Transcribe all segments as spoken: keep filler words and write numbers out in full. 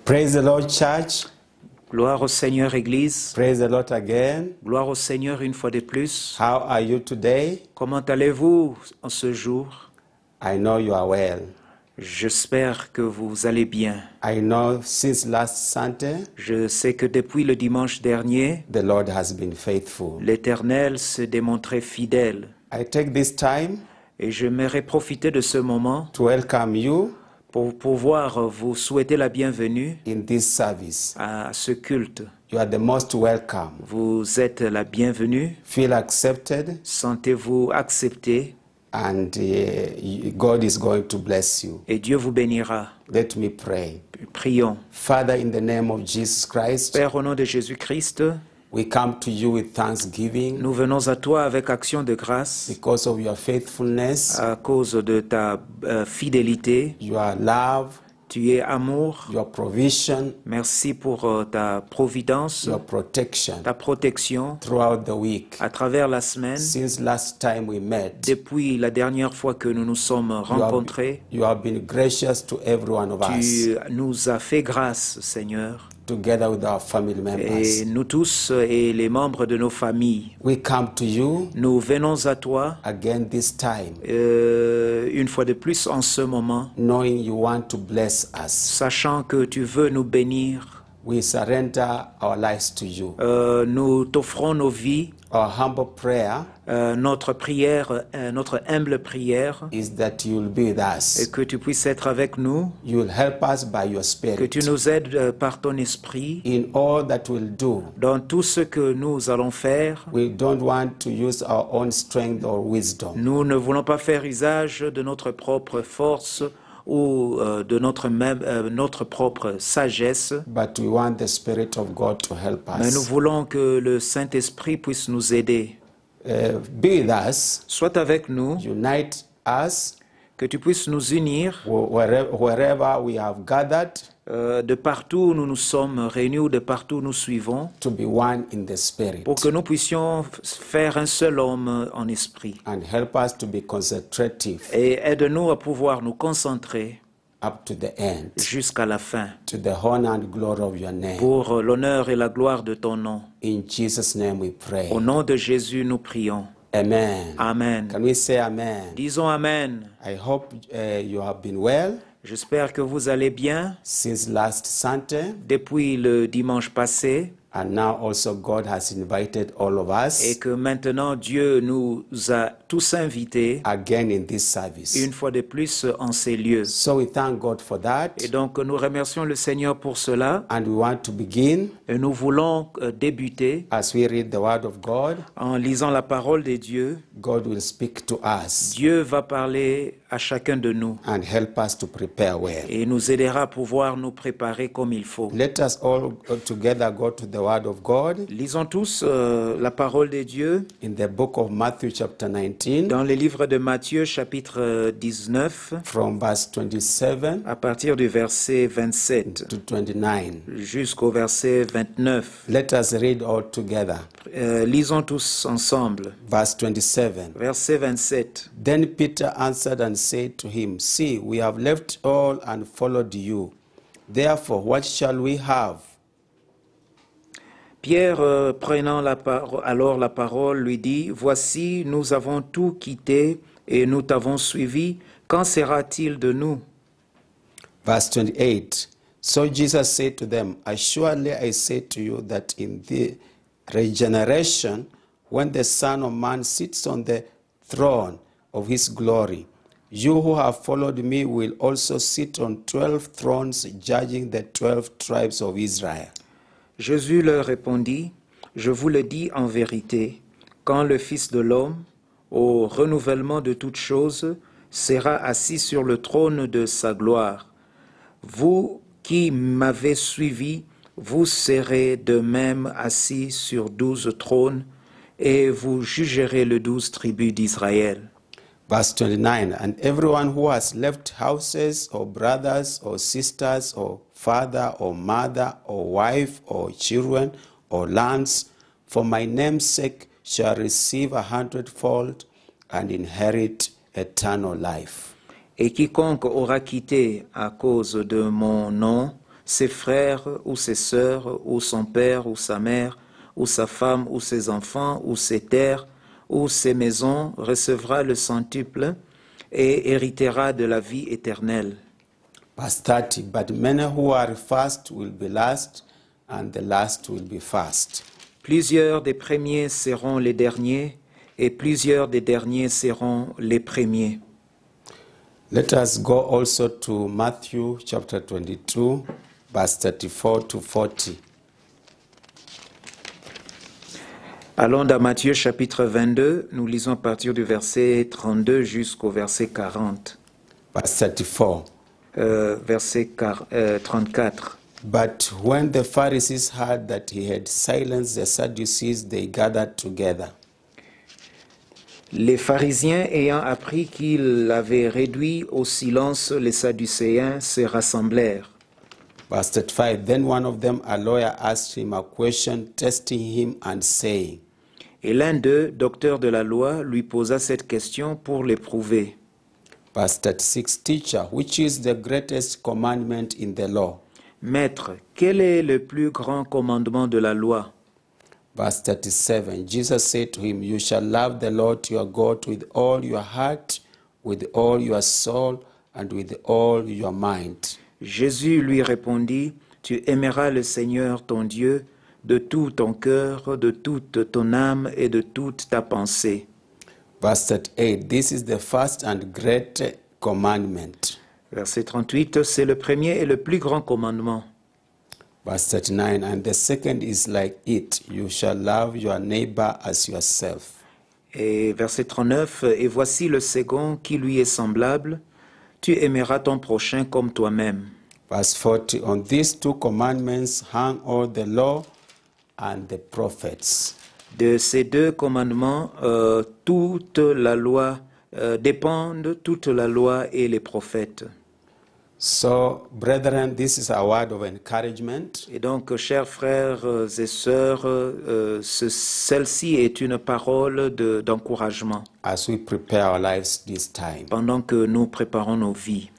Praise the Lord, church. Gloire au Seigneur, Église. Praise the Lord again. Gloire au Seigneur une fois de plus. How are you today? Comment allez-vous en ce jour? I know you are well. J'espère que vous allez bien. I know since last Sunday, Je sais que depuis le dimanche dernier, the Lord has been faithful. l'Éternel s'est démontré fidèle. I take this time Et j'aimerais profiter de ce moment to welcome you pour pouvoir vous souhaiter la bienvenue in this service. à ce culte. You are the most welcome. Vous êtes la bienvenue. Feel accepted, Sentez-vous accepté and uh, God is going to bless you. et Dieu vous bénira. Let me pray. Prions. Father, in the name of Jesus Christ, Père, au nom de Jésus-Christ, we come to you with thanksgiving nous venons à toi avec action de grâce because of your faithfulness, à cause de ta euh, fidélité. your love, Tu es amour. your provision, Merci pour euh, ta providence, your protection ta protection throughout the week. à travers la semaine. Since last time we met, Depuis la dernière fois que nous nous sommes you have, rencontrés, you have been gracious to every one of us, tu nous as fait grâce, Seigneur. together with our family members. Et nous tous et les membres de nos familles, We come to you nous venons à toi again this time, euh, une fois de plus en ce moment, knowing you want to bless us. sachant que tu veux nous bénir. We surrender our lives to you. Euh, nous t'offrons nos vies. Our humble prayer Euh, notre prière, euh, notre humble prière, is that you'll be with et us. que tu puisses être avec nous, You'll help us by your que Spirit tu nous aides euh, par ton esprit in all that we'll do. dans tout ce que nous allons faire. We don't want to use our own strength or wisdom, Nous ne voulons pas faire usage de notre propre force ou euh, de notre, même, euh, notre propre sagesse, but we want the Spirit of God to help mais nous us. voulons que le Saint-Esprit puisse nous aider. Uh, be with us, Sois avec nous, unite us que tu puisses nous unir wherever, wherever we have gathered euh, de partout où nous nous sommes réunis ou de partout où nous suivons, to be one in the Spirit, pour que nous puissions faire un seul homme en esprit. and help us to be concentrative Et aide-nous à pouvoir nous concentrer up to the end, jusqu'à la fin, to the honor and glory of your name. pour l'honneur et la gloire de ton nom. In Jesus' name we pray. Au nom de Jésus, nous prions. Amen. Amen. Can we say amen? Disons Amen. I hope uh, you have been well J'espère que vous allez bien since last Sunday, depuis le dimanche passé and now also God has invited all of et us que maintenant Dieu nous a tous invités again in this service. une fois de plus en ces lieux. So we thank God for that, Et donc nous remercions le Seigneur pour cela and we want to begin et nous voulons euh, débuter as we read the Word of God. en lisant la parole de Dieu. God will speak to us Dieu va parler à chacun de nous and help us to prepare well. et nous aidera à pouvoir nous préparer comme il faut. Let us all go together go to the Word of God Lisons tous euh, la parole de Dieu in the book of Matthew chapter nineteen dans les livres de Matthieu chapitre euh, dix-neuf from verse twenty-seven à partir du verset vingt-sept to twenty-nine. jusqu'au verset vingt-neuf. Let us read all together. Euh, lisons tous ensemble. Verse twenty-seven. Verset vingt-sept. Then Peter answered and said to him, See, we have left all and followed you. Therefore, what shall we have? Pierre, euh, prenant la par- alors la parole, lui dit, « Voici, nous avons tout quitté et nous t'avons suivi. Qu'en sera-t-il de nous ?» Verse twenty-eight. So Jesus said to them, Assuredly I say to you that in the regeneration, when the Son of Man sits on the throne of his glory, you who have followed me will also sit on twelve thrones, judging the twelve tribes of Israel. Jésus leur répondit, « Je vous le dis en vérité, quand le Fils de l'homme, au renouvellement de toutes choses, sera assis sur le trône de sa gloire, vous qui m'avez suivi, vous serez de même assis sur douze trônes, et vous jugerez les douze tribus d'Israël. » Verse twenty-nine, and everyone who has left houses or brothers or sisters or father or mother or wife or children or lands for my name's sake shall receive a hundredfold and inherit eternal life. Et quiconque aura quitté à cause de mon nom ses frères ou ses sœurs, ou son père ou sa mère, ou sa femme ou ses enfants, ou ses terres, ou ses maisons, recevra le centuple et héritera de la vie éternelle. Verse thirty, but many who are first will be last, and the last will be first. Plusieurs des premiers seront les derniers, et plusieurs des derniers seront les premiers. Let us go also to Matthew chapter twenty-two, verse thirty-four to forty. Allons dans Matthieu chapitre vingt-deux, nous lisons à partir du verset trente-deux jusqu'au verset quarante. Verse thirty-four. Euh, verset euh, trente-quatre. But when the Pharisees heard that he had silenced the Sadducees, they gathered together. Les pharisiens ayant appris qu'il avait réduit au silence les Sadducéens se rassemblèrent. Verse thirty-five, then one of them, a lawyer, asked him a question, testing him and saying, Et l'un d'eux, docteur de la loi, lui posa cette question pour l'éprouver. verse thirty-six, teacher, which is the greatest commandment in the law? Maître, quel est le plus grand commandement de la loi? Verse thirty-seven, Jesus said to him, you shall love the Lord your God with all your heart, with all your soul, and with all your mind. Jésus lui répondit, tu aimeras le Seigneur ton Dieu de tout ton cœur, de toute ton âme et de toute ta pensée. Verse thirty-eight, this is the first and great commandment. Verset trente-huit, c'est le premier et le plus grand commandement. Verse thirty-nine, and the second is like it, you shall love your neighbor as yourself. Et verset trente-neuf, et voici le second qui lui est semblable, tu aimeras ton prochain comme toi-même. Verse forty, on these two commandments hang all the law and the prophets. De ces deux commandements, euh, toute la loi euh, dépendent, toute la loi et les prophètes. So, brethren, this is a word of encouragement. Et donc, chers frères et sœurs, euh, ce- celle-ci est une parole de- d'encouragement As we prepare our lives this time. pendant que nous préparons nos vies.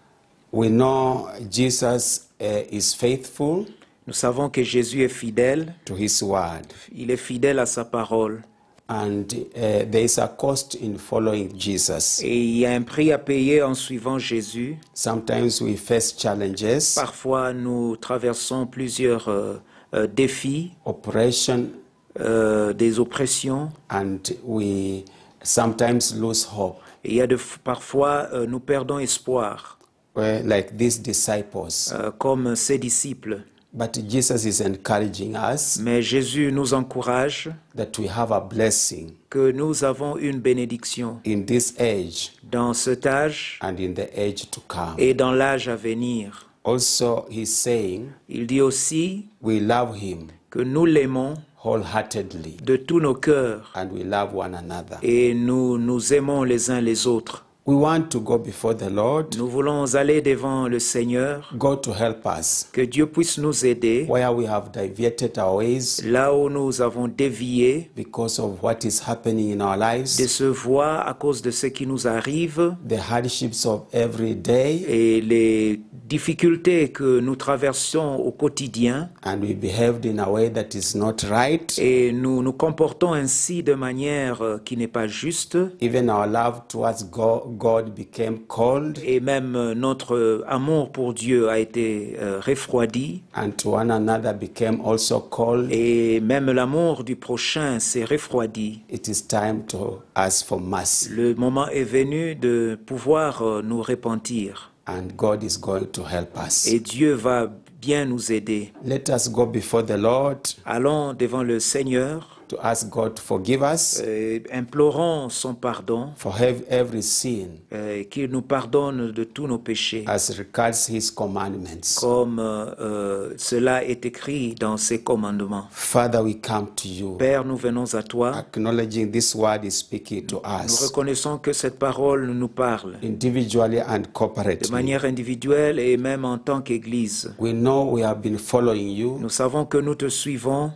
We know Jesus uh, is faithful Nous savons que Jésus est fidèle, to his word, il est fidèle à sa parole. and uh, there is a cost in following Jesus. Et il y a un prix à payer en suivant Jésus. Sometimes we face challenges, Parfois, nous traversons plusieurs euh, euh, défis, oppression, euh, des oppressions. and we sometimes lose hope. Et il y a de, parfois, euh, nous perdons espoir, Well, like these disciples. euh, comme ses disciples. But Jesus is encouraging us Mais Jésus nous encourage that we have a blessing que nous avons une bénédiction in this age dans cet âge and in the age to come. et dans l'âge à venir. Also, he's saying Il dit aussi we love him que nous l'aimons wholeheartedly de tous nos cœurs and we love one another. et nous nous aimons les uns les autres. We want to go before the Lord, Nous voulons aller devant le Seigneur, God to help us que Dieu puisse nous aider where we have diverted our ways là où nous avons dévié because of what is happening in our de lives, ce voie à cause de ce qui nous arrive the hardships of every day, et les difficultés que nous traversons au quotidien. and we behaved in a way that is not right. Et nous nous comportons ainsi de manière euh, qui n'est pas juste. Even our love towards God, God became cold, Et même euh, notre euh, amour pour Dieu a été euh, refroidi. and to one another became also cold. Et même l'amour du prochain s'est refroidi. It is time to ask for mercy, Le moment est venu de pouvoir euh, nous repentir. and God is going to help us. Et Dieu va bien nous aider. Let us go before the Lord Allons devant le Seigneur, to ask God to forgive us euh, implorons son pardon, for have every sin euh, qu'il nous pardonne de tous nos péchés, as regards his commandments. comme euh, euh, cela est écrit dans ses commandements. Father, we come to you, Père, nous venons à toi. acknowledging this word is speaking to Nous us reconnaissons que cette parole nous parle individually and de corporately. manière individuelle et même en tant qu'Église. We know we have been following you, Nous savons que nous te suivons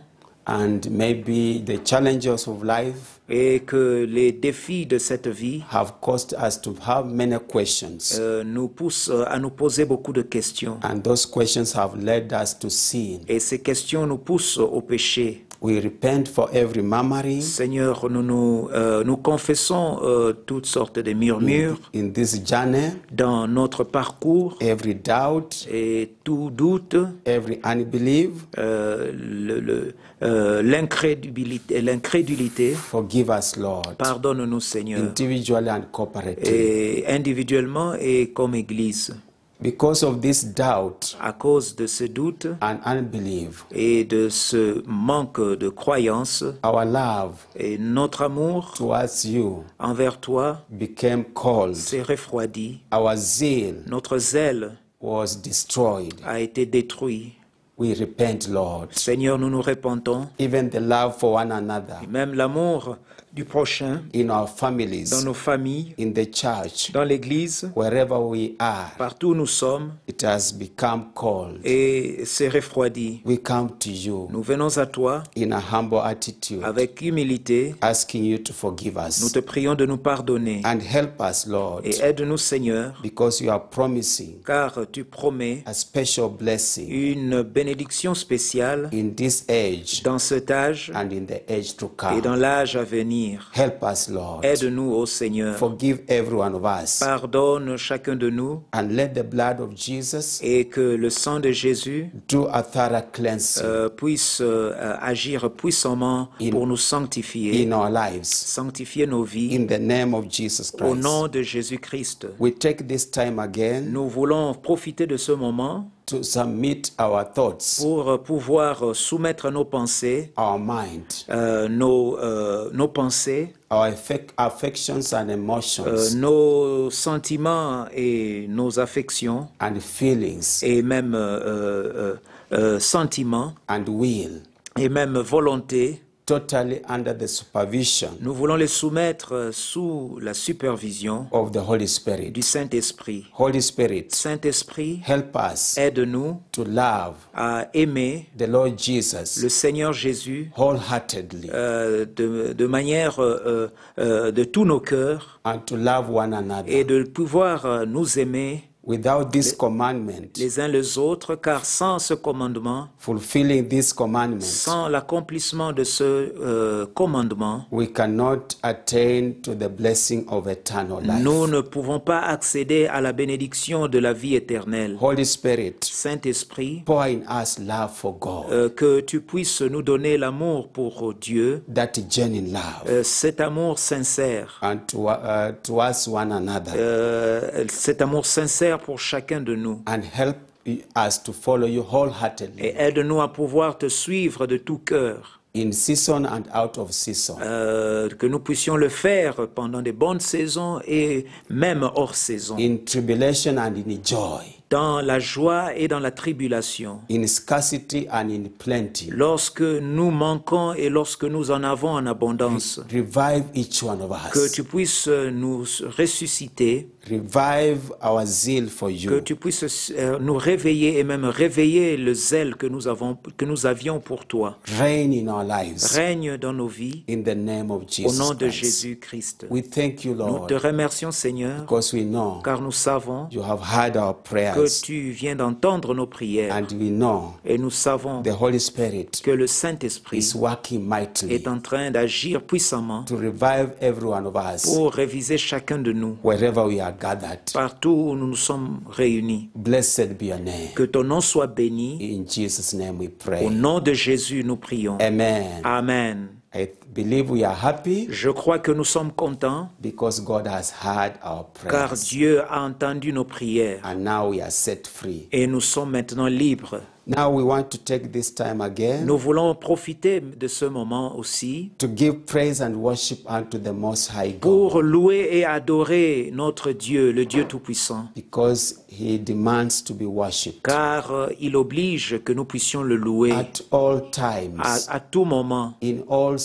And maybe the challenges of life et que les défis de cette vie have caused us to have many questions. euh, nous poussent à nous poser beaucoup de questions. And those questions have led us to sin. Et ces questions nous poussent au péché. We repent for every murmuring Seigneur, nous nous, euh, nous confessons euh, toutes sortes de murmures in this journey, dans notre parcours every doubt, et tout doute, every unbelief. euh, le- le, euh, l'incrédulité, l'incrédulité. Forgive us, Lord, Pardonne-nous, Seigneur, individually and corporately. et individuellement et comme Église. Because of this doubt À cause de ce doute and unbelief, et de ce manque de croyance, our love et notre amour towards you envers toi became cold. s'est refroidi. Our zeal Notre zèle was destroyed. a été détruit. We repent, Lord. Seigneur, nous nous repentons. Even the love for one another Même l'amour du prochain in our dans families, nos familles, in the church, dans l'Église, wherever we are, partout où nous sommes, it has become cold. et s'est refroidi. We come to you Nous venons à toi in a humble attitude, avec humilité. asking you to forgive Nous us te prions de nous pardonner. and help us, Lord, Et aide-nous, Seigneur, because you are promising car tu promets a special blessing une bénédiction spéciale in this age dans cet âge and in the age to et dans come. l'âge à venir. Help us, Lord. Aide-nous, ô Seigneur. Forgive every one of us Pardonne chacun de nous and let the blood of Jesus et que le sang de Jésus do a thorough cleansing euh, puisse euh, agir puissamment In- pour nous sanctifier, in our lives. sanctifier nos vies In the name of Jesus au Christ. nom de Jésus-Christ. We take this time again Nous voulons profiter de ce moment to submit our thoughts, pour euh, pouvoir euh, soumettre nos pensées, our mind, euh, nos, euh, nos pensées, our affec- affections and euh, emotions nos sentiments et nos affections and feelings et même euh, euh, euh, sentiments and will et même volonté. totally under the supervision Nous voulons les soumettre euh, sous la supervision of the Holy Spirit. du Saint-Esprit. Holy Spirit, Saint-Esprit, help us aide-nous to love à aimer the Lord Jesus le Seigneur Jésus wholeheartedly euh, de, de manière euh, euh, de tous nos cœurs and to love one et another. de pouvoir euh, nous aimer Without this commandment, les uns les autres, car sans ce commandement, fulfilling this commandment, sans l'accomplissement de ce euh, commandement, we cannot attain to the blessing of eternal life. nous ne pouvons pas accéder à la bénédiction de la vie éternelle. Holy Spirit, Saint-Esprit, pour in us love for God, euh, que tu puisses nous donner l'amour pour Dieu, that genuine love, euh, cet amour sincère, and to, uh, towards one another, euh, cet amour sincère pour chacun de nous. and help us to follow you wholeheartedly Et aide-nous à pouvoir te suivre de tout cœur, in season and out of season, euh, que nous puissions le faire pendant des bonnes saisons et même hors saison, in tribulation and in joy, dans la joie et dans la tribulation, in scarcity and in plenty. lorsque nous manquons et lorsque nous en avons en abondance. Revive each one of Que us. tu puisses nous ressusciter, Revive our zeal for que you. tu puisses euh, nous réveiller et même réveiller le zèle que nous, avons, que nous avions pour toi. Reign in our lives. Règne dans nos vies In the name of au Jesus nom de Christ. Jésus-Christ. We thank you, Nous te Lord, remercions, Seigneur, because we know car nous savons you have heard our que prayers, tu viens d'entendre nos prières and we know et nous savons the Holy Spirit que le Saint-Esprit is working mightily est en train d'agir puissamment to revive every one of us pour réviser chacun de nous wherever we are gathered. partout où nous nous sommes réunis. Blessed be your name. Que ton nom soit béni. In Jesus' name we Au pray. nom de Jésus, nous prions. Amen. Amen. I believe we are happy Je crois que nous sommes contents because God has heard our car prayers, Dieu a entendu nos prières and now we are set free. et nous sommes maintenant libres. Now we want to take this time again Nous voulons profiter de ce moment aussi to give praise and worship unto the Most High God, pour louer et adorer notre Dieu, le Dieu Tout-Puissant, because He demands to be worshipped car euh, il oblige que nous puissions le louer at all à, times, à tout moment, in all seasons,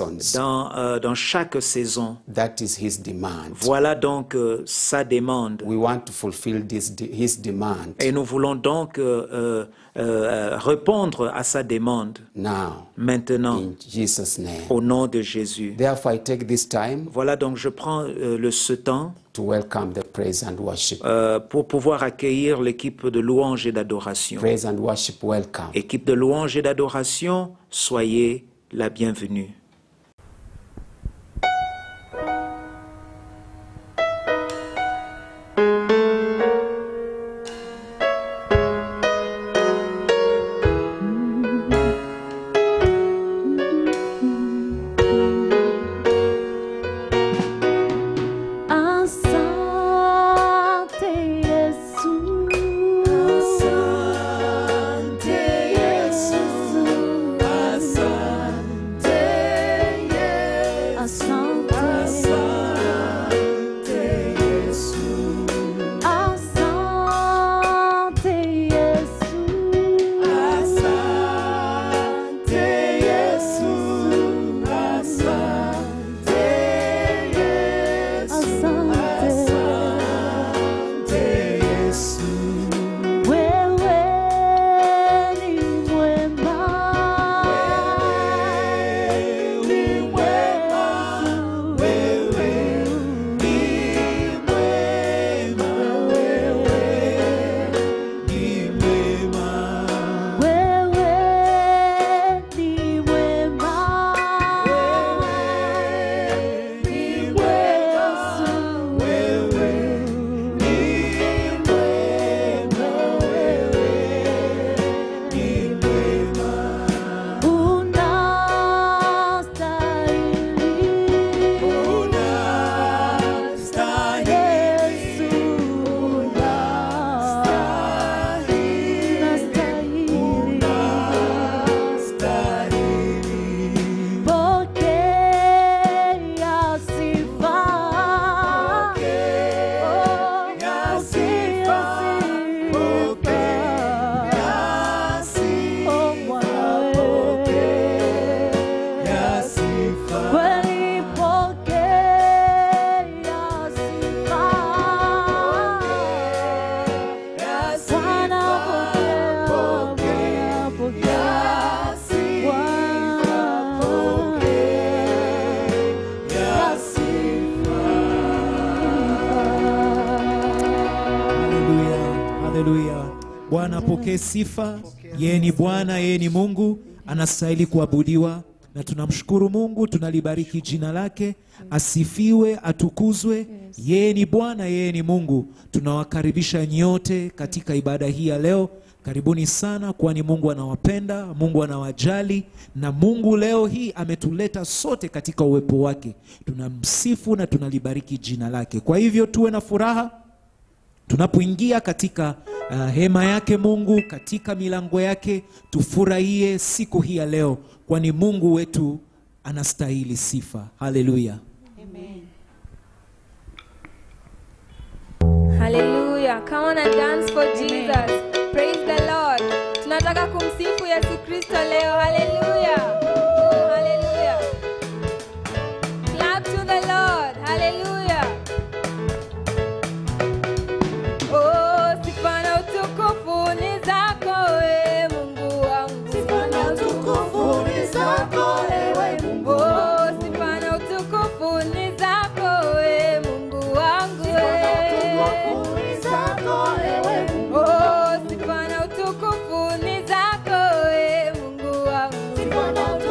seasons. dans, euh, dans chaque saison. That is his demand. Voilà donc euh, sa demande. We want to fulfill this, his demand. Et nous voulons donc euh, euh, euh, répondre à sa demande Now, maintenant, in Jesus' name. au nom de Jésus. Therefore, I take this time Voilà donc je prends euh, le, ce temps to welcome the praise and worship. euh, pour pouvoir accueillir l'équipe de louange et d'adoration. Praise and worship, welcome. Équipe de louange et d'adoration, soyez la bienvenue. Bwana apokee sifa. Yeye ni Bwana, yeye ni Mungu, anastahili kuabudiwa, na tunamshukuru Mungu, tunalibariki jina lake. Asifiwe, atukuzwe. Yeye ni Bwana, yeye ni Mungu. Tunawakaribisha nyote katika ibada hii ya leo. Karibuni sana, kwani Mungu anawapenda, Mungu anawajali, na Mungu leo hii ametuleta sote katika uwepo wake. Tunamsifu na tunalibariki jina lake. Kwa hivyo tuwe na furaha tunapoingia katika uh, hema yake Mungu, katika milango yake. Tufurahie siku hii ya leo, kwani Mungu wetu anastahili sifa. Haleluya. Amen. Hallelujah. Come on and dance for Jesus. Praise the Lord. Tunataka kumsifu Yesu Kristo leo. Hallelujah. Oh, hallelujah. Clap to the Lord. Hallelujah. Oh, sifa na utukufu ni zako ewe Mungu wangu. Sifa na utukufu ni zako ewe Mungu wangu. Oh, sifa na utukufu ni zako ewe Mungu wangu. Oh, sifa na utukufu ni zako ewe Mungu wangu.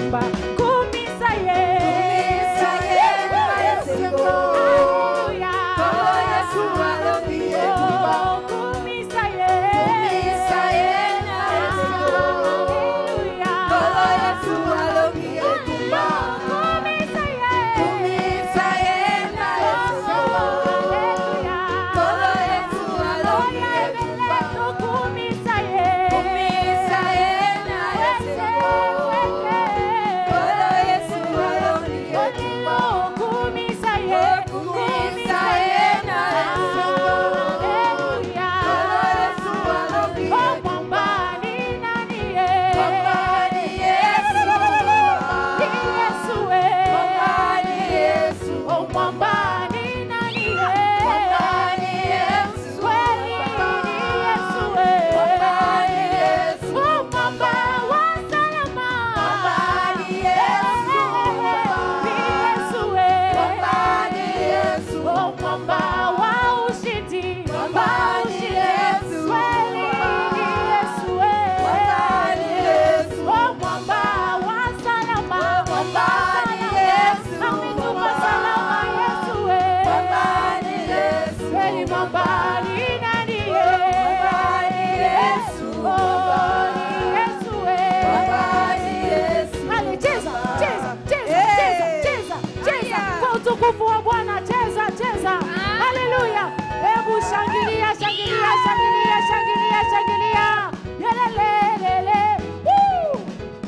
kumba kumisa ye kumisa ye na esengo haleluya kolo Yesu alongiye kumba kumisa ye kumisa ye na esengo haleluya kolo Yesu alongiye kumba kumisa ye kumisa ye na esengo haleluya kolo Yesu alongiye kumba kumisa ye kumisa ye na esengo kolo Yesu alongiye kumba kumisa ye kumisa ye na esengo haleluya kolo Yesu alongiye oh mwamba ni nani ye kumba ni Yesu ni Yesu we kumba ni Yesu oh mwamba ni nani ye kumba ni Yesu kweli ni Yesu we kumba ni Yesu oh mwamba wa salama kumba ni Yesu ni Yesu we kumba ni Yesu oh mwamba wa ushindi kumba ni Yesu kweli ni Yesu we kumba ni Yesu oh mwamba wa salama kumba ni Yesu ametupa salama Yesu we kumba ni Yesu kweli mwamba ni nani ye kumba ni Yesu oh ni Yesu we kumba ni Yesu Ale, cheza, cheza, cheza, cheza, cheza, cheza. Kwa utukufu wa Bwana cheza, cheza. Haleluya. Hebu shangilia, shangilia, shangilia, shangilia, shangilia. Yelelelele. Woo!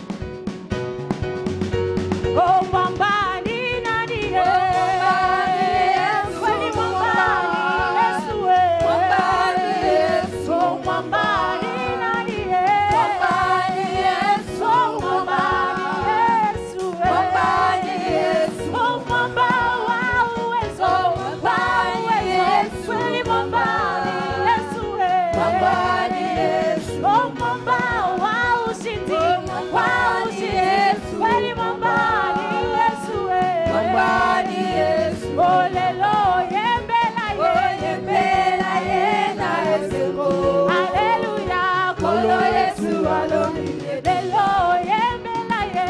Oh, mwamba ni nani ye? Kweli mwamba ni Yesu we. Oh, mwamba ni nani ye? Oh, mwamba ni Yesu we. Oh, mwamba wa uwezo, wa uwezo. Kweli mwamba ni Yesu we. Oh, mwamba wa ushindi, wa ushindi. Kweli mwamba ni Yesu we. Oh, lelo yembela ye. Haleluya, kolo Yesu alongiye. Lelo yembela ye.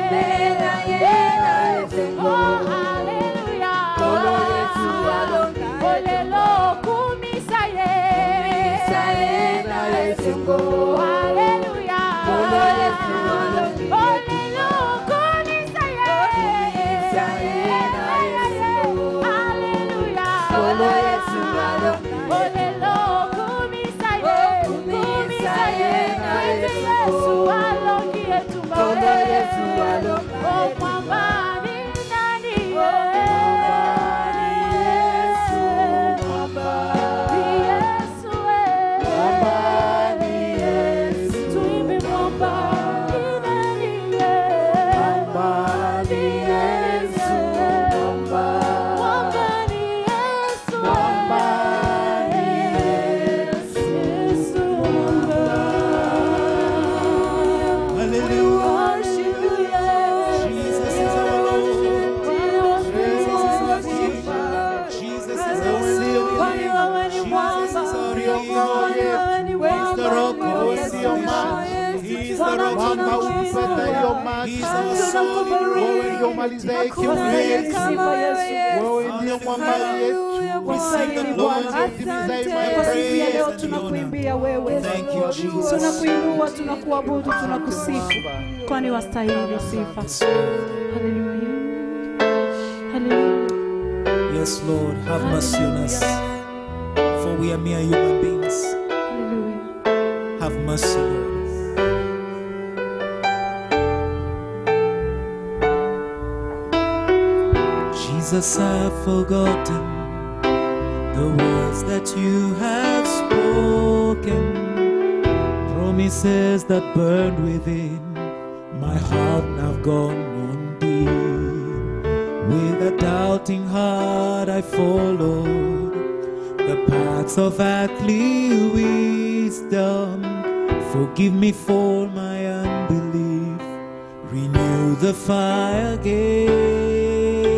Oh, haleluya. Kolo Yesu alongiye. Oh, lelo kumisa ye. Oh, haleluya. Kolo Yesu alongiye. Oh, lelo kumisa ye. Kumisa ye na Yesu. Haleluya. Kolo Yesu alongiye. Oh, lelo kumisa ye. Oh, kumisa ye na Kumisa Yesu. Yesu alongiye tumba Kolo we. Yesu alongiye. Oh, mwamba ni nani ye? Ni Yesu we. Tuimbe mwamba ni nani ye? Ni Yesu. Mwamba ni Yesu we. Yesu mwamba. Hallelujah. Worship you, yes. Jesus is our Lord. Jesus is our Savior. Kwani wewe ni mwamba. Jesus is our Kwani Redeemer. wewe ni He's mwamba. the rock of our Yesu salvation. He's the Bwana rock of tunamsifu. our salvation. He's our solid Wewe rock. ndio maliza Hakuna yetu aliye yetu. kama Yesu. Wewe ndio mwamba yetu. We sing the Lord. Kwa siku ya leo tunakuimbia wewe, Thank you, Jesus. tunakuinua, tunakuabudu, tunakusifu, kwani wastahili sifa. Haleluya, haleluya. Yes, Lord, have mercy on us, for we are mere human beings. Haleluya. Have mercy, Lord. Jesus, I've forgotten the words that you have spoken, promises that burned within my heart now gone on deep. With a doubting heart I followed the paths of earthly wisdom. Forgive me for my unbelief, renew the fire again.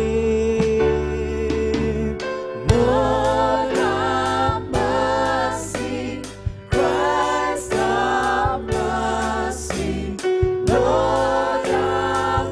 Lord, have mercy, Christ, have mercy. Lord, have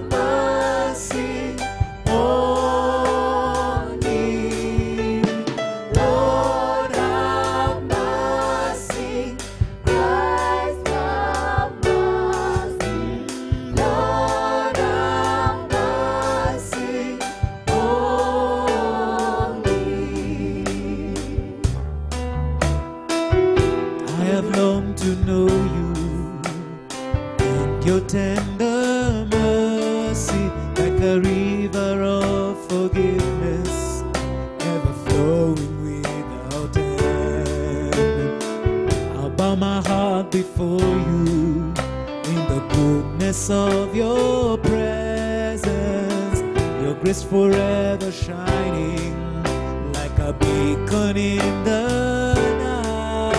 a river of forgiveness, ever flowing without end. I'll bow my heart before you in the goodness of your presence, your grace forever shining like a beacon in the night.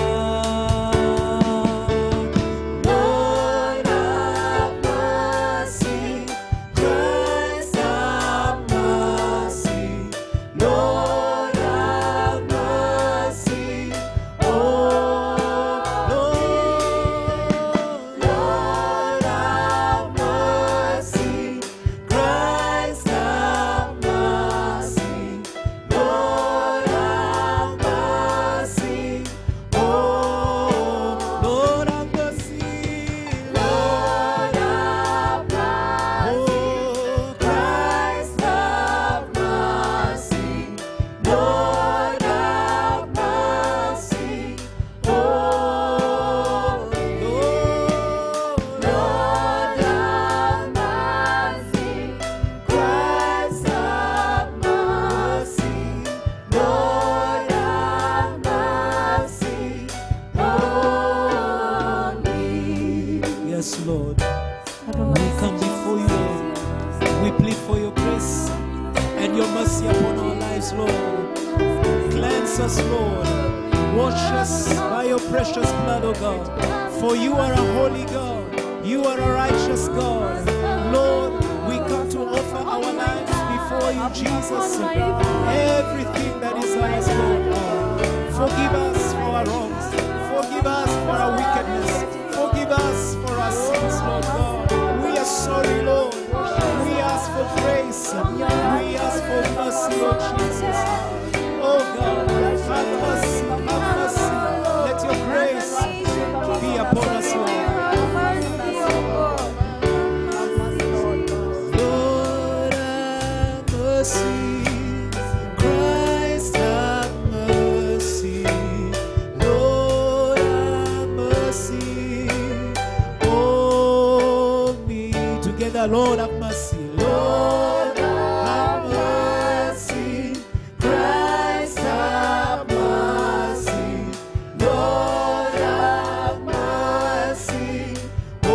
Lord have mercy, Christ have mercy, Lord have mercy, oh Lord, Lord have mercy, Christ have mercy, Lord have mercy, oh Lord have mercy, Lord have mercy, oh Christ have mercy, Lord have mercy, oh Lord, Lord have mercy, Christ have mercy, Lord have mercy on me. Yes, Lord. We come before you, Lord. We plead for your grace and your mercy upon our lives, Lord. Cleanse us, Lord. Wash us by your precious blood, O God. For you are a holy God. You are a righteous God. Lord, we come to offer our lives before you, Jesus. Everything that is ours, Lord God. Forgive us for our wrongs. Forgive us for our wickedness. Forgive us for our sins, Lord God. We are sorry, Lord. We ask for grace. We ask for mercy, Lord Jesus. Oh God, have mercy, have mercy. Let your grace be upon us, Lord. Lord have mercy, Christ have mercy, Lord have mercy, oh me. Together, Lord have mercy, Lord have mercy, Christ have mercy, Lord have mercy, oh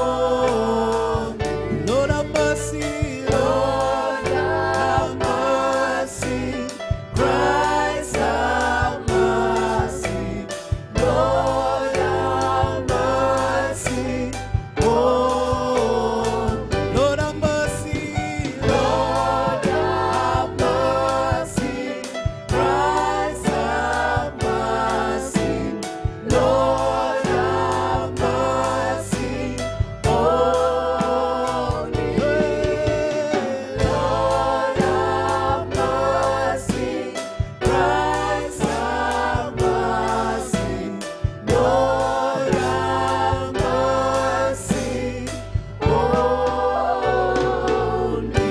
Lord have mercy, Lord have mercy, Christ have mercy, Lord have mercy, oh Lord have mercy, Lord have mercy, Christ have mercy, Lord have mercy, oh Lord have mercy, Christ have mercy, Lord have mercy on me.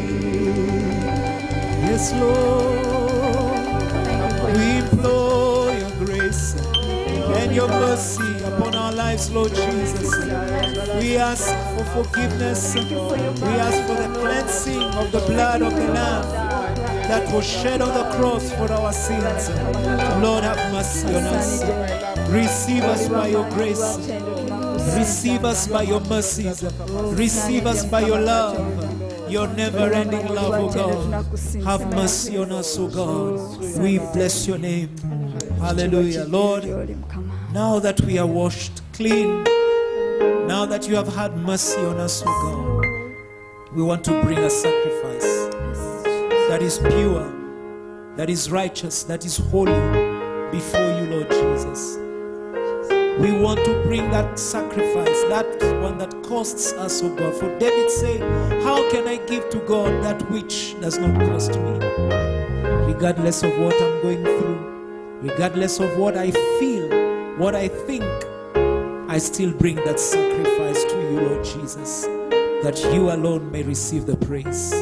Yes, Lord, we implore your grace and your mercy upon our lives, Lord Jesus. We ask for forgiveness. We ask for the cleansing of the blood of the Lamb that was shed on the cross for our sins. Lord, have mercy on us. Receive us by your grace. Receive us by your mercies. Receive us by your love. Your never-ending love, O God. Have mercy on us, O God. We bless your name. Hallelujah. Lord, now that we are washed clean, now that you have had mercy on us, O God, we want to bring a sacrifice that is pure, that is righteous, that is holy before you, Lord Jesus. We want to bring that sacrifice, that one that costs us, O God. For David said, how can I give to God that which does not cost me? Regardless of what I'm going through, regardless of what I feel, what I think, I still bring that sacrifice to you, Lord Jesus, that you alone may receive the praise.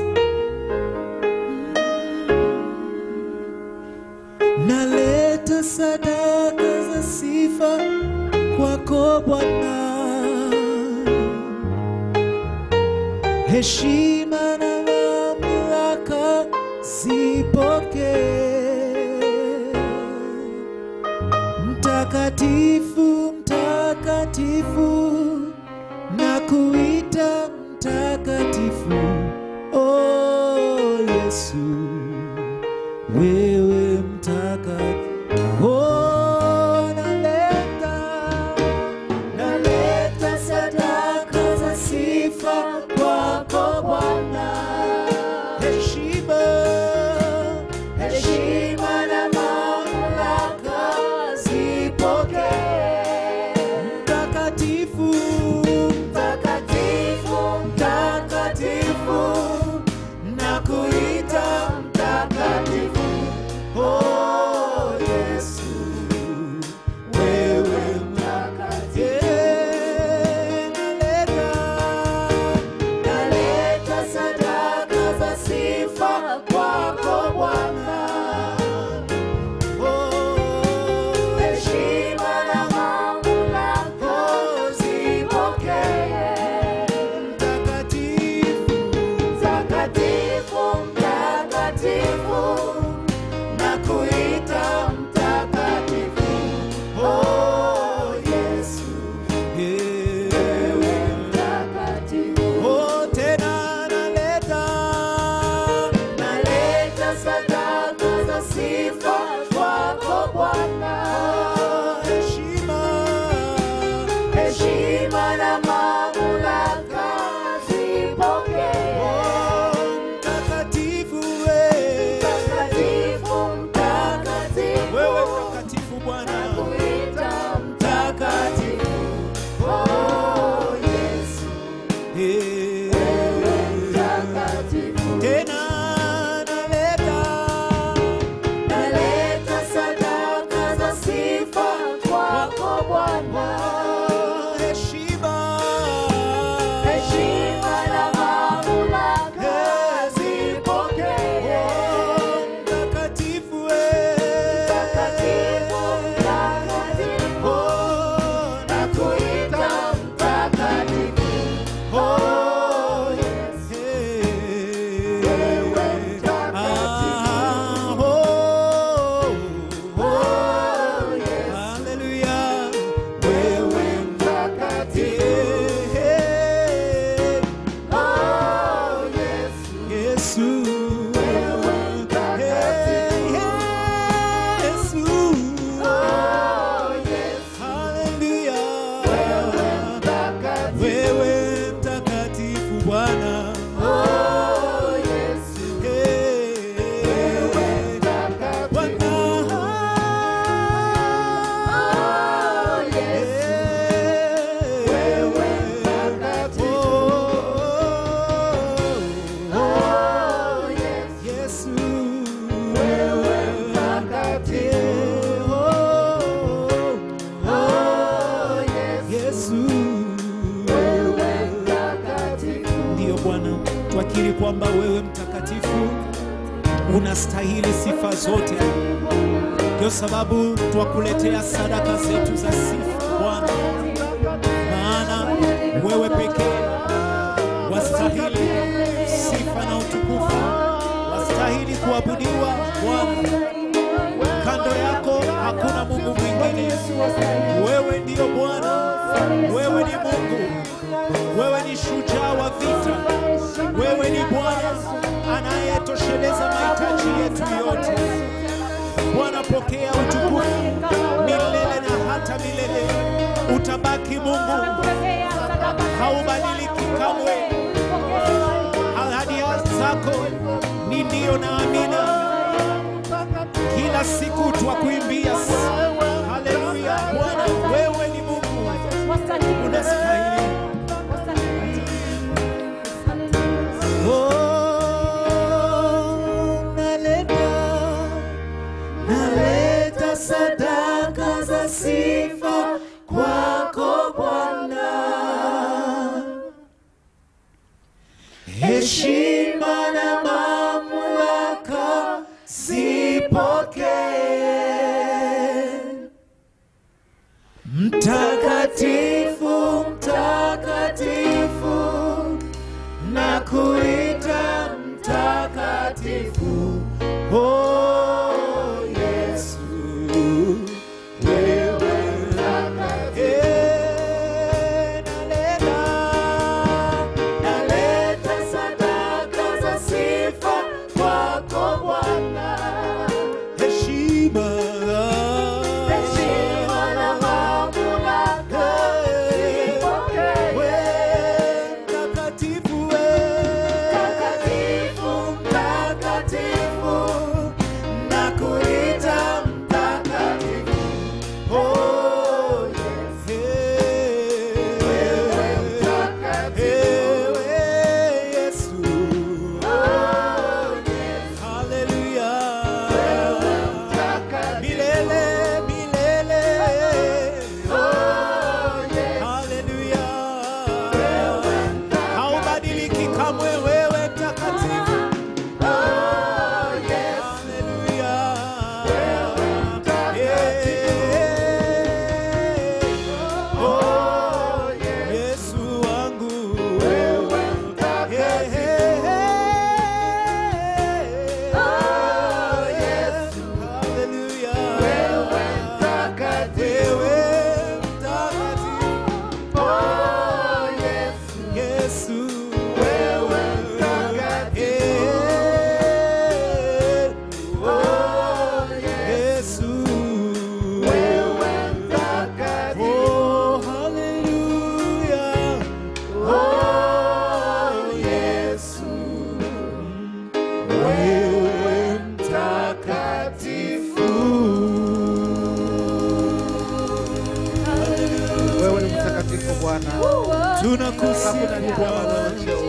Naleta sadaka za sifa kwako Bwana, heshima na mtakatifu, na kuita mtakatifu. Oh Yesu, wewe mtakatifu. Oh, naleta, naleta sadaka za sifa kwako Bwana. Heshima, heshima na mamlaka zipokee. Mtakatifu, mtakatifu, mtakatifu, na kuita mtakatifu. Oh Yesu, wewe mtakatifu. Naleta, naleta sadaka za sifa kwako Bwana. Oh, heshima na mamlaka zipokee. Mtakatifu, mtakatifu, mtakatifu, na kuita mtakatifu. Oh Yesu, wewe mtakatifu. Oh, tena naleta, naleta sadaka za sifa kwako Bwana. Heshima, heshima na mamlaka zipokee. Oh, mtakatifu, wewe mtakatifu, mtakatifu, wewe mtakatifu Bwana, kuita mtakatifu. Oh Yesu, wewe mtakatifu. Tena naleta, naleta sadaka za sifa kwako Bwana. Heshima, heshima na mamlaka zipokee. Mtakatifu, mtakatifu, mtakatifu, na kuita mtakatifu. Oh Yesu, wewe mtakatifu. Oh Yesu, haleluya, wewe mtakatifu. Oh Yesu, Yesu, wewe mtakatifu. Yesu, oh Yesu, haleluya, wewe mtakatifu. Wewe mtakatifu Bwana. Oh Yesu, wewe mtakatifu Bwana. Oh Yesu, wewe mtakatifu. Oh Yesu, wewe mtakatifu. Oh Yesu, wewe mtakatifu. Ndiyo Bwana, twakiri kwamba wewe mtakatifu unastahili sifa zote. Ndio sababu twakuletea sadaka zetu za sifa Bwana, maana wewe pekee wastahili sifa na utukufu, wastahili kuabudiwa Bwana. Kando yako hakuna Mungu mwingine. Wewe ndiyo Bwana, wewe ni Mungu, wewe ni shujaa wa vita, wewe ni Bwana anayetosheleza mahitaji yetu yote. Bwana, pokea utukufu milele na hata milele. Utabaki Mungu, haubadiliki kamwe. Ahadi zako ni ndio na amina. Kila siku twakuimbia. Haleluya Bwana, wewe ni Mungu, unastahili. Oh, naleta, naleta sadaka za sifa kwako Bwana. Heshima na mamlaka zipokee. Mtakatifu, mtakatifu, na kuita mtakatifu. Oh Yesu, wewe mtakatifu. tunakusifu Bwana,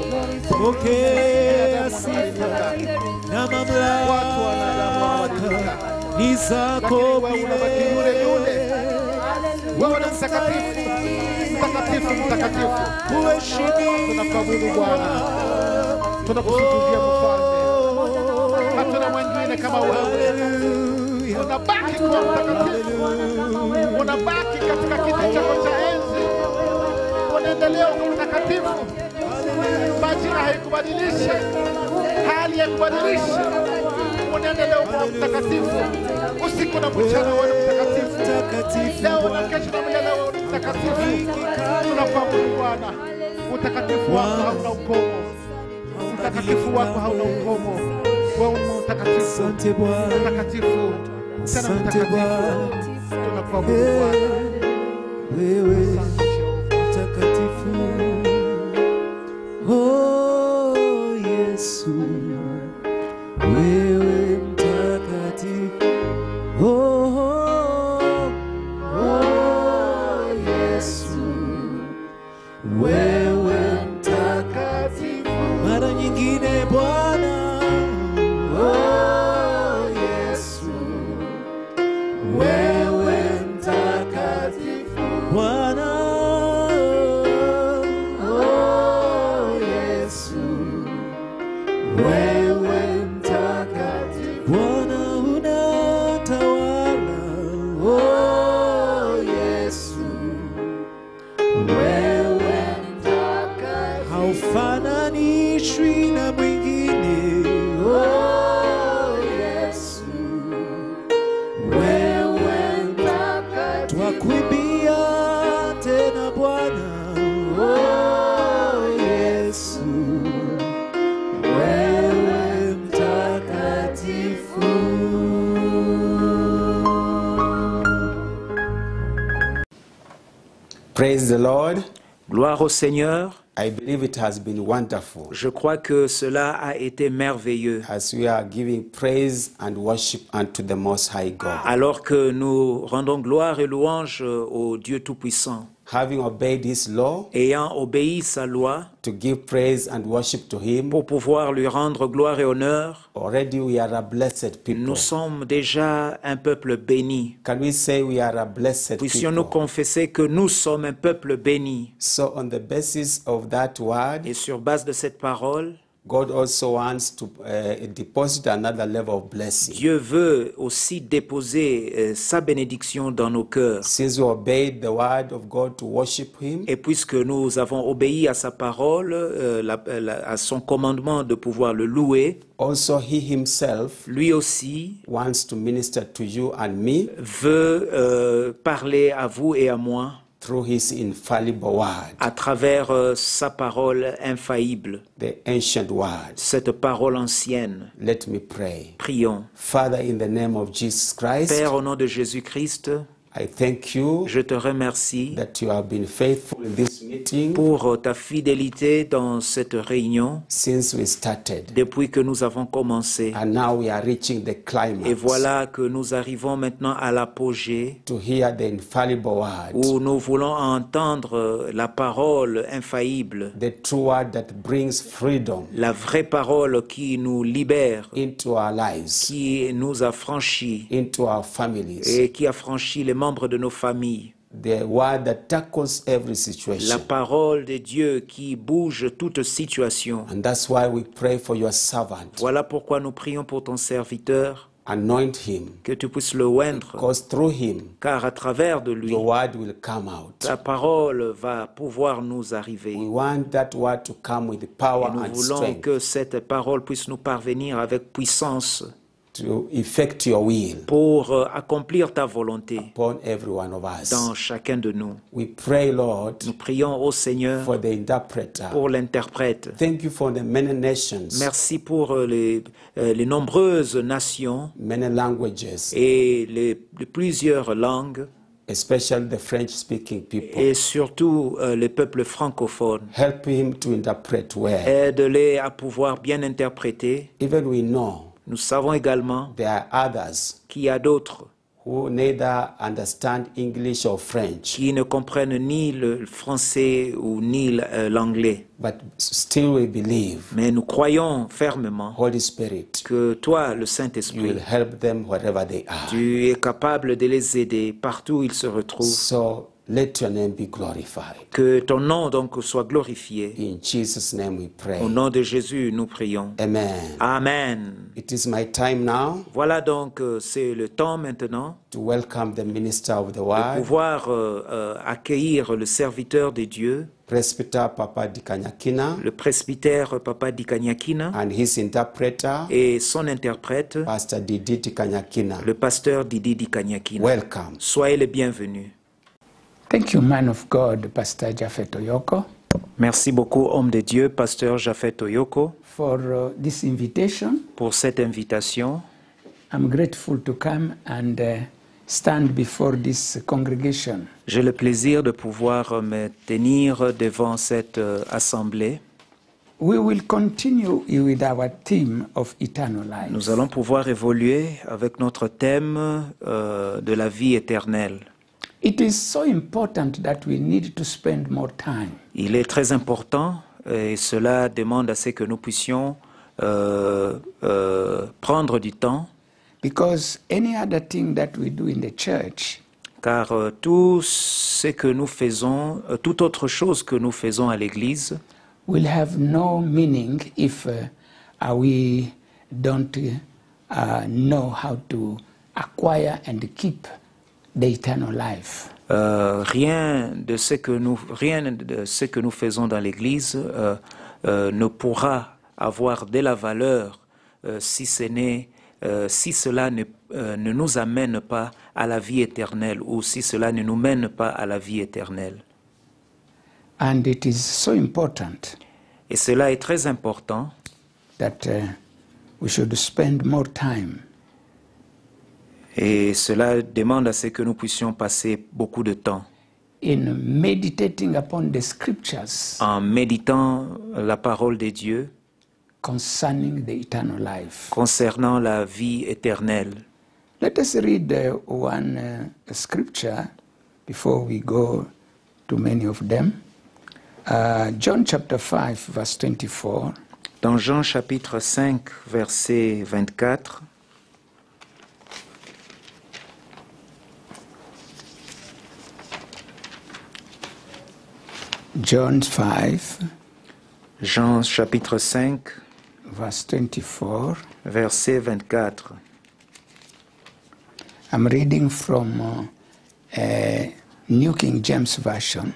pokea sifa na mamlaka ni zako milele. Wewe ni mtakatifu, mtakatifu, mtakatifu. Tunakuabudu Bwana, tunakusifia Mfalme. Hatuna mwingine kama wewe. Unabaki kuwa mtakatifu, unabaki katika kiti chako cha enzi, unaendelea kuwa mtakatifu. Majina haikubadilisha, hali haikubadilisha, unaendelea kuwa mtakatifu. Usiku na mchana wewe ni mtakatifu. Leo na kesho na milele wewe ni mtakatifu. Tunakuabudu Bwana. Utakatifu wako hauna ukomo. Utakatifu wako hauna ukomo. Wewe ni mtakatifu. Mtakatifu. Tena mtakatifu. Tunakuabudu Bwana. Wewe mtakatifu. Oh Yesu. Wewe mtakatifu. Oh, oh, oh Yesu. Wewe mtakatifu. Mara nyingine Bwana. Oh Yesu. Wewe mtakatifu. Bwana. Oh Yesu. Wewe mtakatifu. Bwana unatawala. Oh Yesu. Wewe mtakatifu. Haufananishwi na mwingine. Oh Yesu. Wewe mtakatifu. Twakuimbia tena Bwana. Oh Yesu. Wewe mtakatifu. Praise the Lord. Gloire au Seigneur. I believe it has been wonderful Je crois que cela a été merveilleux. as we are giving praise and worship unto the Most High God. Alors que nous rendons gloire et louange au Dieu Tout-Puissant, Having obeyed His law ayant obéi sa loi to give praise and worship to Him, pour pouvoir lui rendre gloire et honneur, already we are a blessed people. nous sommes déjà un peuple béni. Can we say we are a blessed Puissions-nous people? confesser que nous sommes un peuple béni. So on the basis of that word, Et sur base de cette parole, God also wants to uh, deposit another level of blessing. Dieu veut aussi déposer euh, sa bénédiction dans nos cœurs. Since we obeyed the word of God to worship Him, Et puisque nous avons obéi à sa parole, euh, la- la- à son commandement de pouvoir le louer, also He Himself lui aussi wants to minister to you and me veut euh, parler à vous et à moi through His infallible word, à travers euh, sa parole infaillible, the ancient word. cette parole ancienne. Let me pray. Prions. Father, in the name of Jesus Christ, Père, au nom de Jésus-Christ, I thank you je te remercie that you have been faithful in this meeting pour ta fidélité dans cette réunion since we started. depuis que nous avons commencé. And now we are reaching the climax Et voilà que nous arrivons maintenant à l'apogée to hear the infallible word, où nous voulons entendre la parole infaillible, the true word that brings freedom la vraie parole qui nous libère, into our lives, qui nous a franchis into our families, et qui a franchi les membres de nos familles. the word that tackles every La situation. parole de Dieu qui bouge toute situation. And that's why we pray for your servant. Voilà pourquoi nous prions pour ton serviteur, Anoint him, que tu puisses le oindre, because through him, car à travers de lui, your word will come out. ta parole va pouvoir nous arriver. We want that word to come with power Et nous and voulons strength que cette parole puisse nous parvenir avec puissance to effect your will pour euh, accomplir ta volonté upon every one of us. dans chacun de nous. We pray, Lord, Nous prions au Seigneur for the interpreter. pour l'interprète. Thank you for the many nations, Merci pour euh, les, euh, les nombreuses nations many languages, et les, les plusieurs langues, especially the French-speaking people. et surtout euh, les peuples francophones. Help him to interpret well. Aide-les à pouvoir bien interpréter. Even we know Nous savons également there are others qu'il y a d'autres who neither understand English or French, qui ne comprennent ni le français ou ni euh, l'anglais. but still we believe, Mais nous croyons fermement Holy Spirit, que toi, le you Saint-Esprit, will help them wherever they are. tu es capable de les aider partout où ils se retrouvent. So let your name be glorified. Que ton nom donc soit glorifié. In Jesus' name we pray. Au nom de Jésus, nous prions. Amen. Amen. It is my time now Voilà donc, euh, c'est le temps maintenant to welcome the minister of the de word, pouvoir euh, euh, accueillir le serviteur de Dieu, Presbyter Papa Dikanyakina, le presbytère Papa Dikanyakina and his interpreter, et son interprète, Pastor Didi Dikanyakina. le pasteur Didi Dikanyakina. Welcome. Soyez les bienvenus. Thank you, man of God, Pastor Japhet Oyoko, Merci beaucoup, homme de Dieu, pasteur Japhet Oyoko, for uh, this invitation. pour cette invitation. I'm grateful to come and uh, stand before this congregation. J'ai le plaisir de pouvoir me tenir devant cette euh, assemblée. We will continue with our theme of eternal life. Nous allons pouvoir évoluer avec notre thème euh, de la vie éternelle. It is so important that we need to spend more time. Il est très important et cela demande à ce que nous puissions euh, euh, prendre du temps, Because any other thing that we do in the church car euh, tout ce que nous faisons, euh, toute autre chose que nous faisons à l'Église will have no meaning if uh, uh, we don't uh, know how to acquire and keep the eternal life. Euh, rien de ce que nous rien de ce que nous faisons dans l'Église euh, euh, ne pourra avoir de la valeur euh, si ce n'est euh, si cela ne, euh, ne nous amène pas à la vie éternelle ou si cela ne nous mène pas à la vie éternelle. And it is so important Et cela est très important that uh, we should spend more time et cela demande à ce que nous puissions passer beaucoup de temps in meditating upon the scriptures en méditant la parole de Dieu concerning the eternal life. concernant la vie éternelle. Let us read uh, one uh, scripture before we go to many of them. Uh, John chapter five, verse twenty-four. Dans Jean chapitre cinq, verset vingt-quatre, John five, Jean chapitre cinq, verse twenty-four. verset vingt-quatre. I'm reading from uh, uh, New King James Version.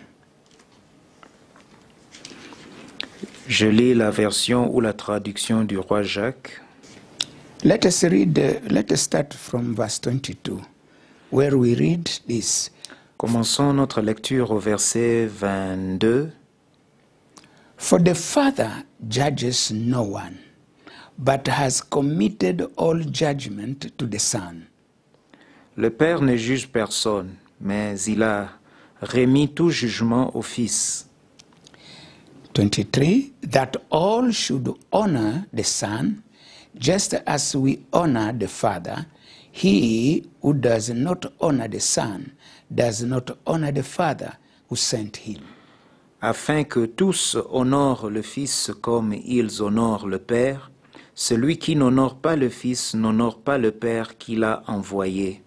Je lis la version ou la traduction du roi Jacques. Let us read, uh, let us start from verse twenty-two, where we read this. Commençons notre lecture au verset vingt-deux. For the Father judges no one, but has committed all judgment to the Son. Le Père ne juge personne, mais il a remis tout jugement au Fils. twenty-three, that all should honor the Son, just as we honor the Father. He who does not honor the Son does not honor the Father who sent him. Afin que tous honorent le Fils comme ils honorent le Père, celui qui n'honore pas le Fils n'honore pas le Père qui l'a envoyé.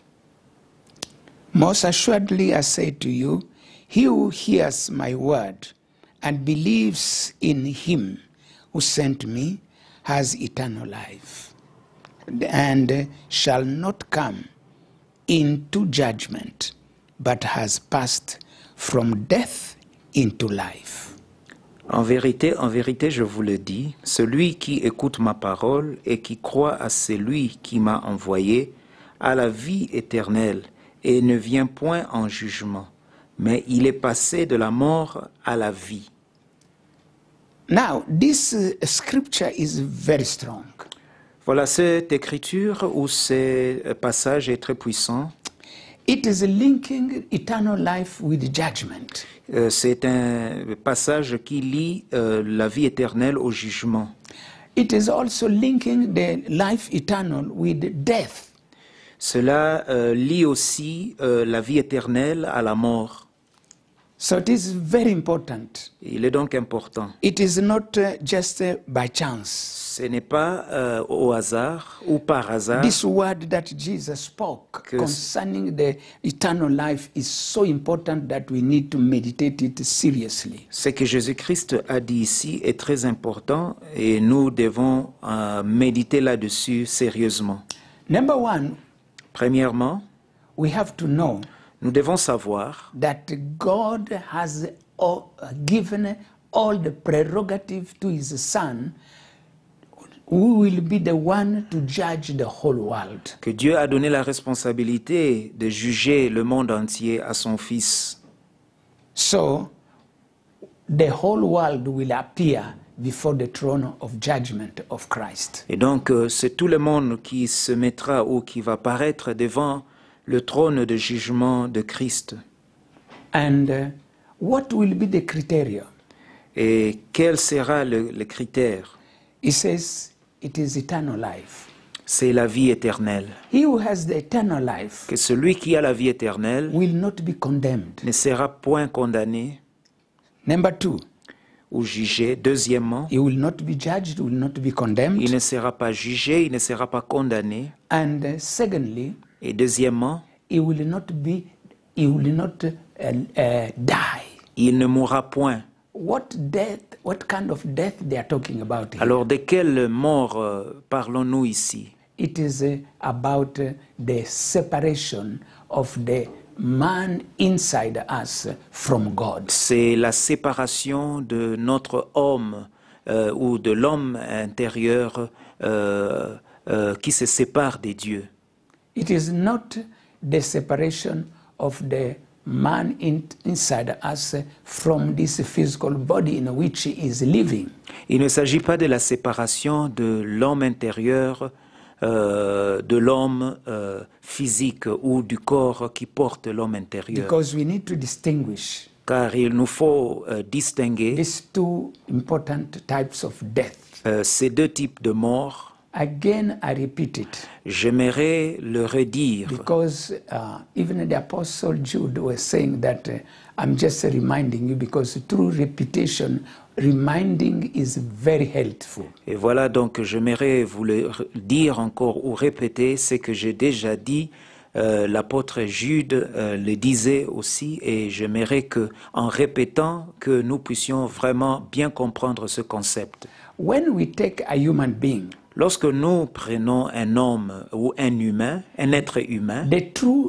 Most assuredly I say to you, he who hears my word and believes in him who sent me has eternal life, and shall not come into judgment, but has passed from death into life. En vérité, en vérité, je vous le dis, celui qui écoute ma parole et qui croit à celui qui m'a envoyé a la vie éternelle et ne vient point en jugement, mais il est passé de la mort à la vie. Now, this uh, scripture is very strong. Voilà, cette écriture ou ce passage est très puissant. It is linking eternal life with judgment. Euh, c'est un passage qui lie euh, la vie éternelle au jugement. It is also linking the life eternal with death. Cela euh, lie aussi euh, la vie éternelle à la mort. So it is very important. Il est donc important. It is not uh, just uh, by chance. Ce n'est pas euh, au hasard ou par hasard. This word that Jesus spoke Que- concerning the eternal life is so important that we need to meditate it seriously. Ce que Jésus-Christ a dit ici est très important et nous devons euh, méditer là-dessus sérieusement. Number one, Premièrement, we have to know nous devons savoir that God has all, given all the prerogative to his son, who will be the one to judge the whole world. que Dieu a donné la responsabilité de juger le monde entier à son Fils. So the whole world will appear before the throne of judgment of Christ. Et donc, euh, c'est tout le monde qui se mettra ou qui va paraître devant le trône de jugement de Christ. And uh, what will be the criteria? Et quel sera le, le critère? He says it is eternal life. C'est la vie éternelle. He who has the eternal life Que celui qui a la vie éternelle will not be condemned. ne sera point condamné Number two, ou jugé. Deuxièmement, he will not be judged, will not be condemned. il ne sera pas jugé, il ne sera pas condamné. And uh, secondly, Et deuxièmement, he will not be, he will not uh, uh, die. il ne mourra point. What death, what kind of death they are talking about here? Alors, de quelle mort euh, parlons-nous ici? It is uh, about uh, the separation of the man inside us from God. C'est la séparation de notre homme euh, ou de l'homme intérieur euh, euh, qui se sépare des dieux. It is not the separation of the man in, inside us from this physical body in which he is living. Il ne s'agit pas de la séparation de l'homme intérieur, euh, de l'homme euh, physique ou du corps qui porte l'homme intérieur. Because we need to distinguish Car il nous faut euh, distinguer these two important types of death. euh, ces deux types de morts. Again, I repeat it J'aimerais le redire. because uh, even the Apostle Jude was saying that uh, I'm just reminding you because through repetition, reminding is very helpful. Et voilà donc j'aimerais vous le r- dire encore ou répéter ce que j'ai déjà dit. Euh, L'apôtre Jude euh, le disait aussi et j'aimerais que, en répétant, que nous puissions vraiment bien comprendre ce concept. When we take a human being, Lorsque nous prenons un homme ou un humain, un être humain, the true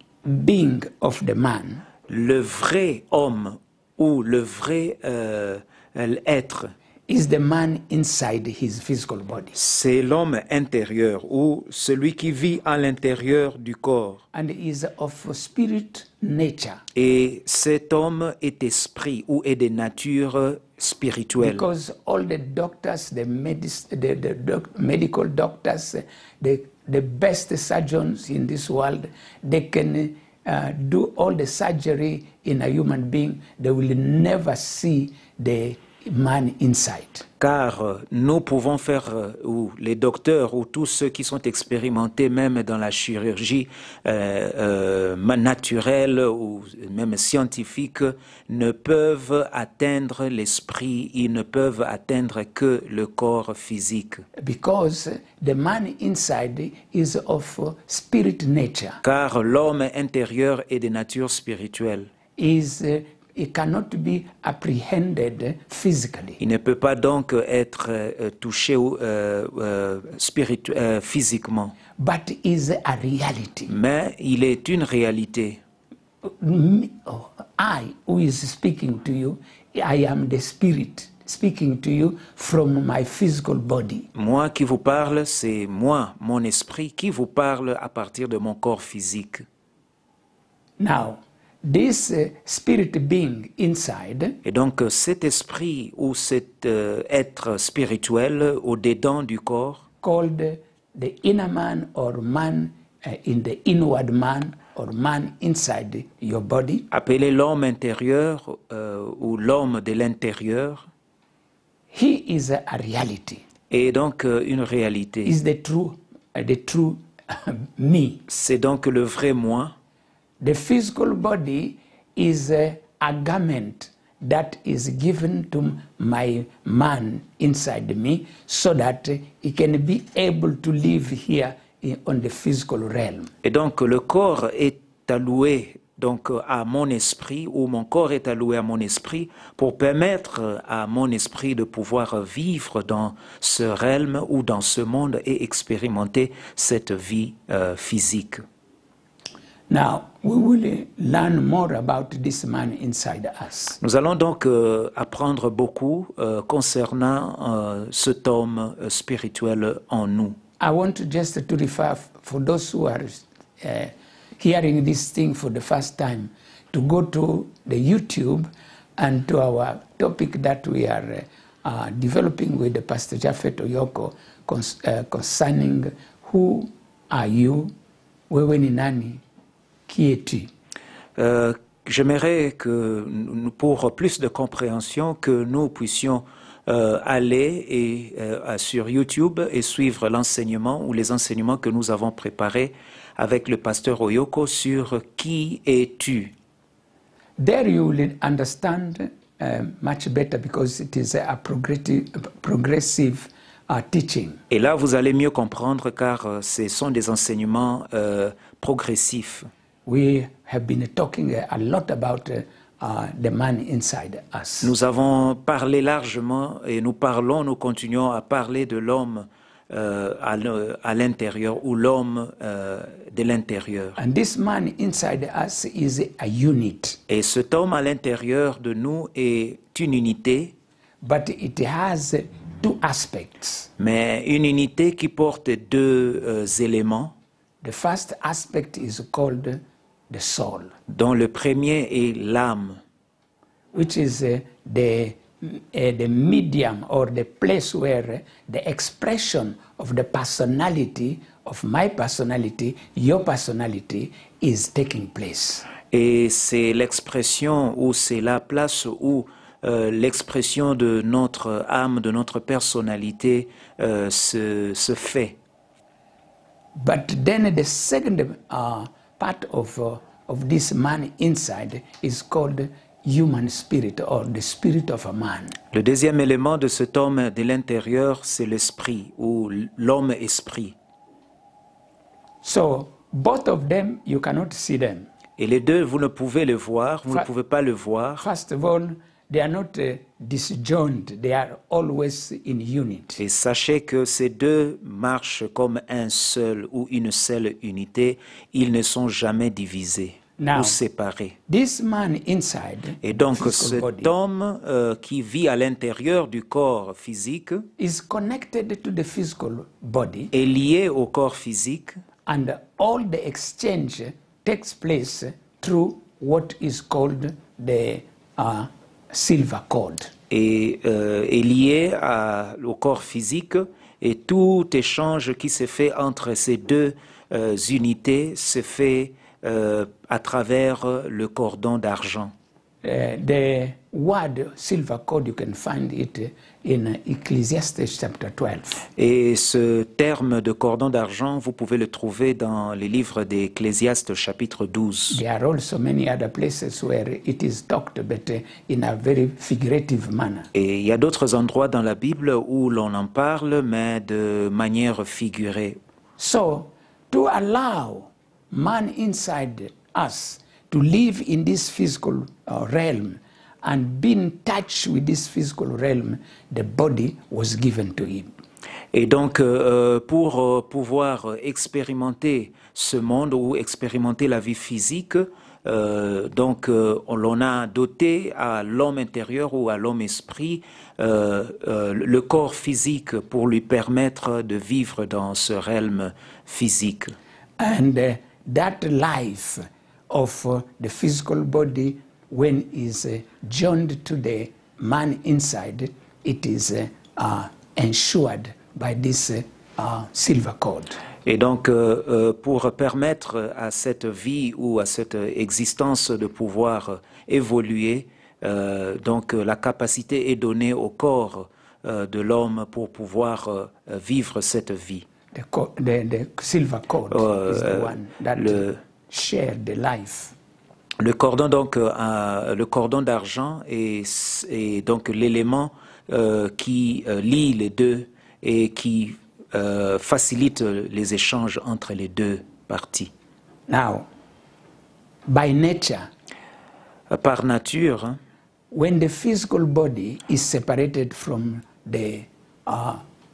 being of the man le vrai homme ou le vrai euh, être, is the man inside his physical body. c'est l'homme intérieur ou celui qui vit à l'intérieur du corps. And is of spirit nature. Et cet homme est esprit ou est de nature spirituelle. Because all the doctors, the, medis, the, the doc, medical doctors, the, the best surgeons in this world, they can uh, do all the surgery in a human being. They will never see the man inside. Car euh, nous pouvons faire, euh, ou les docteurs, ou tous ceux qui sont expérimentés même dans la chirurgie euh, euh, naturelle ou même scientifique, ne peuvent atteindre l'esprit, ils ne peuvent atteindre que le corps physique. Because the man inside is of spirit nature. Car l'homme intérieur est de nature spirituelle. Is uh, it cannot be apprehended physically. Il ne peut pas donc être euh, touché euh, euh, spiritu- euh, physiquement, But is a reality. mais il est une réalité. Me- oh, I, who is speaking to you, I am the spirit speaking to you from my physical body. Moi qui vous parle, c'est moi, mon esprit, qui vous parle à partir de mon corps physique. Now, this uh, spirit being inside Et donc euh, cet esprit ou cet euh, être spirituel au-dedans du corps, called the inner man or man uh, in the inward man or man inside your body, appelé l'homme intérieur euh, ou l'homme de l'intérieur, he is a, a reality. est donc euh, une réalité. Is the true, uh, the true me. C'est donc le vrai moi. The physical body is a, a garment that is given to my man inside me so that he can be able to live here in, on the physical realm. Et donc le corps est alloué donc à mon esprit, ou mon corps est alloué à mon esprit pour permettre à mon esprit de pouvoir vivre dans ce realm ou dans ce monde et expérimenter cette vie euh, physique. Now, we will learn more about this man inside us. Nous allons donc euh, apprendre beaucoup euh, concernant euh, cet homme euh, spirituel en nous. I want to just to refer for those who are uh, hearing this thing for the first time to go to the YouTube and to our topic that we are uh, uh, developing with the Pastor Japhet Oyoko cons uh, concerning who are you, wewe ni nani, qui es-tu? Euh, J'aimerais que, nous, pour plus de compréhension, que nous puissions euh, aller et, euh, sur YouTube et suivre l'enseignement ou les enseignements que nous avons préparés avec le pasteur Oyoko sur qui es-tu. There you will understand uh, much better because it is a progressive, progressive uh, teaching. Et là, vous allez mieux comprendre car euh, ce sont des enseignements euh, progressifs. We have been talking a lot about uh, uh, the man inside us. Nous avons parlé largement et nous parlons, nous continuons à parler de l'homme euh, à l'intérieur ou l'homme euh, de l'intérieur. And this man inside us is a unit. Et cet homme à l'intérieur de nous est une unité. But it has two aspects. Mais une unité qui porte deux euh, éléments. The first aspect is called the soul, dont le premier est l'âme, which is uh, the uh, the medium or the place where the expression of the personality of my personality, your personality, is taking place. Et c'est l'expression ou c'est la place où euh, l'expression de notre âme, de notre personnalité euh, se, se fait. But then the second uh, part of, uh, of this man inside is called human spirit or the spirit of a man. Le deuxième élément de cet homme de l'intérieur, c'est l'esprit ou l'homme esprit. So both of them, you cannot see them. Et les deux, vous ne pouvez le voir, vous Fa ne pouvez pas le voir. First of all, they are not uh, disjoined, they are always in unity. Et sachez que ces deux marchent comme un seul ou une seule unité. Ils ne sont jamais divisés Now, ou séparés. This man inside, Et donc the physical cet body, homme euh, qui vit à l'intérieur du corps physique is connected to the physical body, est lié au corps physique. and all the exchange takes place through what is called the uh, silver cord. Et euh, est lié à, au corps physique, et tout échange qui se fait entre ces deux euh, unités se fait euh, à travers le cordon d'argent. Uh, the word silver cord, you can find it in Ecclesiastes chapter twelve. Et ce terme de cordon d'argent, vous pouvez le trouver dans les livres d'Ecclésiaste chapitre douze. There are also many other places where it is talked, but uh, in a very figurative manner. Et il y a d'autres endroits dans la Bible où l'on en parle, mais de manière figurée. So, to allow man inside us to live in this physical uh, realm and be in touch with this physical realm, the body was given to him. Et donc, euh, pour euh, pouvoir expérimenter ce monde ou expérimenter la vie physique, euh, donc euh, on l'en a doté à l'homme intérieur ou à l'homme esprit, euh, euh, le corps physique pour lui permettre de vivre dans ce realm physique. And uh, that life of uh, the physical body, when is uh, joined to the man inside, it is uh, uh, ensured by this uh, uh, silver cord. Et donc, euh, euh, pour permettre à cette vie ou à cette existence de pouvoir euh, évoluer, euh, donc euh, la capacité est donnée au corps euh, de l'homme pour pouvoir euh, vivre cette vie. the, co- the, the silver cord Euh, is the one that le- shared the life. Le cordon donc euh, un- le cordon d'argent est, est donc l'élément euh, qui euh, lie les deux et qui euh, facilite les échanges entre les deux parties. Now, by nature, Par nature, hein, when the physical body is separated from the uh,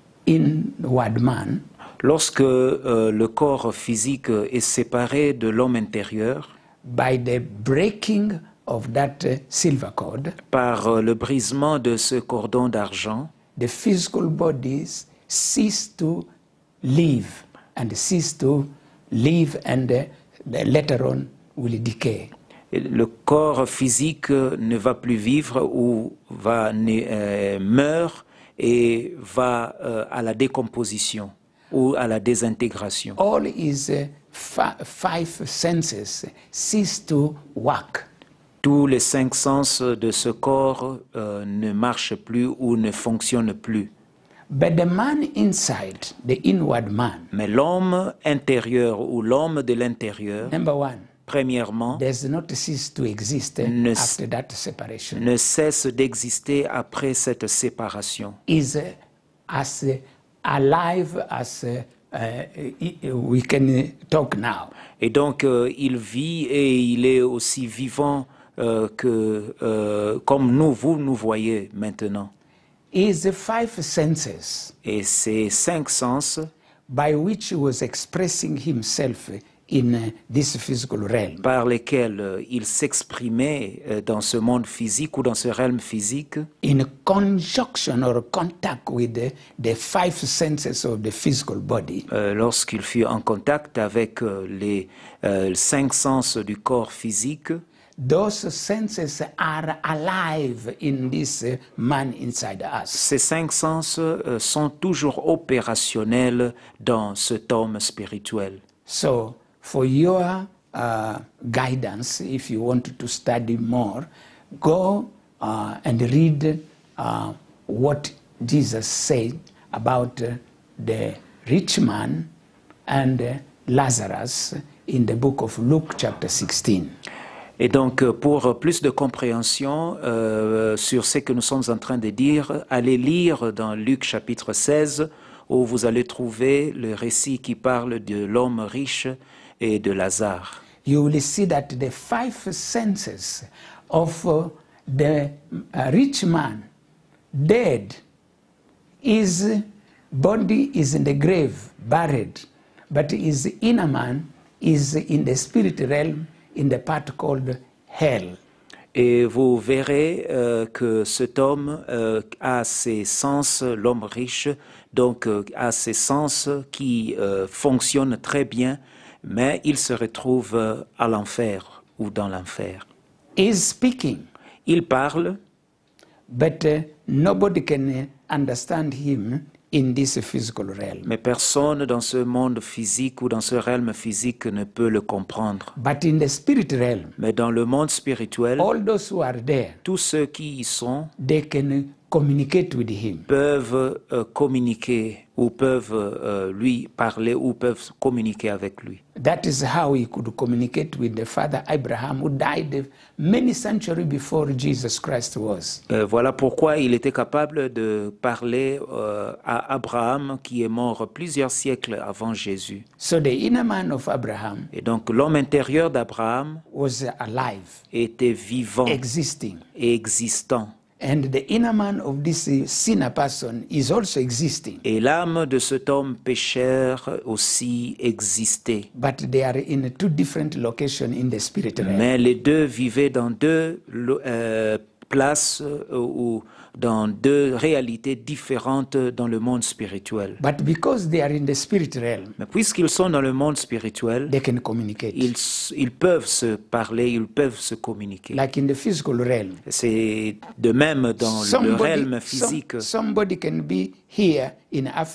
inward man, lorsque euh, le corps physique est séparé de l'homme intérieur by the breaking of that uh, silver cord, par euh, le brisement de ce cordon d'argent, the physical bodies cease to live and cease to live and uh, the later on will decay. et le corps physique ne va plus vivre ou va ne- euh, meurt et va euh, à la décomposition ou à la désintégration. All his uh, fi- five senses cease to work. Tous les cinq sens de ce corps euh, ne marchent plus ou ne fonctionnent plus. But the man inside, the inward man, Mais l'homme intérieur ou l'homme de l'intérieur, number one, premièrement, does not cease to exist uh, Ne- after that separation. ne cesse d'exister après cette séparation. Is uh, as uh, alive as uh, uh, we can uh, talk now. Et donc, euh, il vit et il est aussi vivant euh, que, euh, comme nous, vous nous voyez maintenant. Is the five senses Et ces cinq sens by which he was expressing himself in uh, this physical realm. par lesquels euh, il s'exprimait euh, dans ce monde physique ou dans ce realm physique, In conjunction or contact with the, the five senses of the physical body, euh, lorsqu'il fut en contact avec euh, les euh, cinq sens du corps physique, those senses are alive in this uh, man inside us. ces cinq sens euh, sont toujours opérationnels dans cet homme spirituel. So, for your uh, guidance, if you want to study more, go uh, and read uh, what Jesus said about uh, the rich man and uh, Lazarus in the book of Luke, chapter sixteen. Et donc, euh, pour plus de compréhension euh, sur ce que nous sommes en train de dire, allez lire dans Luc chapitre seize, où vous allez trouver le récit qui parle de l'homme riche et de Lazare. You will see that the five senses of uh, the uh, rich man dead, his body is in the grave, buried, but his inner man is in the spirit realm in the part called hell. Et vous verrez euh, que cet homme euh, a ses sens, l'homme riche, donc euh, a ses sens qui euh, fonctionnent très bien, mais il se retrouve euh, à l'enfer ou dans l'enfer. He is speaking, Il parle, but uh, nobody can uh, understand him in this physical realm. mais personne dans ce monde physique ou dans ce realm physique ne peut le comprendre. But in the spirit realm, Mais dans le monde spirituel, all those who are there, tous ceux qui y sont they can communicate with him. peuvent euh, communiquer ou peuvent euh, lui parler ou peuvent communiquer avec lui. That is how he could communicate with the father Abraham, who died many centuries before Jesus Christ was. Euh, voilà pourquoi il était capable de parler euh, à Abraham qui est mort plusieurs siècles avant Jésus. So the inner man of Abraham Et donc l'homme intérieur d'Abraham was alive, était vivant existing. et existant. And the inner man of this uh, sinner person is also existing. Et l'âme de cet homme pécheur aussi existait. But they are in two different locations in the spirit realm. Mais les deux vivaient dans deux lo- euh, places euh, ou dans deux réalités différentes dans le monde spirituel. But because they are in the spirit realm, Mais puisqu'ils sont dans le monde spirituel, they can communicate. ils, s- ils peuvent se parler, ils peuvent se communiquer. Like in the physical realm. C'est de même dans le realm some- physique. somebody can be here in Africa.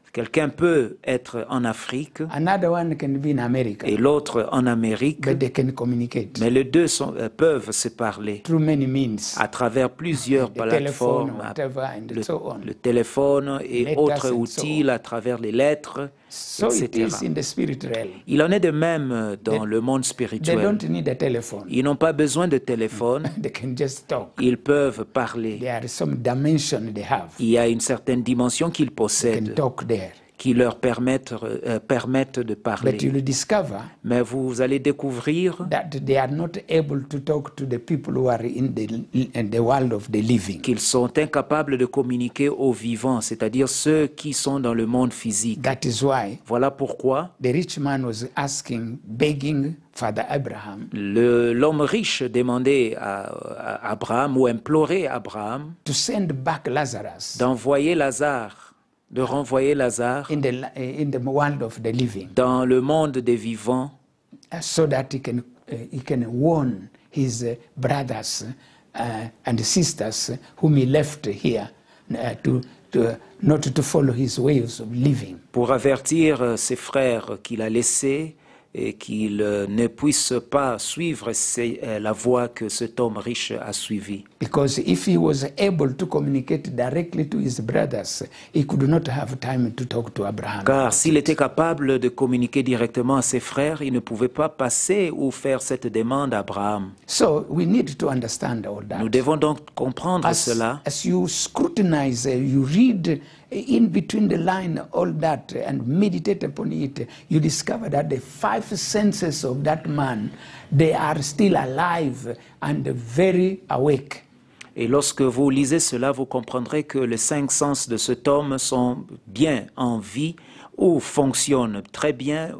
Quelqu'un peut être en Afrique another one can be in America, et l'autre en Amérique, but they can communicate mais les deux sont, euh, peuvent se parler through many means. à travers plusieurs The telephone, plateformes, whatever, and le, so on. le téléphone et Letters autres and so outils on. à travers les lettres, So it et is cetera. in the spirit realm. Il en est de même dans They- le monde They spirituel. don't need a telephone. Ils n'ont pas besoin de téléphone, They can just talk. ils peuvent parler. There are some dimension they have. Il y a une certaine dimension qu'ils They can possèdent talk there. qui leur permettent, euh, permettent de But parler. you'll discover Mais vous allez découvrir that they are not able to talk to the people who are in the, in the world of the living. qu'ils sont incapables de communiquer aux vivants, c'est-à-dire ceux qui sont dans le monde physique. That is why Voilà pourquoi the rich man was asking, begging Father Abraham le- l'homme riche demandait à, à Abraham ou implorait Abraham to send back Lazarus d'envoyer Lazare, de renvoyer Lazare in the, in the world of the living, dans le monde des vivants uh, so that he can, uh, he can warn his uh, brothers uh, and sisters whom he left here uh, to, to, not to follow his ways of living. pour avertir euh, ses frères qu'il a laissés et qu'ils euh, ne puissent pas suivre ses- euh, la voie que cet homme riche a suivie. Because if he was able to communicate directly to his brothers, he could not have time to talk to Abraham. Car s'il était capable de communiquer directement à ses frères, il ne pouvait pas passer ou faire cette demande à Abraham. So we need to understand all that. Nous devons donc comprendre As, cela. as you scrutinize, uh, you read uh, in between the line all that uh, and meditate upon it, you discover that the five senses of that man, they are still alive and very awake. Et lorsque vous lisez cela, vous comprendrez que les cinq sens de cet homme sont bien en vie ou fonctionnent très bien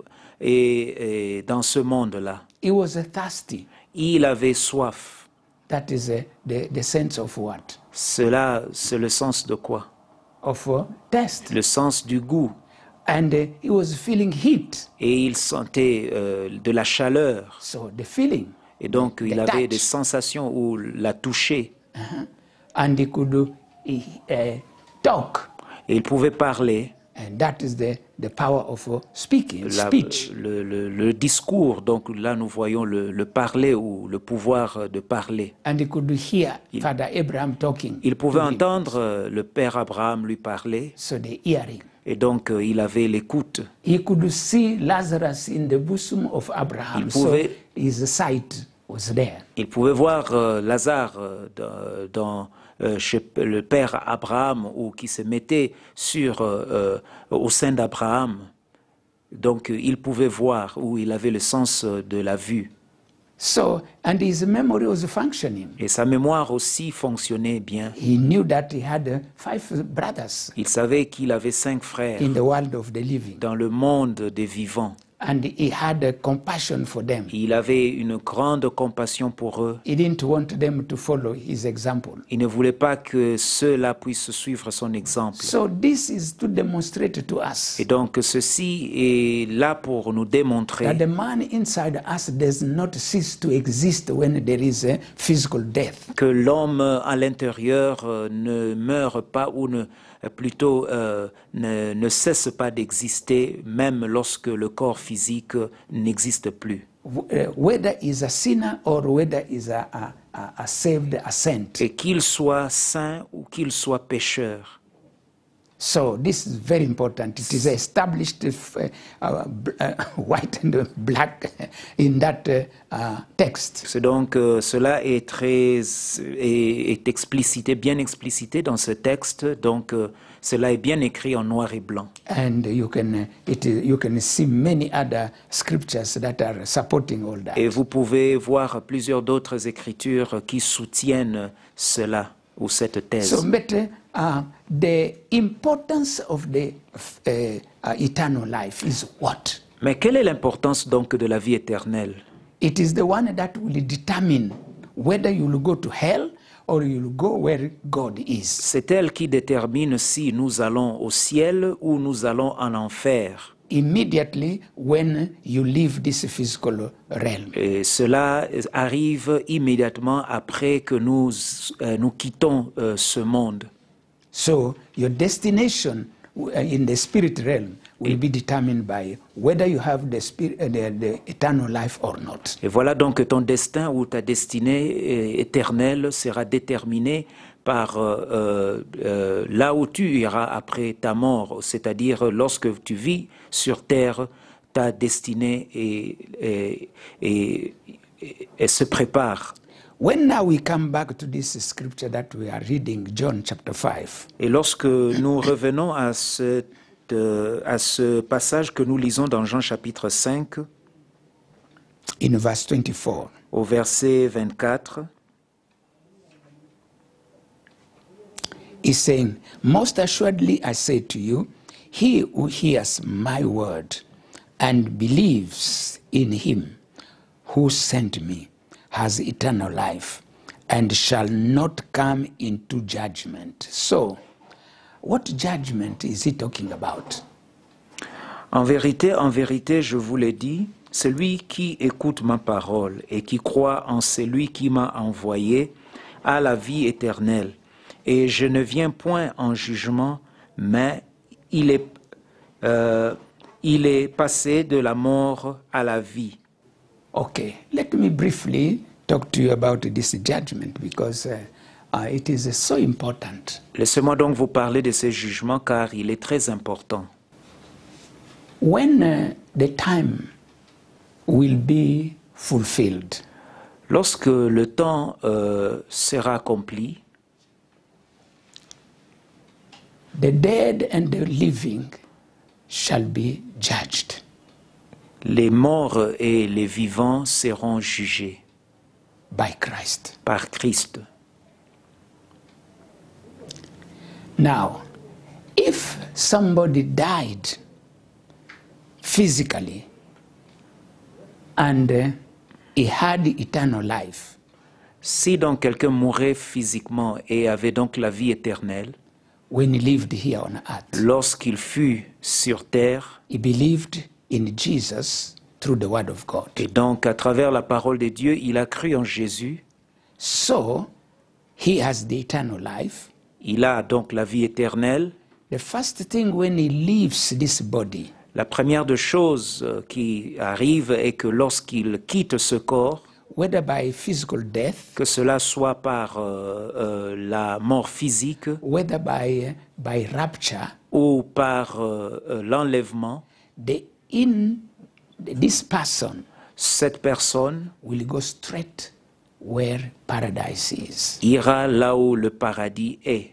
et, et dans ce monde-là. He was uh, thirsty. Il avait soif. That is uh, the, the sense of what? Cela, c'est le sens de quoi? Of uh, taste. Le sens du goût. And uh, he was feeling heat. Et il sentait euh, de la chaleur. So the feeling. Et donc, the il avait touch. des sensations où la toucher. Uh-huh. And he could uh, uh, talk. Et il pouvait parler. And that is the, the power of uh, speaking, La- speech. le, le- le discours, donc là nous voyons le, le parler ou le pouvoir de parler. And he could hear Father Abraham talking. Il pouvait to him. entendre euh, le père Abraham lui parler So the hearing. et donc euh, il avait l'écoute. He could see Lazarus in the bosom of Abraham. Il So pouvait- his sight was there. Il pouvait voir euh, Lazare euh, dans, dans, euh, chez le père Abraham ou qui se mettait sur, euh, euh, au sein d'Abraham. Donc euh, il pouvait voir ou il avait le sens euh, de la vue. So, and his memory was functioning. Et sa mémoire aussi fonctionnait bien. He knew that he had uh, five brothers Il savait qu'il avait cinq frères in the world of the living. dans le monde des vivants. And he had uh, compassion for them. Il avait une grande compassion pour eux. He didn't want them to follow his example. Il ne voulait pas que ceux-là puissent suivre son exemple. So this is to demonstrate to us Et donc ceci est là pour nous démontrer that the man inside us does not cease to exist when there is a physical death. que l'homme à l'intérieur euh, ne meurt pas ou ne, plutôt euh, ne, ne cesse pas d'exister même lorsque le corps physique n'existe plus. W- uh, Whether he's a sinner or whether he's a, a, a, a saved, a saint. Et qu'il soit saint ou qu'il soit pécheur. So this is very important. It is established uh, uh, b- uh, white and black in that uh, uh, text. C'est donc euh, cela est très est, est explicité, bien explicité dans ce texte. Donc euh, cela est bien écrit en noir et blanc. And you can, uh, it, is- you can see many other scriptures that are supporting all that. Et vous pouvez voir plusieurs d'autres écritures qui soutiennent cela ou cette thèse. So, but uh, the importance of the uh, uh, eternal life is what? Mais quelle est l'importance donc de la vie éternelle? It is the one that will determine whether you will go to hell or you will go where God is. C'est elle qui détermine si nous allons au ciel ou nous allons en enfer. Immediately when you leave this physical realm. Et cela arrive immédiatement après que nous, euh, nous quittons euh, ce monde. So your destination uh, in the spirit realm will be determined by whether you have the, spirit, uh, the, the eternal life or not. Et voilà donc que ton destin ou ta destinée euh, éternelle sera déterminée par euh, euh, là où tu iras après ta mort, c'est-à-dire lorsque tu vis sur terre, ta destinée et, et, et, et, et se prépare. When now we come back to this scripture that we are reading, John chapter five, Et lorsque nous revenons à, cette, euh, à ce passage que nous lisons dans Jean chapitre cinq, in verse twenty-four, au verset vingt-quatre, he's saying, most assuredly I say to you, he who hears my word and believes in him who sent me has eternal life and shall not come into judgment. So, what judgment is he talking about? En vérité, en vérité, je vous l'ai dit, celui qui écoute ma parole et qui croit en celui qui m'a envoyé a la vie éternelle. Et je ne viens point en jugement, mais il est, euh, il est passé de la mort à la vie. Okay, let me briefly talk to you about this judgment because uh, uh, it is uh, so important. Laissez-moi donc vous parler de ces jugements car il est très important. When uh, the time will be fulfilled, Lorsque le temps euh, sera accompli, the dead and the living shall be judged. les morts et les vivants seront jugés By Christ. par Christ. Now, if somebody died physically and uh, he had eternal life, Si donc quelqu'un mourait physiquement et avait donc la vie éternelle, when he lived here on earth, lorsqu'il fut sur terre, he believed in Jesus through the word of God. et donc à travers la parole de Dieu, il a cru en Jésus, So, he has the eternal life. il a donc la vie éternelle. The first thing when he leaves this body, La première des choses euh, qui arrive est que lorsqu'il quitte ce corps, whether by physical death, que cela soit par euh, euh, la mort physique whether by, by rapture, ou par euh, euh, l'enlèvement, the in this person cette personne will go straight where paradise is. ira là où le paradis est.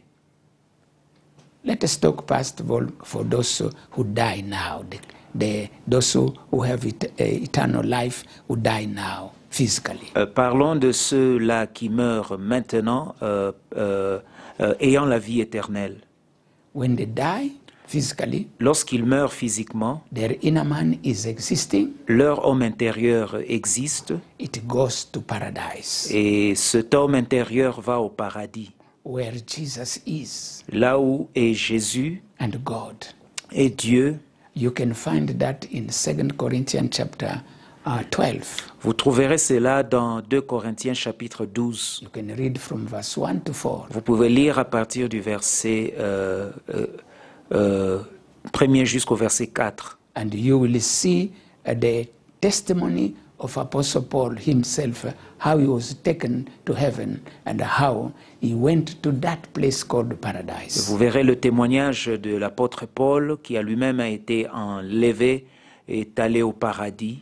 Let us talk first of all for those who die now, the, the, those who, who have it, uh, eternal life who die now physically. Euh, parlons de ceux-là qui meurent maintenant, euh, euh, euh, ayant la vie éternelle. When they die physically, Lorsqu'ils meurent physiquement, their inner man is existing, leur homme intérieur existe it goes to paradise, et cet homme intérieur va au paradis, where Jesus is là où est Jésus and God. et Dieu. You can find that in Second Corinthians chapter uh, twelve. Vous trouverez cela dans deux Corinthiens chapitre douze. You can read from verse one to four. Vous pouvez lire à partir du verset euh, euh, euh, premier jusqu'au verset quatre. And you will see uh, the testimony of Apostle Paul himself, uh, how he was taken to heaven and how he went to that place called paradise. Vous verrez le témoignage de l'apôtre Paul qui a lui-même été enlevé et est allé au paradis.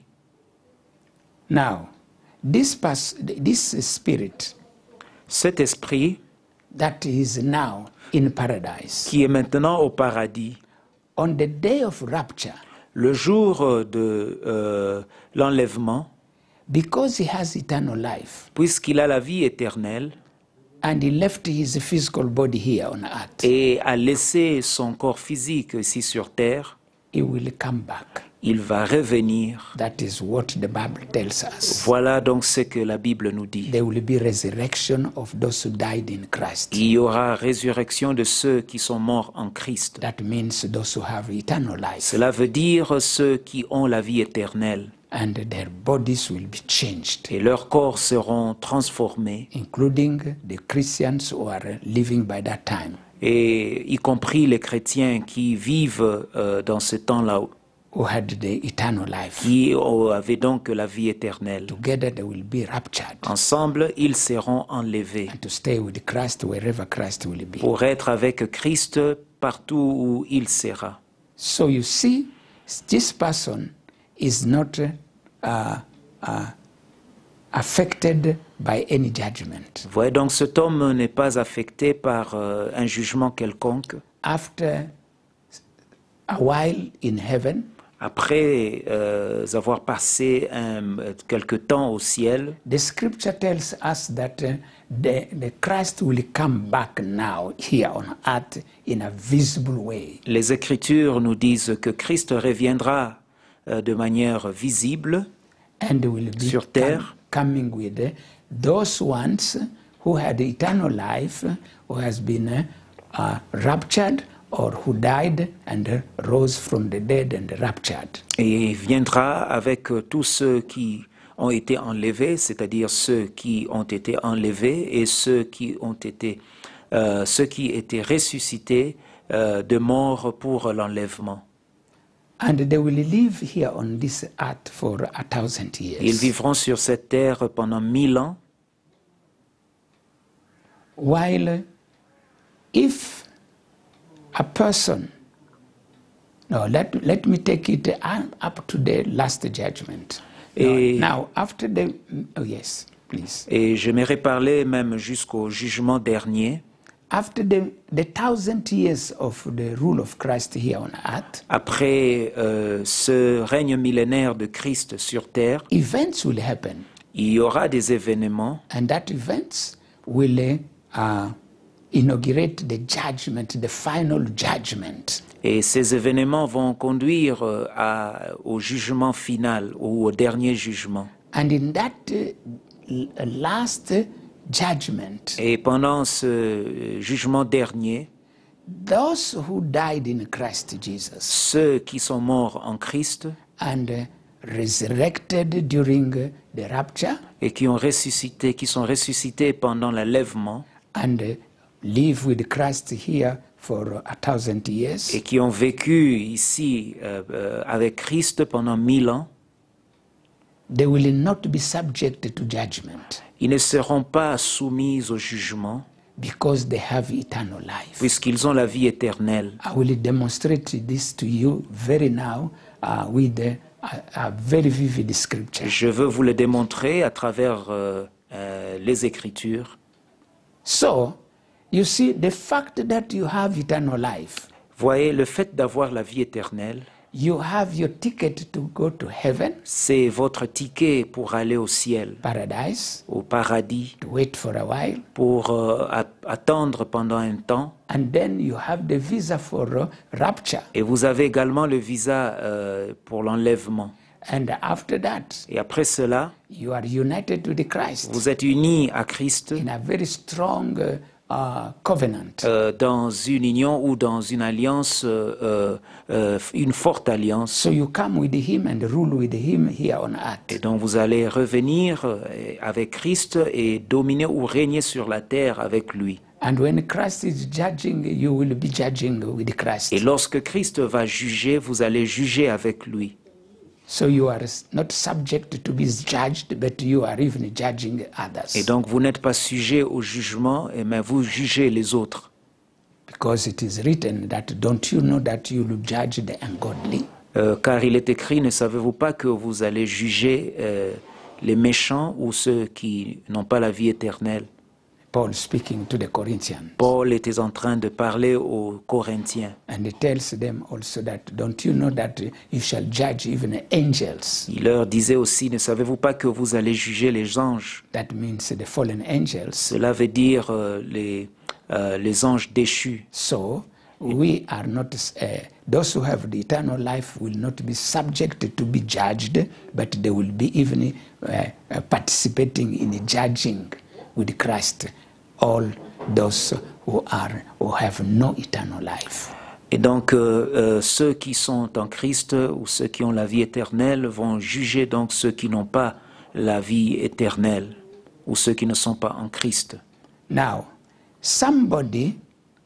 Now, this, pas- this spirit Cet esprit that is now in paradise, qui est maintenant au paradis, on the day of rapture, le jour de euh, l'enlèvement, because he has eternal life puisqu'il a la vie éternelle and he left his physical body here on earth, et a laissé son corps physique ici sur terre, he will come back. il va revenir. That is what the Bible tells us. Voilà donc ce que la Bible nous dit. There will be resurrection of those who died in Christ. Il y aura résurrection de ceux qui sont morts en Christ. That means those who have eternal life. Cela veut dire ceux qui ont la vie éternelle. And their bodies will be changed, Et leurs corps seront transformés, including the Christians who are living by that time. et y compris les chrétiens qui vivent euh, dans ce temps-là, who had the eternal life. qui euh, avaient donc la vie éternelle. Together they will be raptured Ensemble, ils seront enlevés and to stay with Christ wherever Christ will be. pour être avec Christ partout où il sera. So you see, this person is not uh, uh, affected by any judgment. Vous voyez, donc cet homme n'est pas affecté par euh, un jugement quelconque. After a while in heaven, Après euh, avoir passé un, quelque temps au ciel, the scripture tells us that uh, the, the Christ will come back now here on earth in a visible way. les Écritures nous disent que Christ reviendra euh, de manière visible And will be sur terre. com- coming with uh, those ones who had eternal life, who has been uh, uh, raptured or who died and uh, rose from the dead and raptured. Et il viendra avec euh, tous ceux qui ont été enlevés, c'est-à-dire ceux qui ont été enlevés et ceux qui ont été, euh, ceux qui étaient ressuscités euh, de mort pour l'enlèvement. And they will live here on this earth for a thousand years. Ils vivront sur cette terre pendant mille ans. While if a person, no, let, let me take it up to the last judgment. No, Et- now, after the, oh yes, please. Et j'aimerais parler même jusqu'au jugement dernier. After the, the thousand years of the rule of Christ here on earth, Après euh, ce règne millénaire de Christ sur terre, events will happen, il y aura des événements and that events will uh, inaugurate the judgment, the final judgment. et ces événements vont conduire euh, à- au jugement final ou au dernier jugement. And in that uh, l- last judgment, Et pendant ce jugement dernier, those who died in Christ Jesus ceux qui sont morts en Christ and uh, resurrected during uh, the rapture et qui ont ressuscité, qui sont ressuscités pendant l'enlèvement and uh, live with Christ here for a thousand years, et qui ont vécu ici euh, euh, avec Christ pendant mille ans, they will not be subject to judgment ils ne seront pas soumis au jugement because they have eternal life. puisqu'ils ont la vie éternelle. I will demonstrate this to you very now uh, with uh, a, a very vivid scripture. Je veux vous le démontrer à travers euh, euh, les Écritures. So, you see, the fact that you have eternal life, Voyez, le fait d'avoir la vie éternelle, you have your ticket to go to heaven, c'est votre ticket pour aller au ciel, paradise, au paradis, to wait for a while, pour euh, a- attendre pendant un temps. and then you have the visa for uh, rapture. Et vous avez également le visa euh, pour l'enlèvement. And after that, Et après cela, you are united with Christ vous êtes unis à Christ in a very strong uh, uh, covenant. euh, dans une union ou dans une alliance, euh, euh, euh, une forte alliance. So you come with him and rule with him here on Et earth. donc vous allez revenir euh, avec Christ et dominer ou régner sur la terre avec lui. And when Christ is judging, you will be judging with Christ. Et lorsque Christ va juger, vous allez juger avec lui. So you are s- not subject to be judged, but you are even judging others. Et donc vous n'êtes pas sujet au jugement, et mais vous jugez les autres. Because it is written that don't you know that you will judge the ungodly? Euh, car il est écrit, ne savez-vous pas que vous allez juger euh, les méchants ou ceux qui n'ont pas la vie éternelle? Paul speaking to the Corinthians. Paul était en train de parler aux Corinthiens. And he tells them also that don't you know that you shall judge even angels? Il leur disait aussi, ne savez-vous pas que vous allez juger les anges? That means the fallen angels. Cela veut dire euh, les, euh, les anges déchus. So we are not, uh, those who have the eternal life will not be subject to be judged, but they will be even uh, uh, participating in judging with Christ all those who are who have no eternal life. Et donc, euh, euh, ceux qui sont en Christ ou ceux qui ont la vie éternelle vont juger donc ceux qui n'ont pas la vie éternelle ou ceux qui ne sont pas en Christ. Now, somebody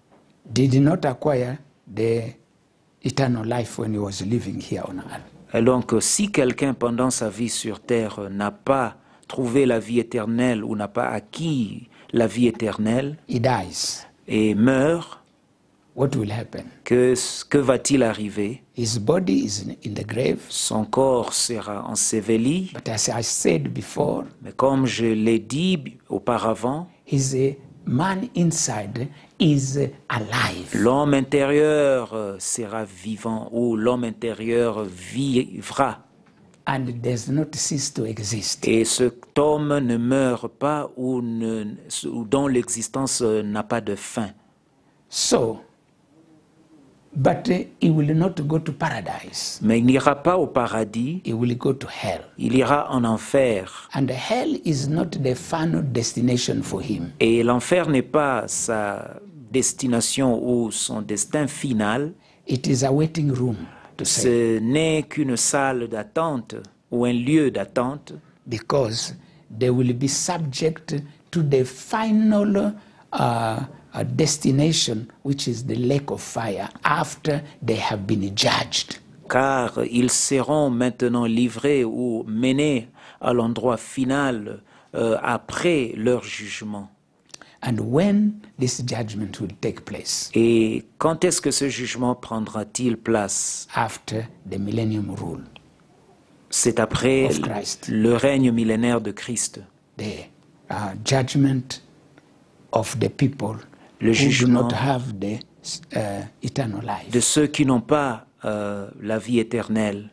did not acquire the eternal life when he was living here on earth. Et donc, si quelqu'un pendant sa vie sur terre n'a pas trouvé la vie éternelle ou n'a pas acquis la vie éternelle He dies. et meurt, What will happen? que, que va-t-il arriver? His body is in, in the grave, Son corps sera enseveli, but as I said before, mais comme je l'ai dit auparavant, his uh, man inside is uh, alive. l'homme intérieur euh, sera vivant ou l'homme intérieur vivra. And does not cease to exist. Et cet homme ne meurt pas ou, ne, ou dont l'existence euh, n'a pas de fin. So, but uh, he will not go to paradise. Mais il n'ira pas au paradis, He will go to hell. il ira en enfer. And hell is not the final destination for him. Et l'enfer n'est pas sa destination ou son destin final. It is a waiting room, to say, Ce n'est qu'une salle d'attente ou un lieu d'attente, because they will be subject to the final uh, uh, destination, which is the lake of fire, after they have been judged. car ils seront maintenant livrés ou menés à l'endroit final euh, après leur jugement. And when this judgment will take place? Et quand est-ce que ce jugement prendra-t-il place? After the millennium rule. C'est après Of Christ. le règne millénaire de Christ. The uh, judgment of the people Le who do jugement not have the uh, eternal life. de ceux qui n'ont pas euh, la vie éternelle.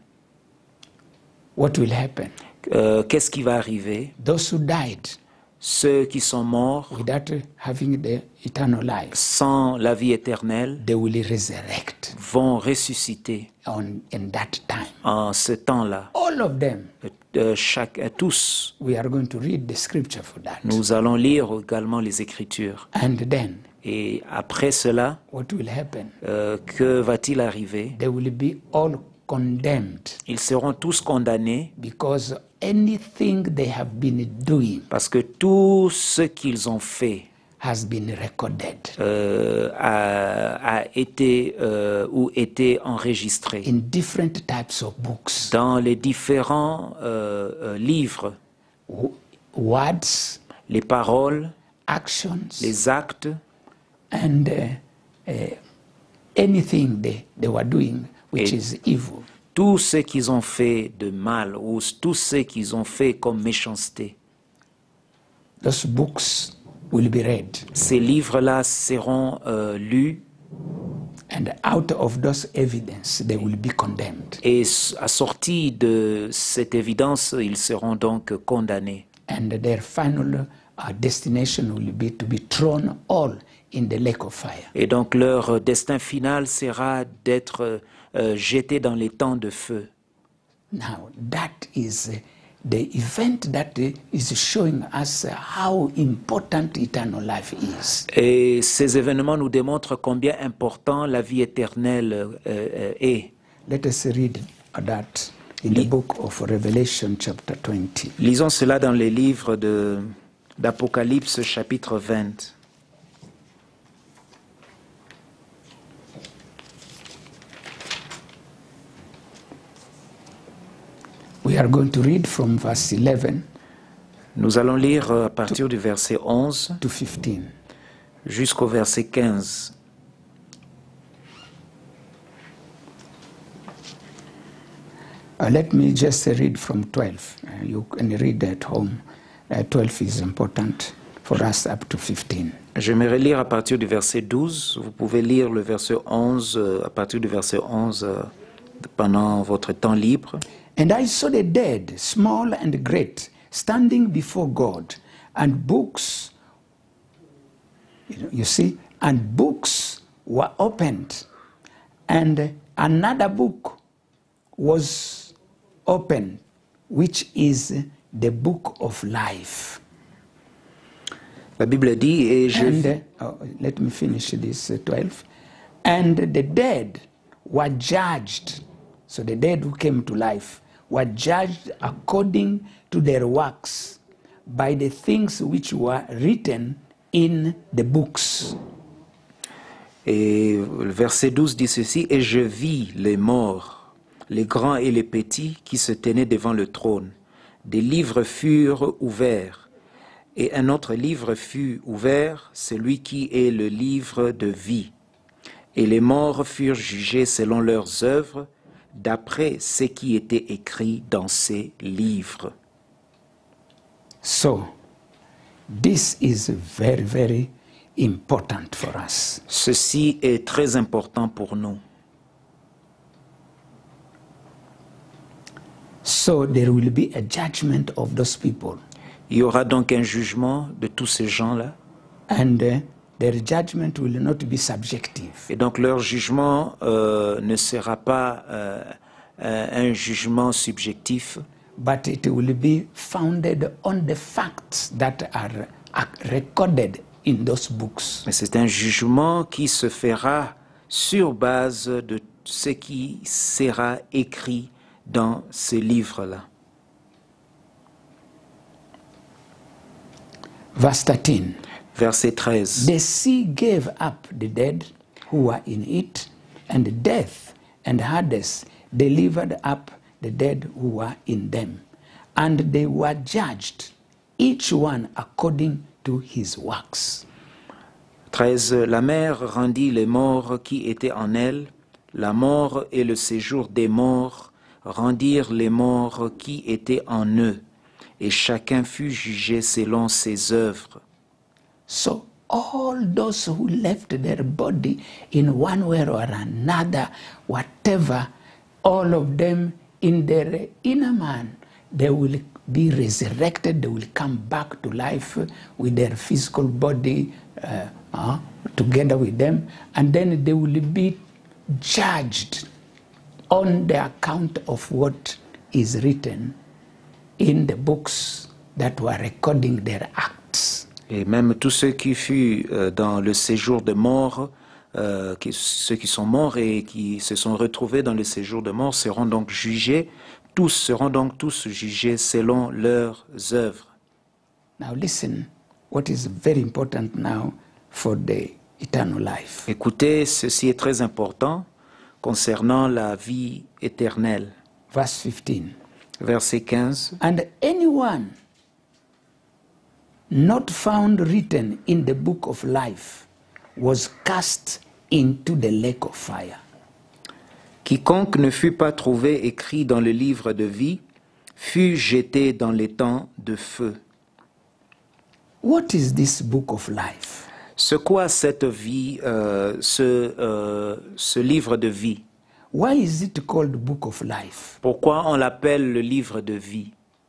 What will happen? Euh, Qu'est-ce qui va arriver? Those who died Ceux qui sont morts without having the eternal life, sans la vie éternelle they will resurrect vont ressusciter on, in that time. en ce temps-là. All of them. Euh, chaque, euh, tous, We are going to read the scripture for that. nous allons lire également les Écritures. And then, Et après cela, what will happen? euh, que va-t-il arriver? They will be all condemned Ils seront tous condamnés because anything they have been doing parce que tout ce qu'ils ont fait has been recorded euh, a, a été euh, ou été enregistré in different types of books. dans les différents euh, euh, livres, W- Words, les paroles, actions, les actes and uh, uh, anything they, they were doing which Et- is evil. tout ce qu'ils ont fait de mal ou tout ce qu'ils ont fait comme méchanceté. Those books will be read. Ces livres-là seront euh, lus And out of those evidence, they will be condemned. et assortis de cette évidence, ils seront donc condamnés. And their final uh, destination will be to be thrown all in the lake of fire. Et donc leur destin final sera d'être euh, jetés dans les temps de feu. Now, that is uh, the event that uh, is showing us uh, how important eternal life is. Et ces événements nous démontrent combien important la vie éternelle euh, euh, est. Let us read that in the book of Revelation, chapter twenty. Lisons cela dans les livres de- d'Apocalypse chapitre vingt. We are going to read from verse eleven Nous allons lire euh, à partir du verset onze to fifteen. jusqu'au verset quinze. Uh, let me just read from twelve. Uh, you can read at home. Uh, twelve is important for us up to fifteen. J'aimerais lire à partir du verset douze. Vous pouvez lire le verset onze euh, à partir du verset onze euh, pendant votre temps libre. And I saw the dead, small and great, standing before God, and books, you know, you see, and books were opened, and another book was opened, which is the book of life. La Bible dit, et je And vis- uh, oh, let me finish this uh, twelve. And the dead were judged. So the dead who came to life were judged according to their works by the things which were written in the books. Et le verset douze dit ceci, « Et je vis les morts, les grands et les petits, qui se tenaient devant le trône. Des livres furent ouverts, et un autre livre fut ouvert, celui qui est le livre de vie. Et les morts furent jugés selon leurs œuvres, d'après ce qui était écrit dans ces livres. » So, this is very, very important for us. Ceci est très important pour nous. So there will be a judgment of those people. Il y aura donc un jugement de tous ces gens-là. And uh, their judgment will not be subjective. Et donc leur jugement euh, ne sera pas euh, un jugement subjectif, But it will be founded on the facts that are uh, recorded in those books. mais c'est un jugement qui se fera sur base de ce qui sera écrit dans ces livres-là. Verse thirteen. Verset treize. The sea gave up the dead who were in it, and death and Hades delivered up the dead who were in them. And they were judged, each one according to his works. treize. La mer rendit les morts qui étaient en elle. La mort et le séjour des morts rendirent les morts qui étaient en eux. Et chacun fut jugé selon ses œuvres. So all those who left their body in one way or another, whatever, all of them in their inner man, they will be resurrected, they will come back to life with their physical body uh, uh, together with them, and then they will be judged on the account of what is written in the books that were recording their acts. Et même tous ceux qui furent euh, dans le séjour de mort, euh, qui, ceux qui sont morts et qui se sont retrouvés dans le séjour de mort seront donc jugés, tous seront donc tous jugés selon leurs œuvres. Now listen, what is very important now for the eternal life. Écoutez, ceci est très important concernant la vie éternelle. Verse fifteen. Verset quinze. And anyone not found written in the book of life was cast into the lake of fire. Quiconque ne fut pas trouvé écrit dans le livre de vie fut jeté dans les temps de feu. What is this book of life? C'est quoi cette vie, euh, ce, euh, ce livre de vie? Why is it called book of life? Pourquoi on l'appelle le livre de vie?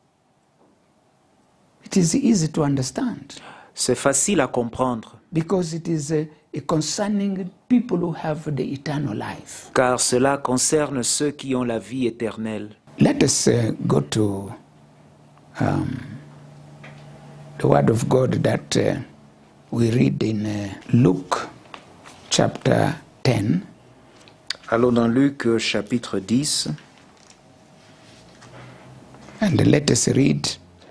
It is easy to understand C'est facile à comprendre, because it is uh, concerning people who have the eternal life. car cela concerne ceux qui ont la vie éternelle. Let us uh, go to um, the word of God that uh, we read in uh, Luke chapter ten. Allons dans Luc euh, chapitre dix, And let us read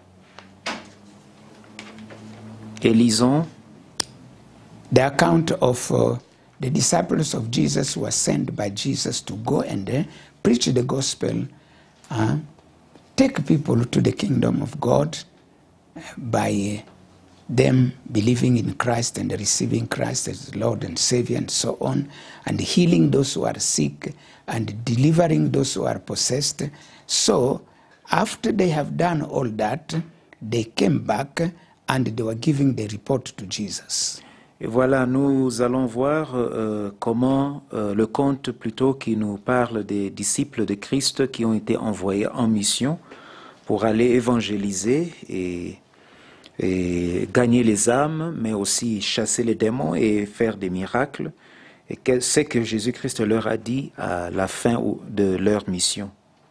et lisons the account of uh, the disciples of Jesus who were sent by Jesus to go and uh, preach the gospel, uh, take people to the kingdom of God uh, by uh, them believing in Christ and receiving Christ as Lord and Savior and so on, and healing those who are sick and delivering those who are possessed. So after they have done all that, they came back and they were giving the report to Jesus. Et voilà, nous allons voir euh, comment euh, le conte plutôt qui nous parle des disciples de Christ qui ont été envoyés en mission pour aller évangéliser et, et gagner les âmes, mais aussi chasser les démons et faire des miracles. Et c'est que Jésus-Christ leur a dit à la fin de leur mission.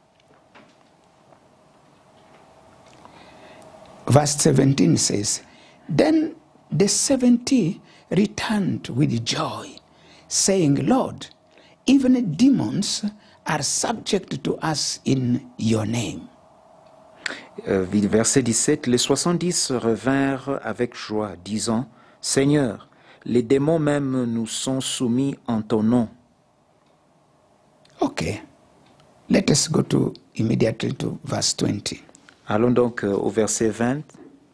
Verse seventeen says, Then the seventy returned with joy, saying, Lord, even demons are subject to us in your name. Euh, verset dix-sept, les soixante-dix revinrent avec joie, disant, Seigneur, Les démons même nous sont soumis en ton nom. Okay. Let us go to immediately to verse twenty. Allons donc euh, au verset vingt.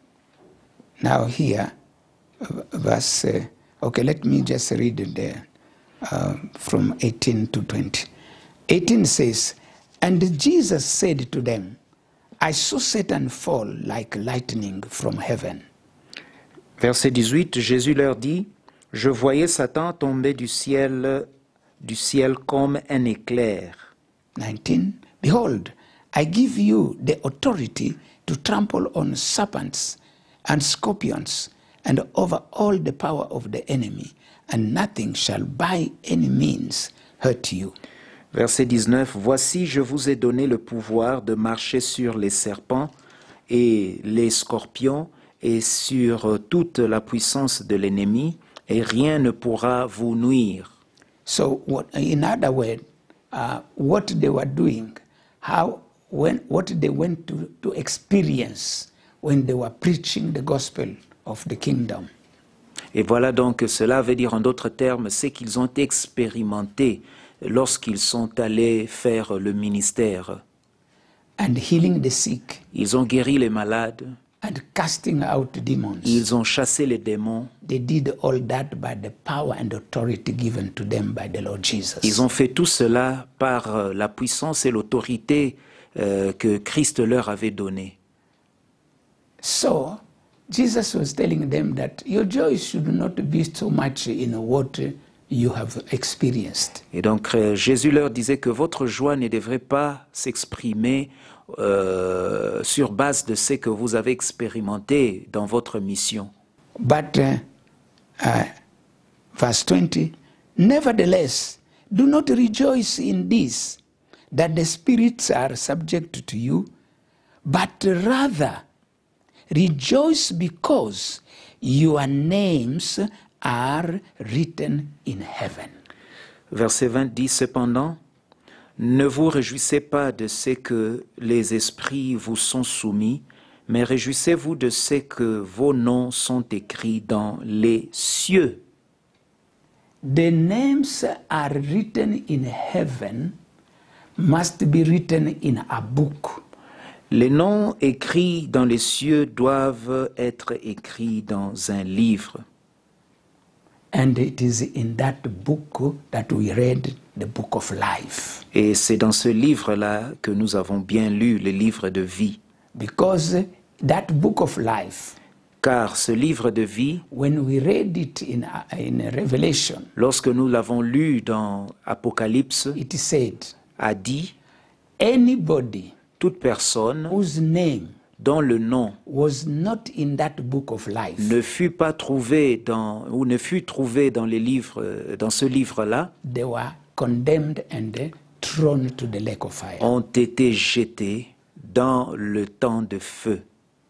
Now here, uh, verse, uh, okay, let me just read it there uh, from eighteen to twenty. eighteen says, and Jesus said to them, I saw Satan fall like lightning from heaven. Verset dix-huit, Jésus leur dit, je voyais Satan tomber du ciel, du ciel comme un éclair. nineteen, behold, I give you the authority to trample on serpents and scorpions and over all the power of the enemy, and nothing shall by any means hurt you. Verset dix-neuf, voici, je vous ai donné le pouvoir de marcher sur les serpents et les scorpions et sur toute la puissance de l'ennemi, et rien ne pourra vous nuire. So, what, in other words, uh, what they were doing, how, when, what they went to, to experience when they were preaching the gospel of the kingdom. Et voilà donc, cela veut dire en d'autres termes, c'est qu'ils ont expérimenté lorsqu'ils sont allés faire le ministère. And healing the sick. Ils ont guéri les malades. And casting out demons. Ils ont chassé les démons. They did all that by the power and authority given to them by the Lord Jesus. Ils ont fait tout cela par la puissance et l'autorité euh, que Christ leur avait donnée. So, Jesus was telling them that your joy should not be so much in what you have experienced. Et donc euh, Jésus leur disait que votre joie ne devrait pas s'exprimer euh, sur base de ce que vous avez expérimenté dans votre mission. But uh, uh, verse twenty, nevertheless, do not rejoice in this, that the spirits are subject to you, but rather rejoice because your names are written in heaven. Verset vingt dit, cependant, ne vous réjouissez pas de ce que les esprits vous sont soumis, mais réjouissez-vous de ce que vos noms sont écrits dans les cieux. The names are written in heaven must be written in a book. Les noms écrits dans les cieux doivent être écrits dans un livre. And it is in that book that we read the book of life. Et c'est dans ce livre-là que nous avons bien lu le livre de vie. Because that book of life, car ce livre de vie, when we read it in, in Revelation, lorsque nous l'avons lu dans Apocalypse, it said, a dit, anybody toute personne whose name dont le nom was not in that book of life, ne fut pas trouvé dans ou ne fut trouvé dans les livres dans ce livre-là, they were condemned and thrown to the lake of fire. Ont été jetés dans le temps de feu.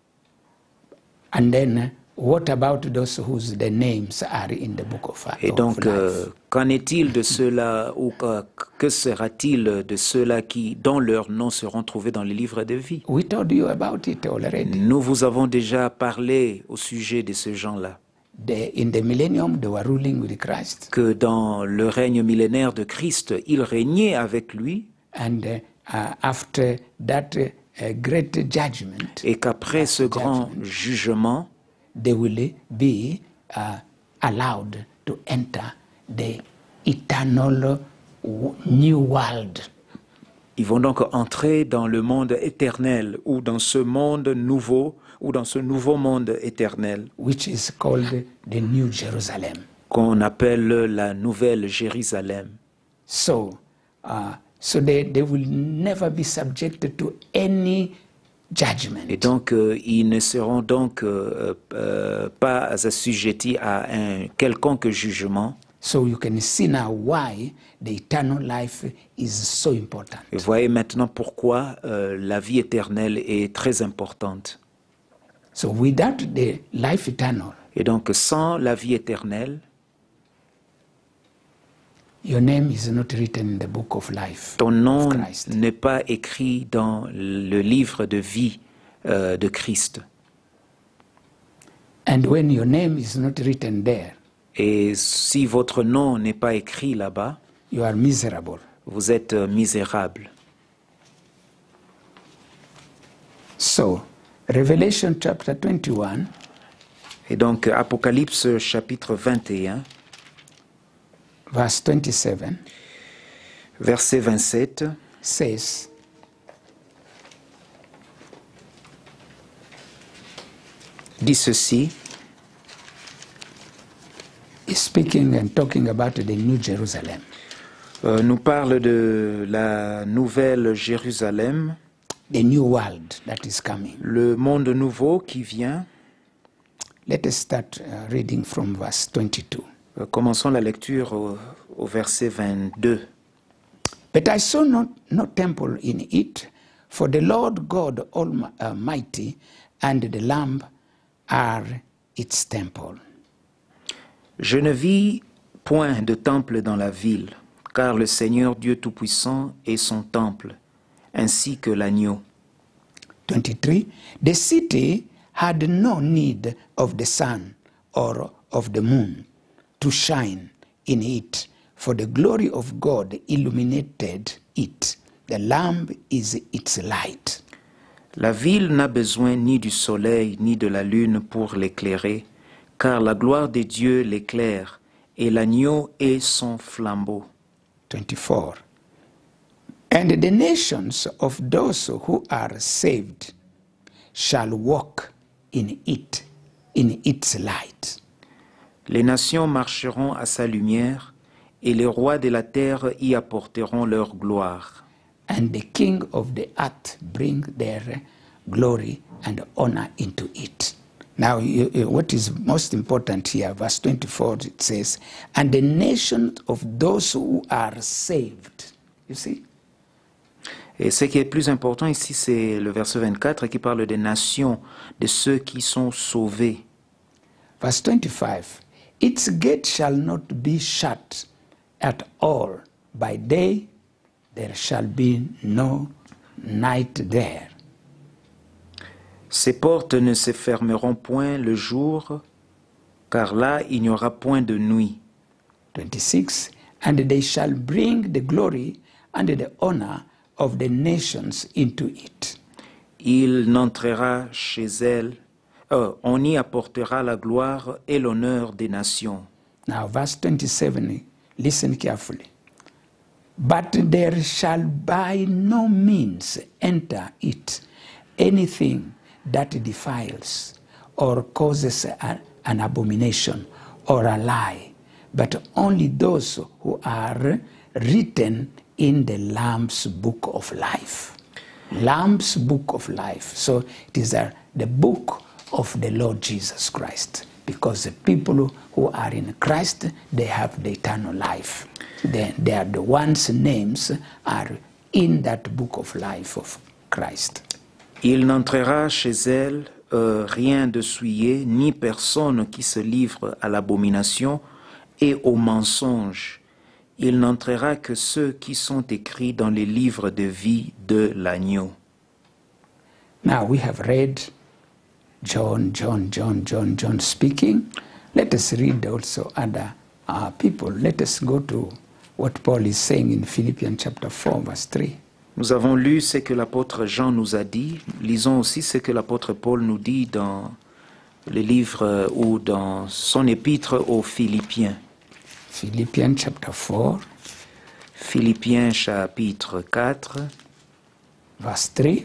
And then what about those whose the names are in the book of fire? Et donc euh, qu'en est-il de ceux-là ou que, que sera-t-il de ceux-là qui dont leurs noms seront trouvés dans les livres de vie? We told you about it already. Nous vous avons déjà parlé au sujet de ces gens-là. The, in the millennium, they were ruling with Christ. Que dans le règne millénaire de Christ, ils régnaient avec lui. And uh, uh, after that uh, great judgment, et qu'après ce grand jugement, they will be uh, allowed to enter the eternal new world. Ils vont donc entrer dans le monde éternel ou dans ce monde nouveau ou dans ce nouveau monde éternel, which is called the New Jerusalem, qu'on appelle la Nouvelle Jérusalem. So, uh, so they, they will never be subjected to any judgment. Et donc, euh, ils ne seront donc euh, euh, pas assujettis à un quelconque jugement. So you can see now why the eternal life is so important. Et vous voyez maintenant pourquoi euh, la vie éternelle est très importante. So without the life eternal, et donc sans la vie éternelle, your name is not written in the book of life. Ton nom n'est pas écrit dans le livre de vie euh, de Christ. And when your name is not written there, Et si votre nom n'est pas écrit là-bas, you are miserable. vous êtes euh, misérable. So, Revelation chapter twenty-one, Et donc, Apocalypse chapitre vingt et un, verse twenty-seven, verset vingt-sept, says, dit ceci, is speaking and talking about the New Jerusalem. euh, nous parle de la nouvelle Jérusalem, The new world that is coming. le monde nouveau qui vient. Let us start uh, reading from verse twenty-two. Euh, Commençons la lecture au, au verset vingt-deux. But I saw no, no temple in it, for the Lord God Almighty and the Lamb are its temple. Je ne vis point de temple dans la ville, car le Seigneur Dieu Tout-Puissant est son temple, ainsi que l'agneau. twenty-three. The city had no need of the sun or of the moon to shine in it, for the glory of God illuminated it. The Lamb is its light. La ville n'a besoin ni du soleil ni de la lune pour l'éclairer, car la gloire de Dieu l'éclaire, et l'agneau est son flambeau. twenty-four. And the nations of those who are saved shall walk in it, in its light. Les nations marcheront à sa lumière, et les rois de la terre y apporteront leur gloire. And the king of the earth bring their glory and honor into it. Now, you, you- what is most important here, verse twenty-four, it says, and the nation of those who are saved. You see? Et ce qui est plus important ici, c'est le verset vingt-quatre qui parle des nations, de ceux qui sont sauvés. Verse twenty-five, its gate shall not be shut at all. By day there shall be no night there. Ces portes ne se fermeront point le jour, car là il n'y aura point de nuit. twenty-six, and they shall bring the glory and the honor of the nations into it. Il n'entrera chez elle, euh, on y apportera la gloire et l'honneur des nations. Now, verse twenty-seven, listen carefully. But there shall by no means enter it anything that defiles or causes a- an abomination or a lie, but only those who are written in the Lamb's book of life. Lamb's book of life. So it is uh, the book of the Lord Jesus Christ, because the people who are in Christ, they have the eternal life. They, they are the ones' names are in that book of life of Christ. Il n'entrera chez elle euh, rien de souillé, ni personne qui se livre à l'abomination et au mensonge. Il n'entrera que ceux qui sont écrits dans les livres de vie de l'agneau. Now we have read John, John, John, John, John speaking. Let us read also other uh, people. Let us go to what Paul is saying in Philippians chapter four, verse three. Nous avons lu ce que l'apôtre Jean nous a dit. Lisons aussi ce que l'apôtre Paul nous dit dans le livre euh, ou dans son épître aux Philippiens. Philippians chapter four, Philippiens chapitre quatre, verse three.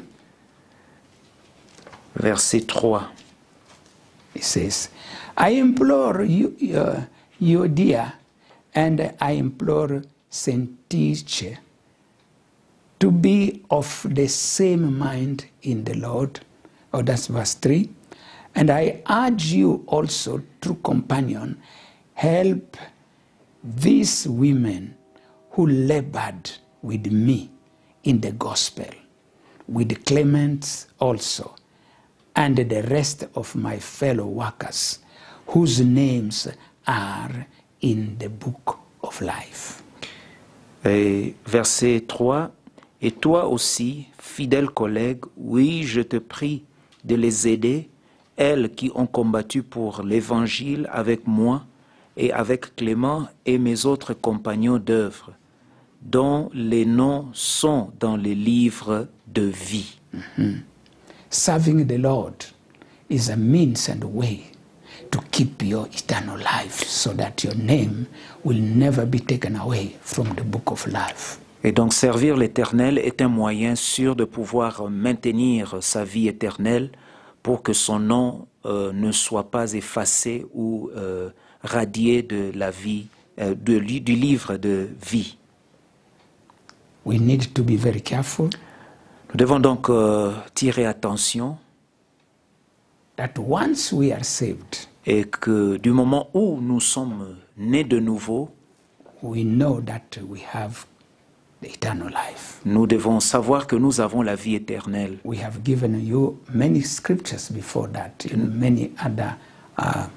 verset trois. It says, I implore you, uh, you dear, and I implore Saint Teacher, to be of the same mind in the Lord. Oh, that's verse three. And I urge you also, true companion, help these women who labored with me in the gospel, with Clement also, and the rest of my fellow workers, whose names are in the book of life. Et verset trois. Et toi aussi, fidèle collègue, oui, je te prie de les aider, elles qui ont combattu pour l'évangile avec moi et avec Clément et mes autres compagnons d'œuvre, dont les noms sont dans les livres de vie. Mm-hmm. Serving the Lord is a means and way to keep your eternal life so that your name will never be taken away from the book of life. Et donc servir l'Éternel est un moyen sûr de pouvoir maintenir sa vie éternelle pour que son nom euh, ne soit pas effacé ou euh, radié de la vie, euh, de, du livre de vie. We need to be very careful. Nous devons donc euh, tirer attention. That once we are saved, et que du moment où nous sommes nés de nouveau, we know that we have the eternal life. Nous devons savoir que nous avons la vie éternelle. We have given you many scriptures before that in many other uh,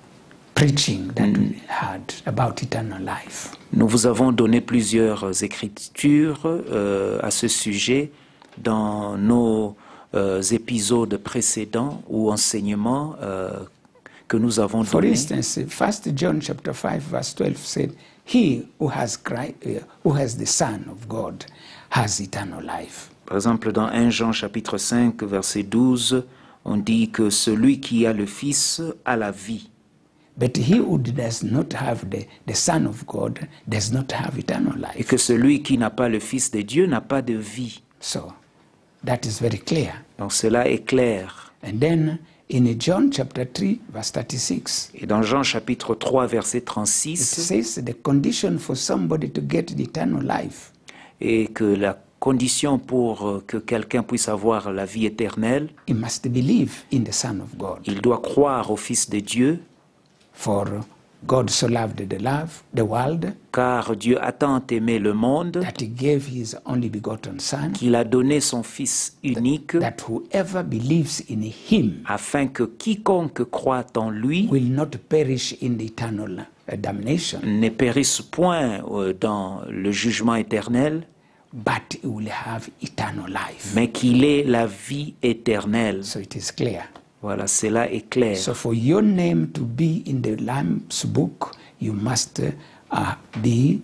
preaching that mm. we had about eternal life. Nous vous avons donné plusieurs écritures euh, à ce sujet dans nos euh, épisodes précédents ou enseignements euh, que nous avons donnés. For instance, First John chapter five verse twelve said, "He who has Christ, uh, who has the Son of God has eternal life." Par exemple, dans Premier Jean chapitre cinq verset douze, on dit que celui qui a le Fils a la vie. But he who does not have the, the Son of God does not have eternal life. Et que celui qui n'a pas le Fils de Dieu n'a pas de vie. So, that is very clear. Donc cela est clair. And then in John chapter three verse thirty-six. Et dans Jean chapitre trois verset trente-six. It says the condition for somebody to get the eternal life. Et que la condition pour que quelqu'un puisse avoir la vie éternelle, he must believe in the Son of God. Il doit croire au Fils de Dieu. For God so loved the love, the world, car Dieu a tant aimé le monde, that he gave his only begotten Son, qu'il a donné son Fils unique, that, that whoever believes in him, afin que quiconque croit en lui, will not perish in the eternal damnation, ne périsse point dans le jugement éternel, but he will have eternal life. Mais qu'il ait la vie éternelle. So it is clear. Voilà, cela est clair. So for your name to be in the Lamb's book, you must uh, be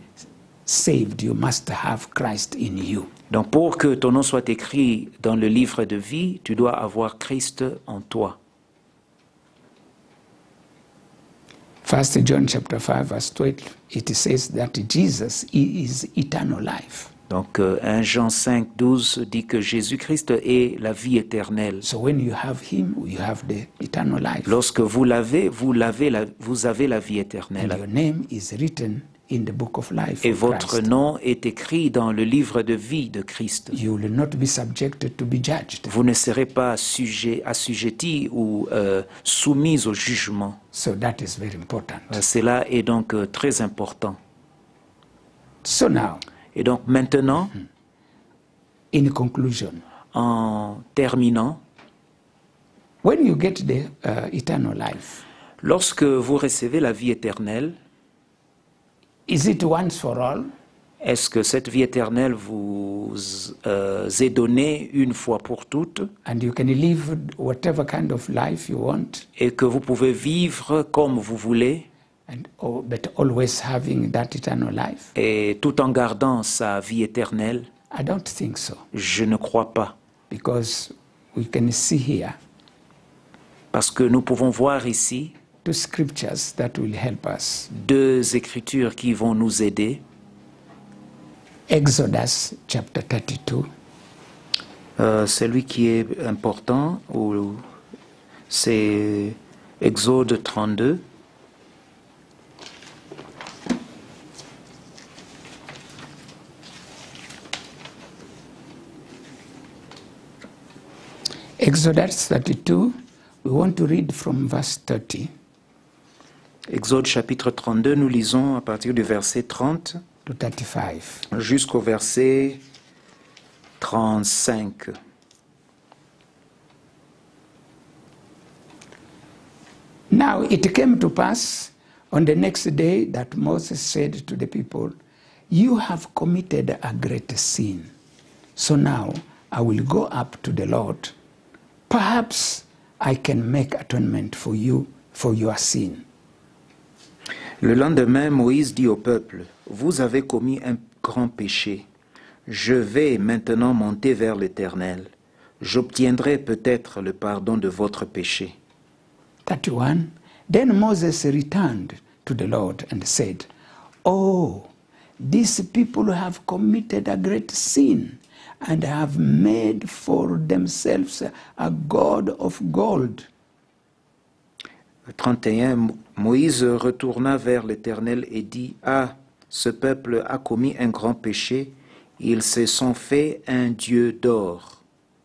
saved. You must have Christ in you. Donc pour que ton nom soit écrit dans le livre de vie, tu dois avoir Christ en toi. First John chapter five verse twelve, it says that Jesus is eternal life. Donc, Premier Jean cinq douze dit que Jésus-Christ est la vie éternelle. So when you have him, you have the eternal life. Lorsque vous l'avez, vous l'avez, la, vous avez la vie éternelle. And your name is written in the book of life. Et votre nom est écrit dans le livre de vie de Christ. You will not be subjected to be judged. Vous ne serez pas sujet, assujetti ou euh, soumis au jugement. So that is very important. Euh, cela est donc euh, très important. So now. Et donc maintenant, in conclusion, en terminant, when you get the uh, eternal life, lorsque vous recevez la vie éternelle, is it once for all? Est-ce que cette vie éternelle vous euh, est donnée une fois pour toutes? And you can live whatever kind of life you want? Et que vous pouvez vivre comme vous voulez? And, oh, but always having that eternal life? Et tout en gardant sa vie éternelle? I don't think so. Je ne crois pas. Because we can see here. Parce que nous pouvons voir ici two scriptures that will help us. Deux écritures qui vont nous aider. Exodus chapter thirty-two. Euh, celui qui est important, c'est Exode trente-deux. Exodus thirty-two, we want to read from verse thirty. Exode chapitre trente-deux, nous lisons à partir du verset trente to thirty-five. Jusqu'au verset trente-cinq. Now it came to pass on the next day that Moses said to the people, "You have committed a great sin. So now I will go up to the Lord. Perhaps I can make atonement for you for your sin." Le lendemain, Moïse dit au peuple, « Vous avez commis un grand péché. Je vais maintenant monter vers l'Éternel. J'obtiendrai peut-être le pardon de votre péché. » thirty-one. Then Moses returned to the Lord and said, Oh, these people have committed a great sin and have made for themselves a god of gold. trente et un, Moïse retourna vers l'Éternel et dit, « Ah, ce peuple a commis un grand péché, ils se sont fait un dieu d'or. »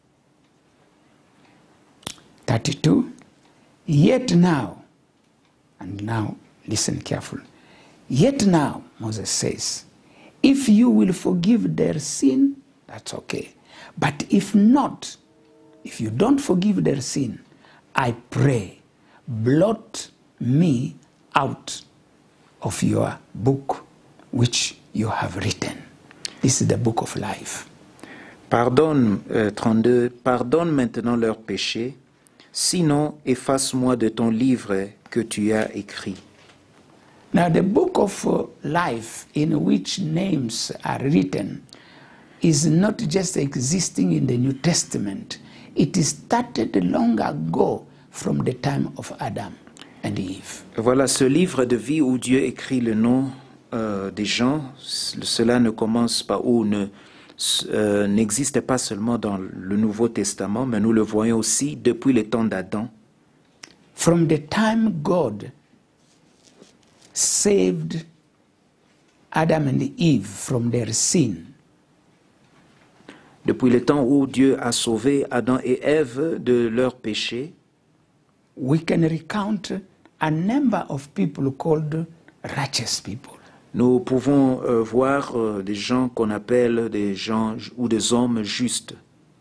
thirty-two. Yet now, and now listen carefully, yet now, Moses says, if you will forgive their sin, that's okay. But if not, if you don't forgive their sin, I pray, blot me out of your book which you have written. This is the book of life. Pardonne, euh, trente-deux, pardonne maintenant leurs péchés, sinon efface-moi de ton livre que tu as écrit. Now the book of uh, life in which names are written is not just existing in the New Testament. It started long ago from the time of Adam and Eve. Voilà ce livre de vie où Dieu écrit le nom euh, des gens. Cela ne commence pas ou ne euh, n'existe pas seulement dans le Nouveau Testament, mais nous le voyons aussi depuis le temps d'Adam. From the time God saved Adam and Eve from their sin, depuis le temps où Dieu a sauvé Adam et Ève de leur péché, we can recount a number of people called righteous people. nous pouvons euh, voir euh, des gens qu'on appelle des gens ou des hommes justes.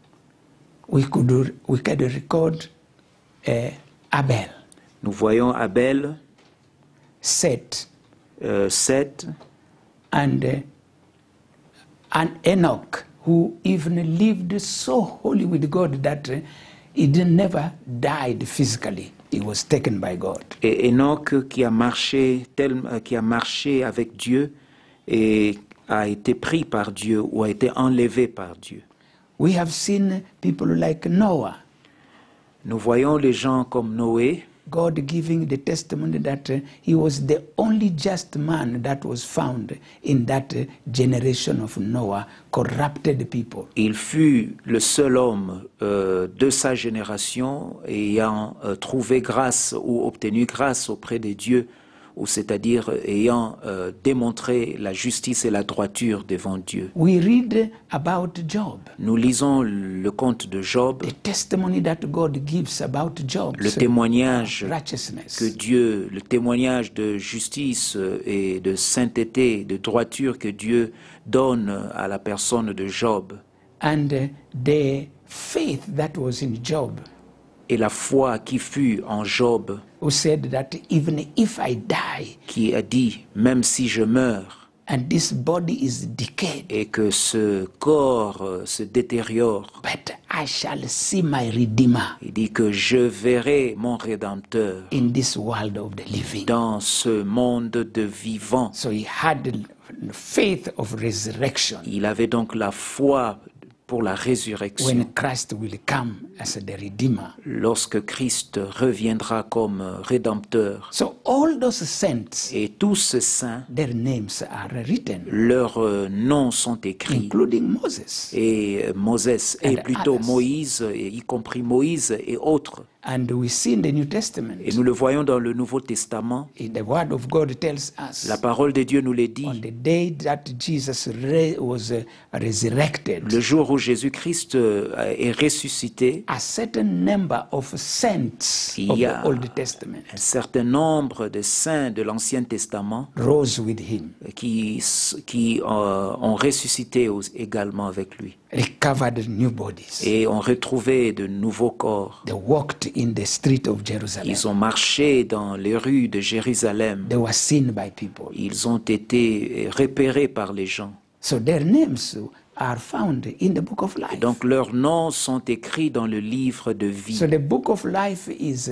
We could we could record uh, Abel, Nous voyons Abel, Seth, euh, Seth, and uh, and Enoch, who even lived so holy with God that uh, he didn't never died physically. He was taken by God. et Enoch qui a marché, tel, qui a marché avec Dieu et a été pris par Dieu ou a été enlevé par Dieu. We have seen people like Noah, Nous voyons les gens comme Noé, God giving the testimony that uh, he was the only just man that was found in that uh, generation of Noah, corrupted people. il fut le seul homme euh, de sa génération ayant euh, trouvé grâce ou obtenu grâce auprès de Dieu, ou c'est-à-dire ayant euh, démontré la justice et la droiture devant Dieu. We read about Job, Nous lisons le conte de Job, the testimony that God gives about Job, le témoignage righteousness. que Dieu, le témoignage de justice et de sainteté, de droiture que Dieu donne à la personne de Job, And uh, the faith that was in Job, et la foi qui fut en Job, who said that even if I die qui a dit, même si je meurs, and this body is decayed, et que ce corps euh, se détériore, but I shall see my Redeemer il dit que je verrai mon Rédempteur in this world of the living. dans ce monde de vivants. So he had the faith of resurrection Il avait donc la foi pour la résurrection. when Christ will come as the Redeemer. Lorsque Christ reviendra comme Rédempteur. So all those saints, Et tous ces saints, their names are written, leurs euh, noms sont écrits. including Moses. Et Moses, et And plutôt others. Moïse, et y compris Moïse et autres. And we see in the New Testament, Et nous le voyons dans le Nouveau Testament. the word of God tells us, La parole de Dieu nous le dit. on the day that Jesus re- was uh, resurrected, Le jour où Jésus-Christ euh, est ressuscité, a certain number of saints Il of y the a- Old Testament un certain nombre de saints de l'Ancien Testament rose with him, qui, qui euh, ont ressuscité aux- également avec lui. recovered new bodies. Et ont retrouvé de nouveaux corps. They walked in the street of Jerusalem. Ils ont marché dans les rues de Jérusalem. They were seen by people. Ils ont été repérés par les gens. So their names are found in the book of Et life. donc leurs noms sont écrits dans le livre de vie. So the book of life is uh,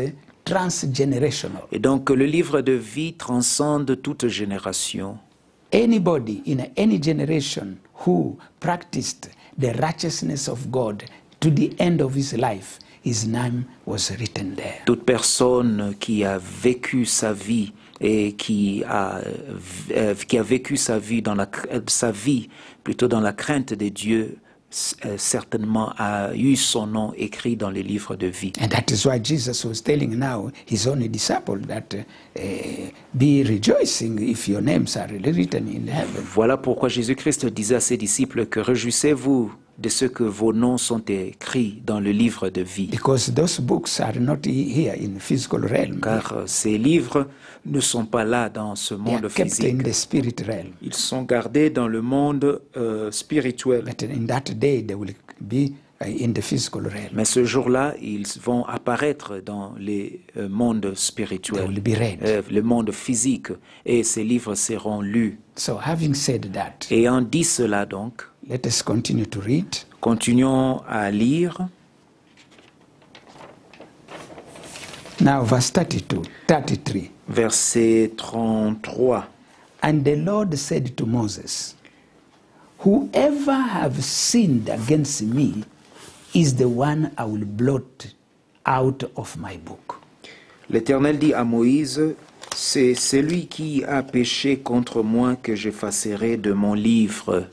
transgenerational. Et donc le livre de vie transcende toute génération. Anybody in any generation who practiced the righteousness of God to the end of his life, his name was written there. Toute personne qui a vécu sa vie et qui a, euh, qui a vécu sa vie dans la, sa vie plutôt dans la crainte de Dieu, euh, certainement a eu son nom écrit dans les livres de vie. And that is why Jesus was telling now his only disciple that uh, be rejoicing if your names are written in heaven. Voilà pourquoi Jésus-Christ disait à ses disciples que réjouissez-vous de ce que vos noms sont écrits dans le livre de vie. Because those books are not here in physical realm. Car euh, ces livres ne sont pas là dans ce They monde are kept physique. in the spirit realm. Ils sont gardés dans le monde euh, spirituel. But in that day they will be uh, in the physical realm. Mais ce jour-là, ils vont apparaître dans les euh, mondes They spirituels, will be read. euh, le monde physique, et ces livres seront lus. So having said that, Ayant dit cela donc, let us continue to read. continuons à lire. Now verse thirty-two, thirty-three. Verset trente-trois. And the Lord said to Moses, whoever have sinned against me is the one I will blot out of my book. L'Éternel dit à Moïse, c'est celui qui a péché contre moi que j'effacerai de mon livre.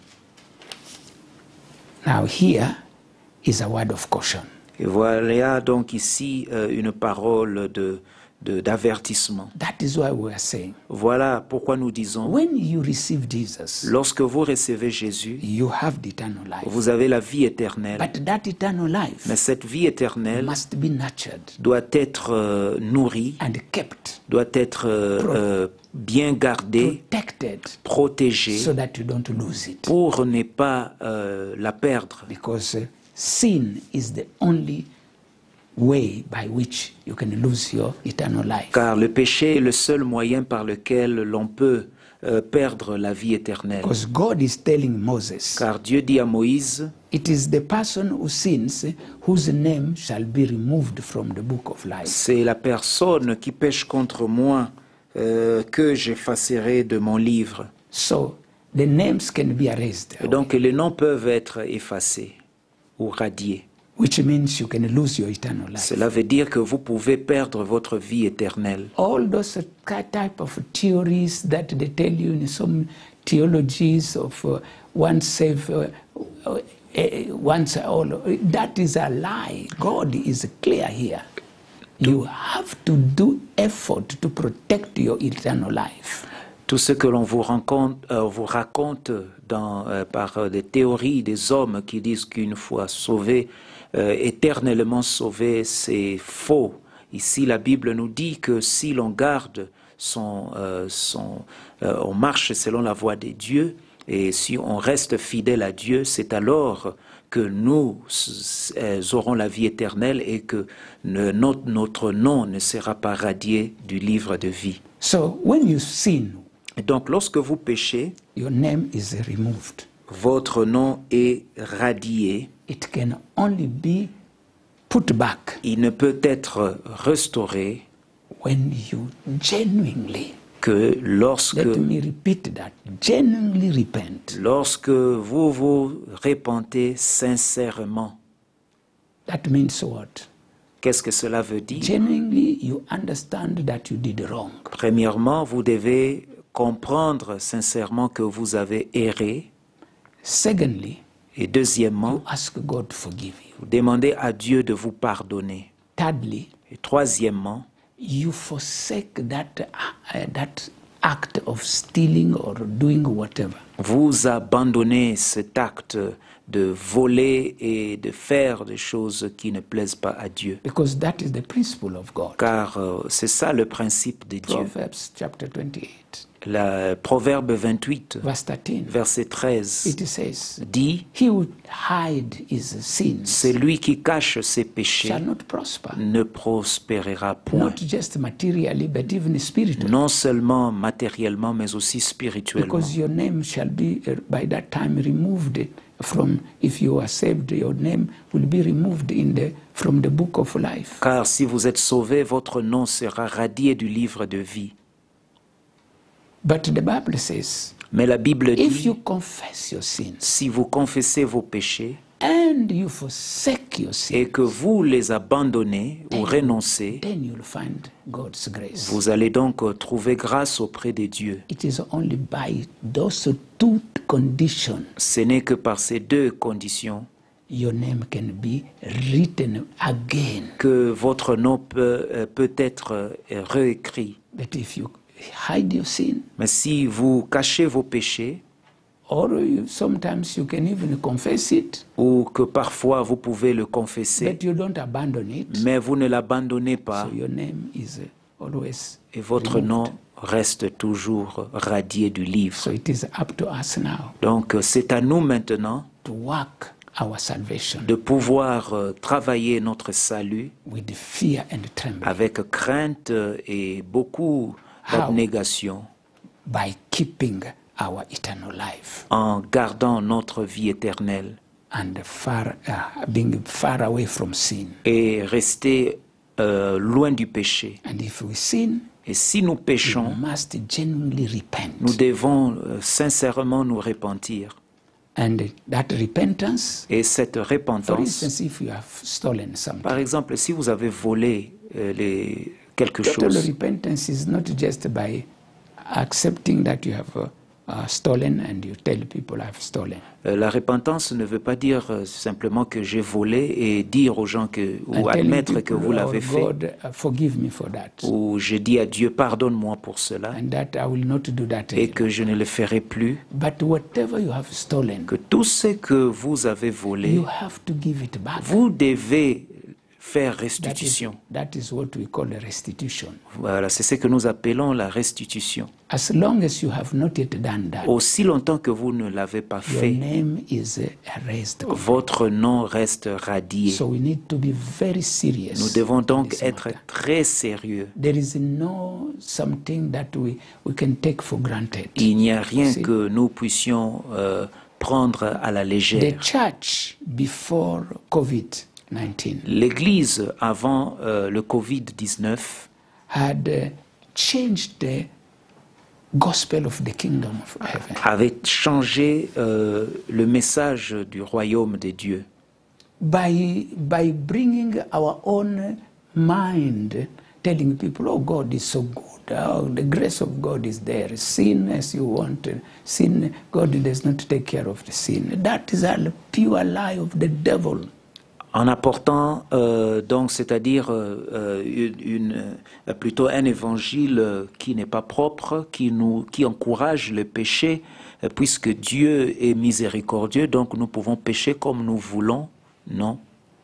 Now here is a word of caution. Et voilà donc ici euh, une parole de, de, d'avertissement. That is why we are saying, Voilà pourquoi nous disons, when you receive Jesus, lorsque vous recevez Jésus, you have the eternal life. vous avez la vie éternelle. But that eternal life Mais cette vie éternelle must be nurtured doit être euh, nourrie, and kept, doit être euh, euh, bien gardée, protected, protégée, so that you don't lose it. pour ne pas euh, la perdre. Because uh, sin is the only way by which you can lose your eternal life. Car le péché est le seul moyen par lequel l'on peut euh, perdre la vie éternelle. Because God is telling Moses, Car Dieu dit à Moïse, it is the person who sins whose name shall be removed from the book of life. c'est la personne qui pêche contre moi euh, que j'effacerai de mon livre. So the names can be erased, Et donc les noms peuvent être effacés ou radiés. which means you can lose your eternal life. Cela veut dire que vous pouvez perdre votre vie éternelle. All those type of theories that they tell you in some theologies of uh, once saved, uh, uh, uh, once all, that is a lie. God is clear here. You have to do effort to protect your eternal life. Tout ce que l'on vous raconte, euh, vous raconte dans, euh, par euh, des théories des hommes qui disent qu'une fois sauvé, euh, éternellement sauvé, c'est faux. Ici, la Bible nous dit que si l'on garde son, euh, son euh, on marche selon la voie de Dieu, et si on reste fidèle à Dieu, c'est alors que nous euh, aurons la vie éternelle et que ne, notre, notre nom ne sera pas radié du livre de vie. So when you sin, Et donc, lorsque vous péchez, your name is removed. votre nom est radié. It can only be put back Il ne peut être restauré when you genuinely, que lorsque, let me repeat that, genuinely repent. lorsque vous vous repentez sincèrement. That means what? Qu'est-ce que cela veut dire? Genuinely, you understand that you did wrong. Premièrement, vous devez comprendre sincèrement que vous avez erré. Secondly, Et deuxièmement, you ask God to forgive you. vous demandez à Dieu de vous pardonner. Thirdly, Et troisièmement, you forsake that, uh, that act of stealing or doing whatever. vous abandonnez cet acte de voler et de faire des choses qui ne plaisent pas à Dieu. Because that is the principle of God. Car euh, c'est ça le principe de Dieu. Proverbs chapter twenty-eight. Le Proverbe vingt-huit, verse thirteen, verset treize, it says, dit he who hide his sins c'est lui qui cache ses péchés shall not prosper, ne prospérera point. not just materially, but even spiritually. Non seulement matériellement, mais aussi spirituellement. Because your name shall be uh, by that time removed from, if you are saved, your name will be removed in the, from the book of life. Car si vous êtes sauvés, votre nom sera radié du livre de vie. But the Bible says, Mais la Bible if dit, you confess your sins si vous confessez vos péchés and you forsake your sins, et que vous les abandonnez ou renoncez, then you'll find God's grace. vous allez donc trouver grâce auprès des dieux. It is only by those two conditions Ce n'est que par ces deux conditions your name can be written again. que votre nom peut, euh, peut être euh, réécrit. But if you hide your sin, Mais si vous cachez vos péchés, or you, sometimes you can even confess it, ou que parfois vous pouvez le confesser, but you don't abandon it, mais vous ne l'abandonnez pas, so your name is uh, always et votre removed. nom reste toujours radié du livre. So it is up to us now Donc c'est à nous maintenant to work our salvation de pouvoir euh, travailler notre salut with fear and trembling avec crainte et beaucoup d'abnégation by keeping our eternal life en gardant notre vie éternelle and far uh, being far away from sin. et rester euh, loin du péché. And if we sin, Et si nous we péchons, must genuinely repent. nous devons euh, sincèrement nous repentir. And that repentance, Et cette for repentance, instance, if you have stolen something, par exemple, si vous avez volé euh, les, quelque total chose, repentance is not just by accepting that you have uh, uh, stolen and you tell people I've stolen. euh, la repentance ne veut pas dire euh, simplement que j'ai volé et dire aux gens que, And ou telling admettre que people, vous l'avez "Oh, fait, God, uh, forgive me for that. ou je dis à Dieu pardonne-moi pour cela And that I will not do that et anymore." que je ne le ferai plus, But whatever you have stolen, que tout ce que vous avez volé, you have to give it back. vous devez faire That is, restitution. that is what we call a restitution. Voilà, c'est ce que nous appelons la restitution. As long as you have not yet done that, Aussi longtemps que vous ne l'avez pas your fait, name is uh, erased. votre nom reste radié. So we need to be very serious. Nous devons in donc this être matter. très sérieux. There is no something that we, we can take for granted. Il n'y a rien See? que nous puissions euh, prendre à la The légère. church before COVID nineteen L'Église, avant euh, le covid dix-neuf, had uh, changed the gospel of the kingdom of heaven avait changé euh, le message du royaume des dieux by, by bringing our own mind, telling people, oh, God is so good, oh, the grace of God is there, sin as you want, sin, God does not take care of the sin. That is a pure lie of the devil. en apportant euh, donc, c'est-à-dire euh, une, une, euh, plutôt un évangile euh, qui n'est pas propre, qui nous, qui encourage le péché, euh, puisque Dieu est miséricordieux, donc nous pouvons pécher comme nous voulons. Non.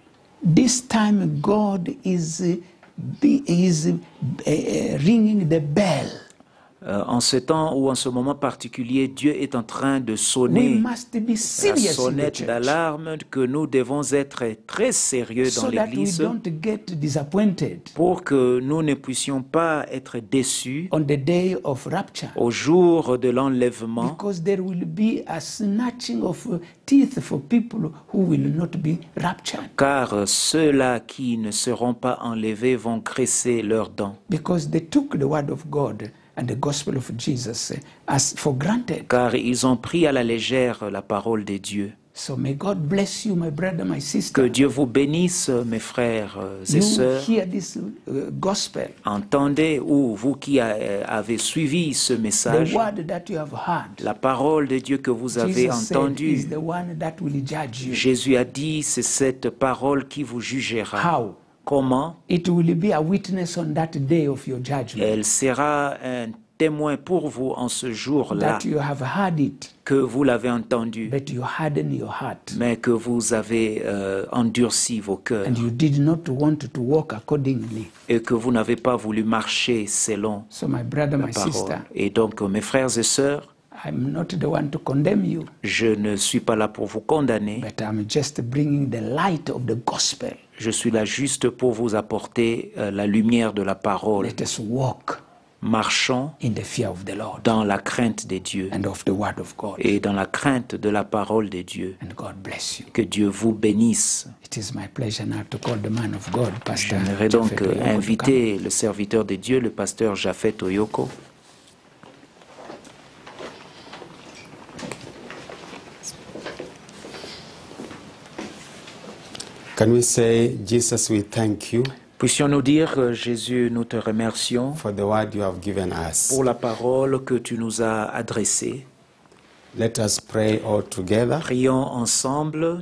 This time God is, uh, be, is uh, uh, ringing the bell. Euh, en ce temps ou en ce moment particulier, Dieu est en train de We sonner must be la serious in the sonnette church d'alarme, que nous devons être très sérieux dans so that we l'Église don't get disappointed pour que nous ne puissions pas être déçus on the day of rapture. au jour de l'enlèvement, Because there will be a snatching of uh, teeth for people who will not be raptured. car ceux-là qui ne seront pas enlevés vont graisser leurs dents, Because they took the word of God and the gospel of Jesus uh, as for granted. car ils ont pris à la légère la parole de Dieu. So may God bless you, my brother, my Que sister. Dieu vous bénisse, mes frères et You sœurs. hear this uh, gospel, Entendez, ou vous qui a- avez suivi ce the message, word that you have heard. la parole de Dieu que vous avez Jesus said entendue. is the one that will judge you. Jésus a dit, c'est cette parole qui vous jugera. How? Comment? It will be a witness on that day of your judgment. Elle sera un témoin pour vous en ce jour-là, that you have heard it, que vous l'avez entendu, but you harden your heart, mais que vous avez euh, endurci vos cœurs and you did not want to walk accordingly. et que vous n'avez pas voulu marcher selon So, my brother, la my parole. sister, Et donc, mes frères et sœurs, I'm not the one to condemn you, je ne suis pas là pour vous condamner, but I'm just bringing the light of the gospel. je suis là juste pour vous apporter euh, la lumière de la parole. Let us walk Marchons in the fear of the Lord dans la crainte des dieux and of the word of God. et dans la crainte de la parole des dieux. And God bless you. Que Dieu vous bénisse. It is my pleasure now to call the man of God, Pastor J'aimerais donc Japhet euh, Oyoko, to come. inviter le serviteur de Dieu, le pasteur Japhet Oyoko. Can we say, Jesus, we thank you Puissions-nous dire, euh, Jésus, nous te remercions for the word you have given us. pour la parole que tu nous as adressée. Let us pray all together. Prions ensemble.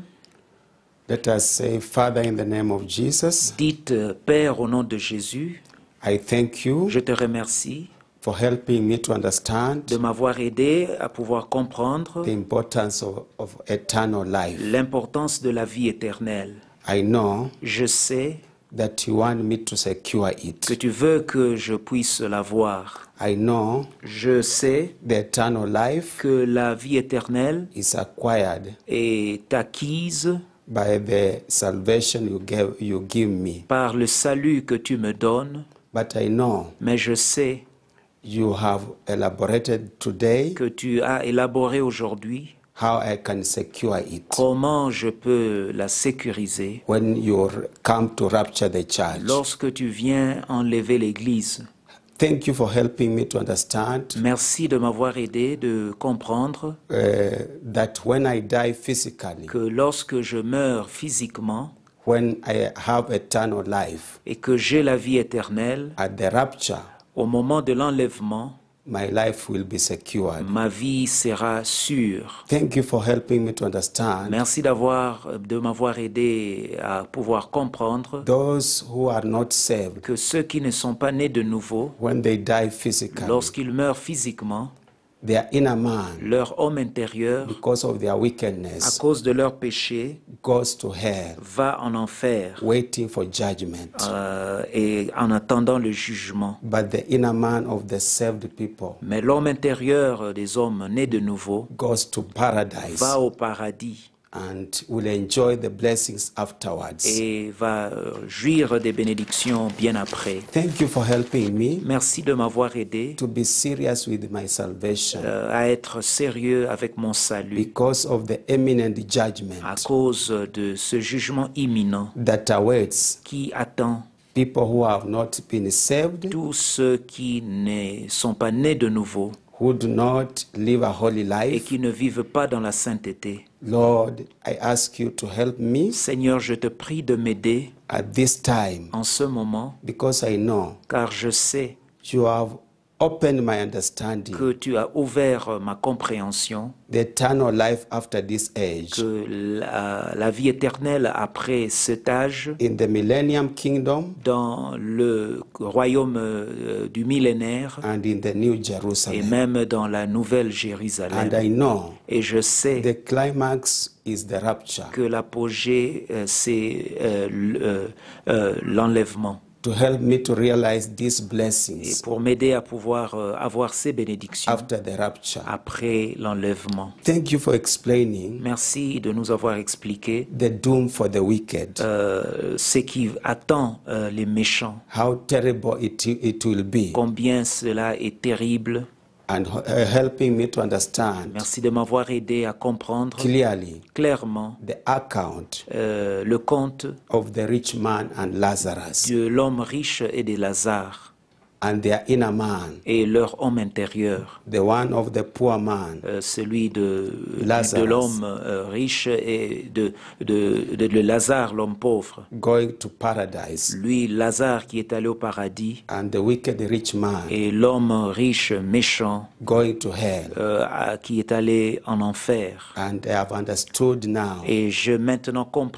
Let us say, Father, in the name of Jesus, Dites, euh, Père, au nom de Jésus, I thank you je te remercie for helping me to understand de m'avoir aidé à pouvoir comprendre the importance of, of eternal life. l'importance de la vie éternelle. I know Je sais that you want me to secure que it. tu veux que je puisse l'avoir. I know Je sais the eternal life que la vie éternelle is acquired est acquise by the salvation you gave, you give me. par le salut que tu me donnes, But I know mais je sais you have elaborated today que tu as élaboré aujourd'hui how I can secure it comment je peux la sécuriser when you come to rapture the church. lorsque tu viens enlever l'Église. Thank you for helping me to understand Merci de m'avoir aidé de comprendre uh, that when I die physically, que lorsque je meurs physiquement when I have eternal life, et que j'ai la vie éternelle, at the rapture, au moment de l'enlèvement, my life will be secured. ma vie sera sûre. Thank you for helping me to understand Merci d'avoir, de m'avoir aidé à pouvoir comprendre those who are not saved que ceux qui ne sont pas nés de nouveau, when they die physically, lorsqu'ils meurent physiquement, their inner man, leur homme intérieur, because of their à wickedness, cause de leur péché, goes to hell, va en enfer waiting for judgment. euh, et en attendant le jugement. But the inner man of the saved people Mais l'homme intérieur des hommes nés de nouveau goes to paradise va au paradis and will enjoy the blessings afterwards. et va euh, jouir des bénédictions bien après. Thank you for helping me Merci de m'avoir aidé to be serious with my salvation euh, à être sérieux avec mon salut because of the imminent à judgment cause de ce jugement imminent that awaits qui attend people who have not been saved, tous ceux qui ne sont pas nés de nouveau who do not live a holy et life. qui ne vivent pas dans la sainteté. Lord, I ask you to help me Seigneur, je te prie de m'aider at this time en ce moment, because I know car je sais you have opened my understanding, que tu as ouvert ma compréhension, the eternal life after this age. que la, la vie éternelle après cet âge, In the millennium kingdom dans le royaume euh, du millénaire and in the New et Jerusalem. même dans la nouvelle And Jérusalem. I know Et je sais the climax is the rapture. que l'apogée, euh, c'est euh, l- euh, euh, l'enlèvement. To help me to realize these Et blessings pour m'aider à pouvoir euh, avoir ces bénédictions after the rapture. après l'enlèvement. Thank you for explaining Merci de nous avoir expliqué the doom for the wicked, euh, ce qui attend euh, les méchants, how terrible it, it will be, combien cela est terrible. and uh, helping me to understand Merci de m'avoir aidé à comprendre clearly clairement the account euh, le conte of the rich man and Lazarus de l'homme riche et de Lazare and their inner man, et leur homme intérieur, the one of the poor man, euh, celui de, Lazarus. de l'homme euh, riche et de, de, de, de Lazare, l'homme pauvre. going to paradise, Lui, Lazare qui est allé au paradis and the wicked rich man et l'homme riche méchant going to hell. euh, à- qui est allé en enfer. And I have understood now Et j'ai maintenant compris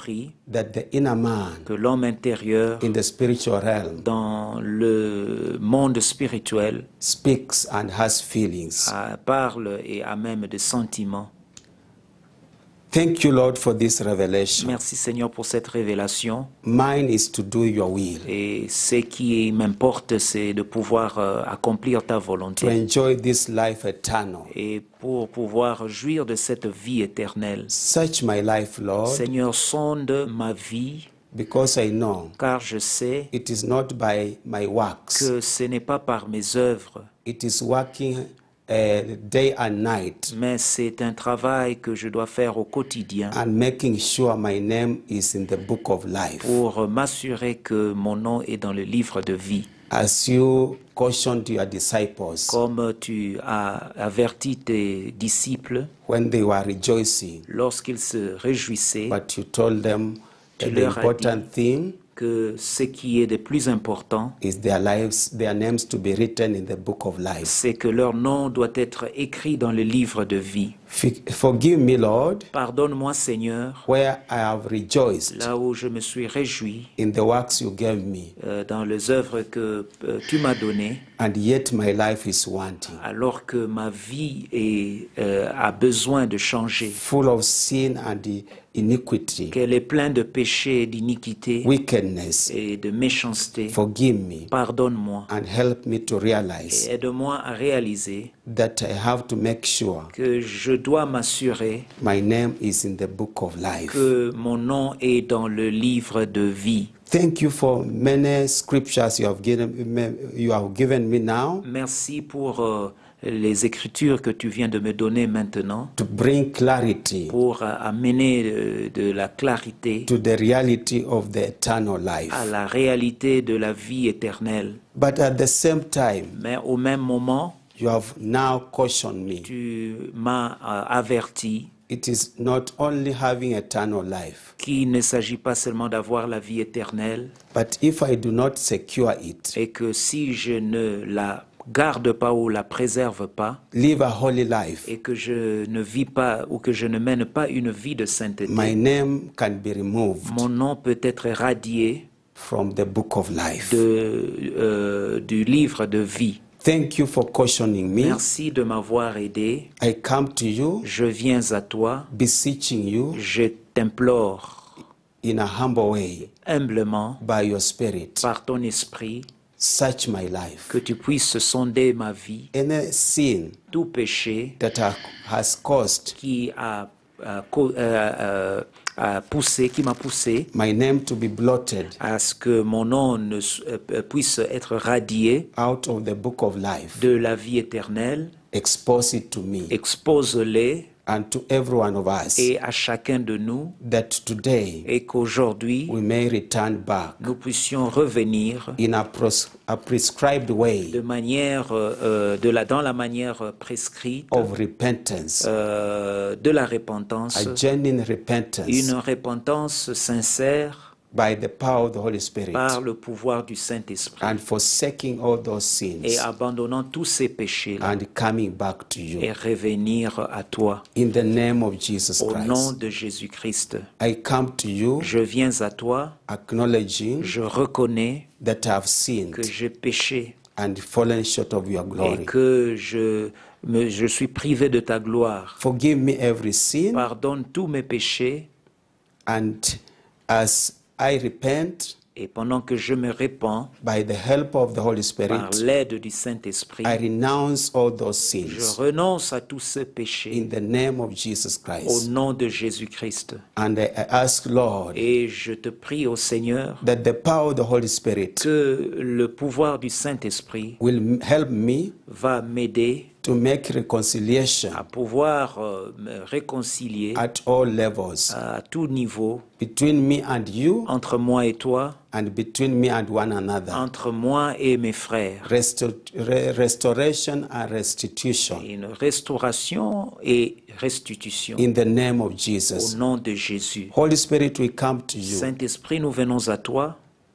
that the inner man que l'homme intérieur in the spiritual realm dans le monde spirituel speaks and has feelings. a- parle et a même des sentiments. Thank you, Lord, for this revelation. Merci Seigneur pour cette révélation. Mine is to do your will, Et ce qui m'importe, c'est de pouvoir euh, accomplir ta to volonté enjoy this life eternal. et pour pouvoir jouir de cette vie éternelle. Search my life, Lord, Seigneur, sonde ma vie, because I know car je sais it is not by my works. que ce n'est pas par mes œuvres, It is working uh, day and night mais c'est un travail que je dois faire au quotidien and making sure my name is in the book of life. pour m'assurer que mon nom est dans le livre de vie. As you cautioned your disciples Comme tu as averti tes disciples when they were rejoicing, lorsqu'ils se réjouissaient, but you told them that Tu the leur as important thing que ce qui est de plus important, is their lives, their names to be written in the book of life. c'est que leur nom doit être écrit dans le livre de vie. F- Forgive me, Lord, Pardonne-moi, Seigneur, where I have rejoiced là où je me suis réjoui in the works you gave me, euh, dans les œuvres que euh, tu m'as données, and yet my life is wanting, alors que ma vie est, euh, a besoin de changer, full of sin and iniquity, qu'elle est pleine de péchés et d'iniquités wickedness. et de méchanceté. Forgive me Pardonne-moi and help me to et realize aide-moi à réaliser that I have to make sure que je dois m'assurer my name is in the book of life. que mon nom est dans le livre de vie. Thank you for many scriptures you have given me, you have given me now Merci pour euh, les écritures que tu viens de me donner maintenant to bring clarity pour euh, amener euh, de la clarité to the reality of the eternal life. à la réalité de la vie éternelle. But at the same time, Mais au même moment, you have now cautioned me. tu m'as euh, averti It is not only having eternal life, qu'il ne s'agit pas seulement d'avoir la vie éternelle but if I do not secure it, et que si je ne la garde pas ou la préserve pas live a holy life, et que je ne vis pas ou que je ne mène pas une vie de sainteté, my name can be removed mon nom peut être radié from the book of life. de, euh, du livre de vie. Thank you for cautioning me. Merci de m'avoir aidé. I come to you, Je viens à toi. beseeching you Je t'implore in a humble way humblement by your spirit. par ton esprit Search my life. que tu puisses sonder ma vie, Any sin tout péché that ha- has caused qui a, a co- euh, euh, a poussé, qui m'a poussé my name to be blotted à ce que mon nom ne s- euh, puisse être radié out of the book of life. de la vie éternelle. Expose it to me Expose-les and to every one of us, et à chacun de nous, that today et qu'aujourd'hui we may return back nous puissions revenir in a, pros- a prescribed way de manière, euh, de la, dans la manière prescrite of repentance, euh, de la repentance, a genuine repentance une repentance sincère by the power of the Holy Spirit, par le pouvoir du Saint-Esprit and forsaking all those et sins abandonnant tous ces péchés and coming back to et you. revenir à toi. In the name of Jesus Au nom Christ, de Jésus-Christ, I come to you je viens à toi, acknowledging je reconnais that I have que sinned j'ai péché and fallen short of your et glory. que je, me, je suis privé de ta gloire. Forgive me every sin, Pardonne tous mes péchés and as I repent et pendant que je me répands by the help of the Holy par Spirit, l'aide du Saint-Esprit, I renounce all those je sins renonce à tous ces péchés in the name of Jesus au Christ. nom de Jésus-Christ. And I I ask, Lord, Et je te prie au Seigneur that the power of the Holy Spirit que le pouvoir du Saint-Esprit will m- help me va m'aider to make reconciliation à pouvoir euh, me réconcilier at all levels à tout niveau between me and you entre moi et toi, and between me and one another. entre moi et mes frères. Resto- re- restoration and restitution Une restauration et restitution in the name of au Jesus. nom de Jésus. Holy Spirit, we come to you Saint-Esprit, nous venons à toi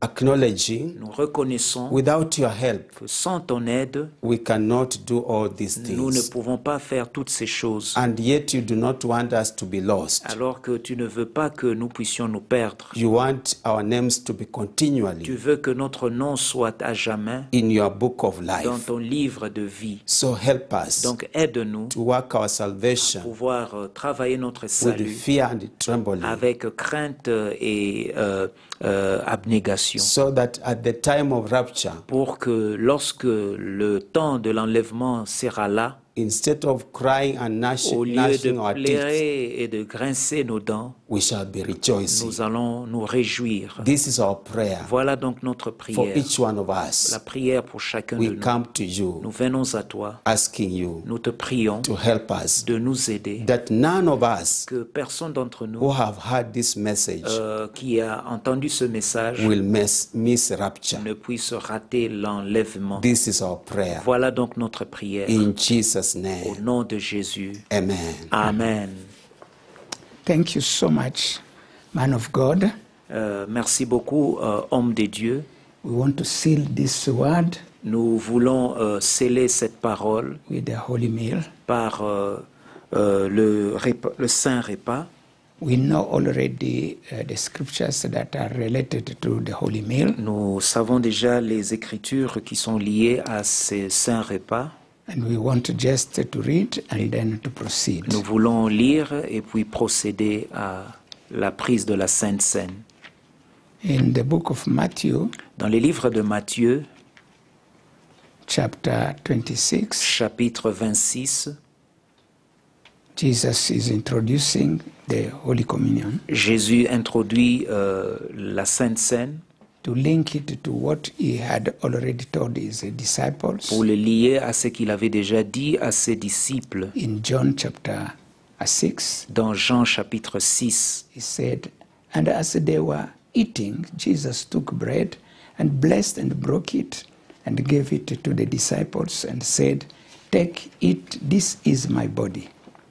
acknowledging nous reconnaissons without your help, que sans ton aide, we cannot do all these nous ne things. pouvons pas faire toutes ces choses. And yet you do not want us to be lost. Alors que tu ne veux pas que nous puissions nous perdre. You want our names to be Tu continually veux que notre nom soit à jamais in your book of dans life. ton livre de vie. So help us Donc aide-nous to work our à salvation pouvoir euh, travailler notre with salut fear and trembling, avec crainte et euh, euh, abnégation, so that at the time of rapture, pour que lorsque le temps de l'enlèvement sera là, instead of crying and gnashing, au lieu gnashing de our teeth, pleurer et de grincer nos dents, we shall be rejoicing. nous allons nous réjouir. This is our prayer Voilà donc notre for prière. each one of us. La prière pour chacun de We nous. come to you Nous venons à toi, asking you nous te prions to help us, de nous aider, that none of us que personne d'entre who nous have heard this message euh, qui a entendu ce message will miss, miss rapture. ne puisse rater l'enlèvement. This is our prayer. Voilà donc notre prière. In Jesus' Au name, nom de Jésus. amen. Amen. Thank you so much, man of God. Euh, merci beaucoup, euh, homme de Dieu. We want to seal this word Nous voulons euh, sceller cette parole with the holy meal. par euh, euh, le, repas- le saint repas. We know already uh, the scriptures that are related to the holy meal, Nous savons déjà les écritures qui sont liées à ces saints repas. and we want just to read and then to proceed. Nous voulons lire et puis procéder à la prise de la Sainte Seine. In the book of Matthew, Dans les livres de Matthieu, chapter twenty-six, chapitre vingt-six, Jesus is introducing the Holy Communion Jésus introduit euh, la Sainte Seine to link it to what he had already told his disciples pour le lier à ce qu'il avait déjà dit à ses disciples. in John chapter six. Dans Jean chapitre six, He said, and as they were eating, Jesus took bread and blessed and broke it and gave it to the disciples and said, take, eat, this is my body.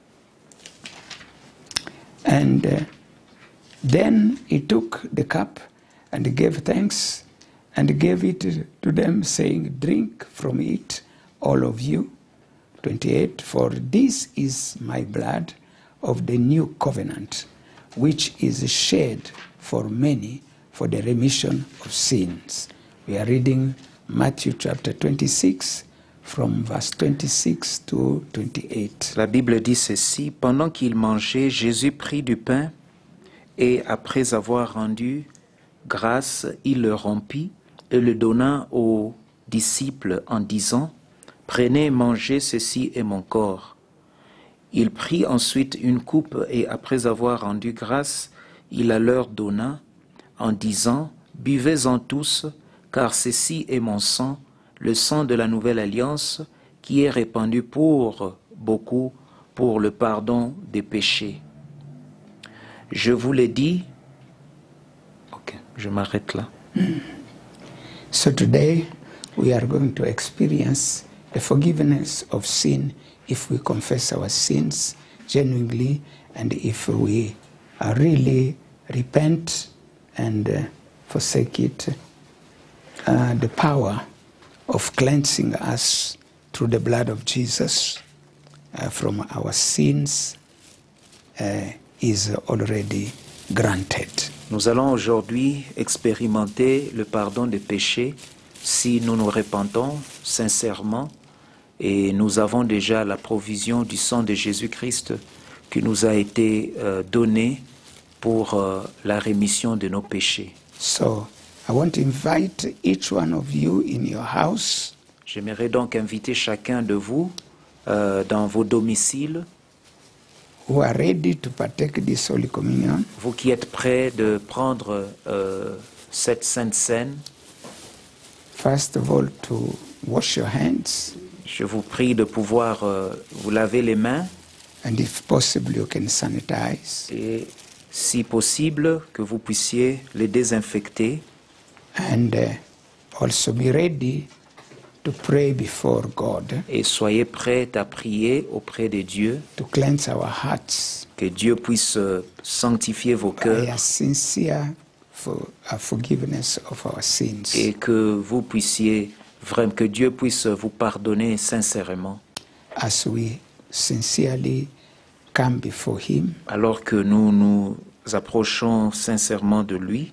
And uh, then he took the cup and gave thanks and gave it to them, saying, drink from it, all of you. twenty-eight, for this is my blood of the new covenant, which is shed for many for the remission of sins. We are reading Matthew chapter twenty-six, from verse twenty-six to twenty-eight. la Bible dit ceci: pendant qu'il mangeait, Jésus prit du pain et après avoir rendu grâce, il le rompit et le donna aux disciples en disant, prenez et mangez, ceci est mon corps. Il prit ensuite une coupe et après avoir rendu grâce, il la leur donna en disant, buvez-en tous, car ceci est mon sang, le sang de la nouvelle alliance, qui est répandu pour beaucoup pour le pardon des péchés. Je vous l'ai dit. Ok, je m'arrête là. So today we are going to experience the forgiveness of sin if we confess our sins genuinely and if we uh, really repent and uh, forsake it. Uh, the power of cleansing us through the blood of Jesus uh, from our sins uh, is already granted. Nous allons aujourd'hui expérimenter le pardon des péchés si nous nous repentons sincèrement et nous avons déjà la provision du sang de Jésus-Christ qui nous a été euh, donné pour euh, la rémission de nos péchés. So I want to invite each one of you in your house J'aimerais donc inviter chacun de vous euh, dans vos domiciles, who are ready to partake this Holy Communion, vous qui êtes prêts de prendre euh, cette Sainte Seine. first of all to wash your hands, Je vous prie de pouvoir euh, vous laver les mains and if possible you can sanitize, et, si possible, que vous puissiez les désinfecter and uh, also be ready to pray before God, et soyez prêts à prier auprès de Dieu, to cleanse our hearts que Dieu puisse euh, sanctifier vos by cœurs a sincere for, uh, forgiveness of our sins. et que vous puissiez vraiment, que Dieu puisse vous pardonner sincèrement. As we sincerely come before Him Alors que nous nous approchons sincèrement de lui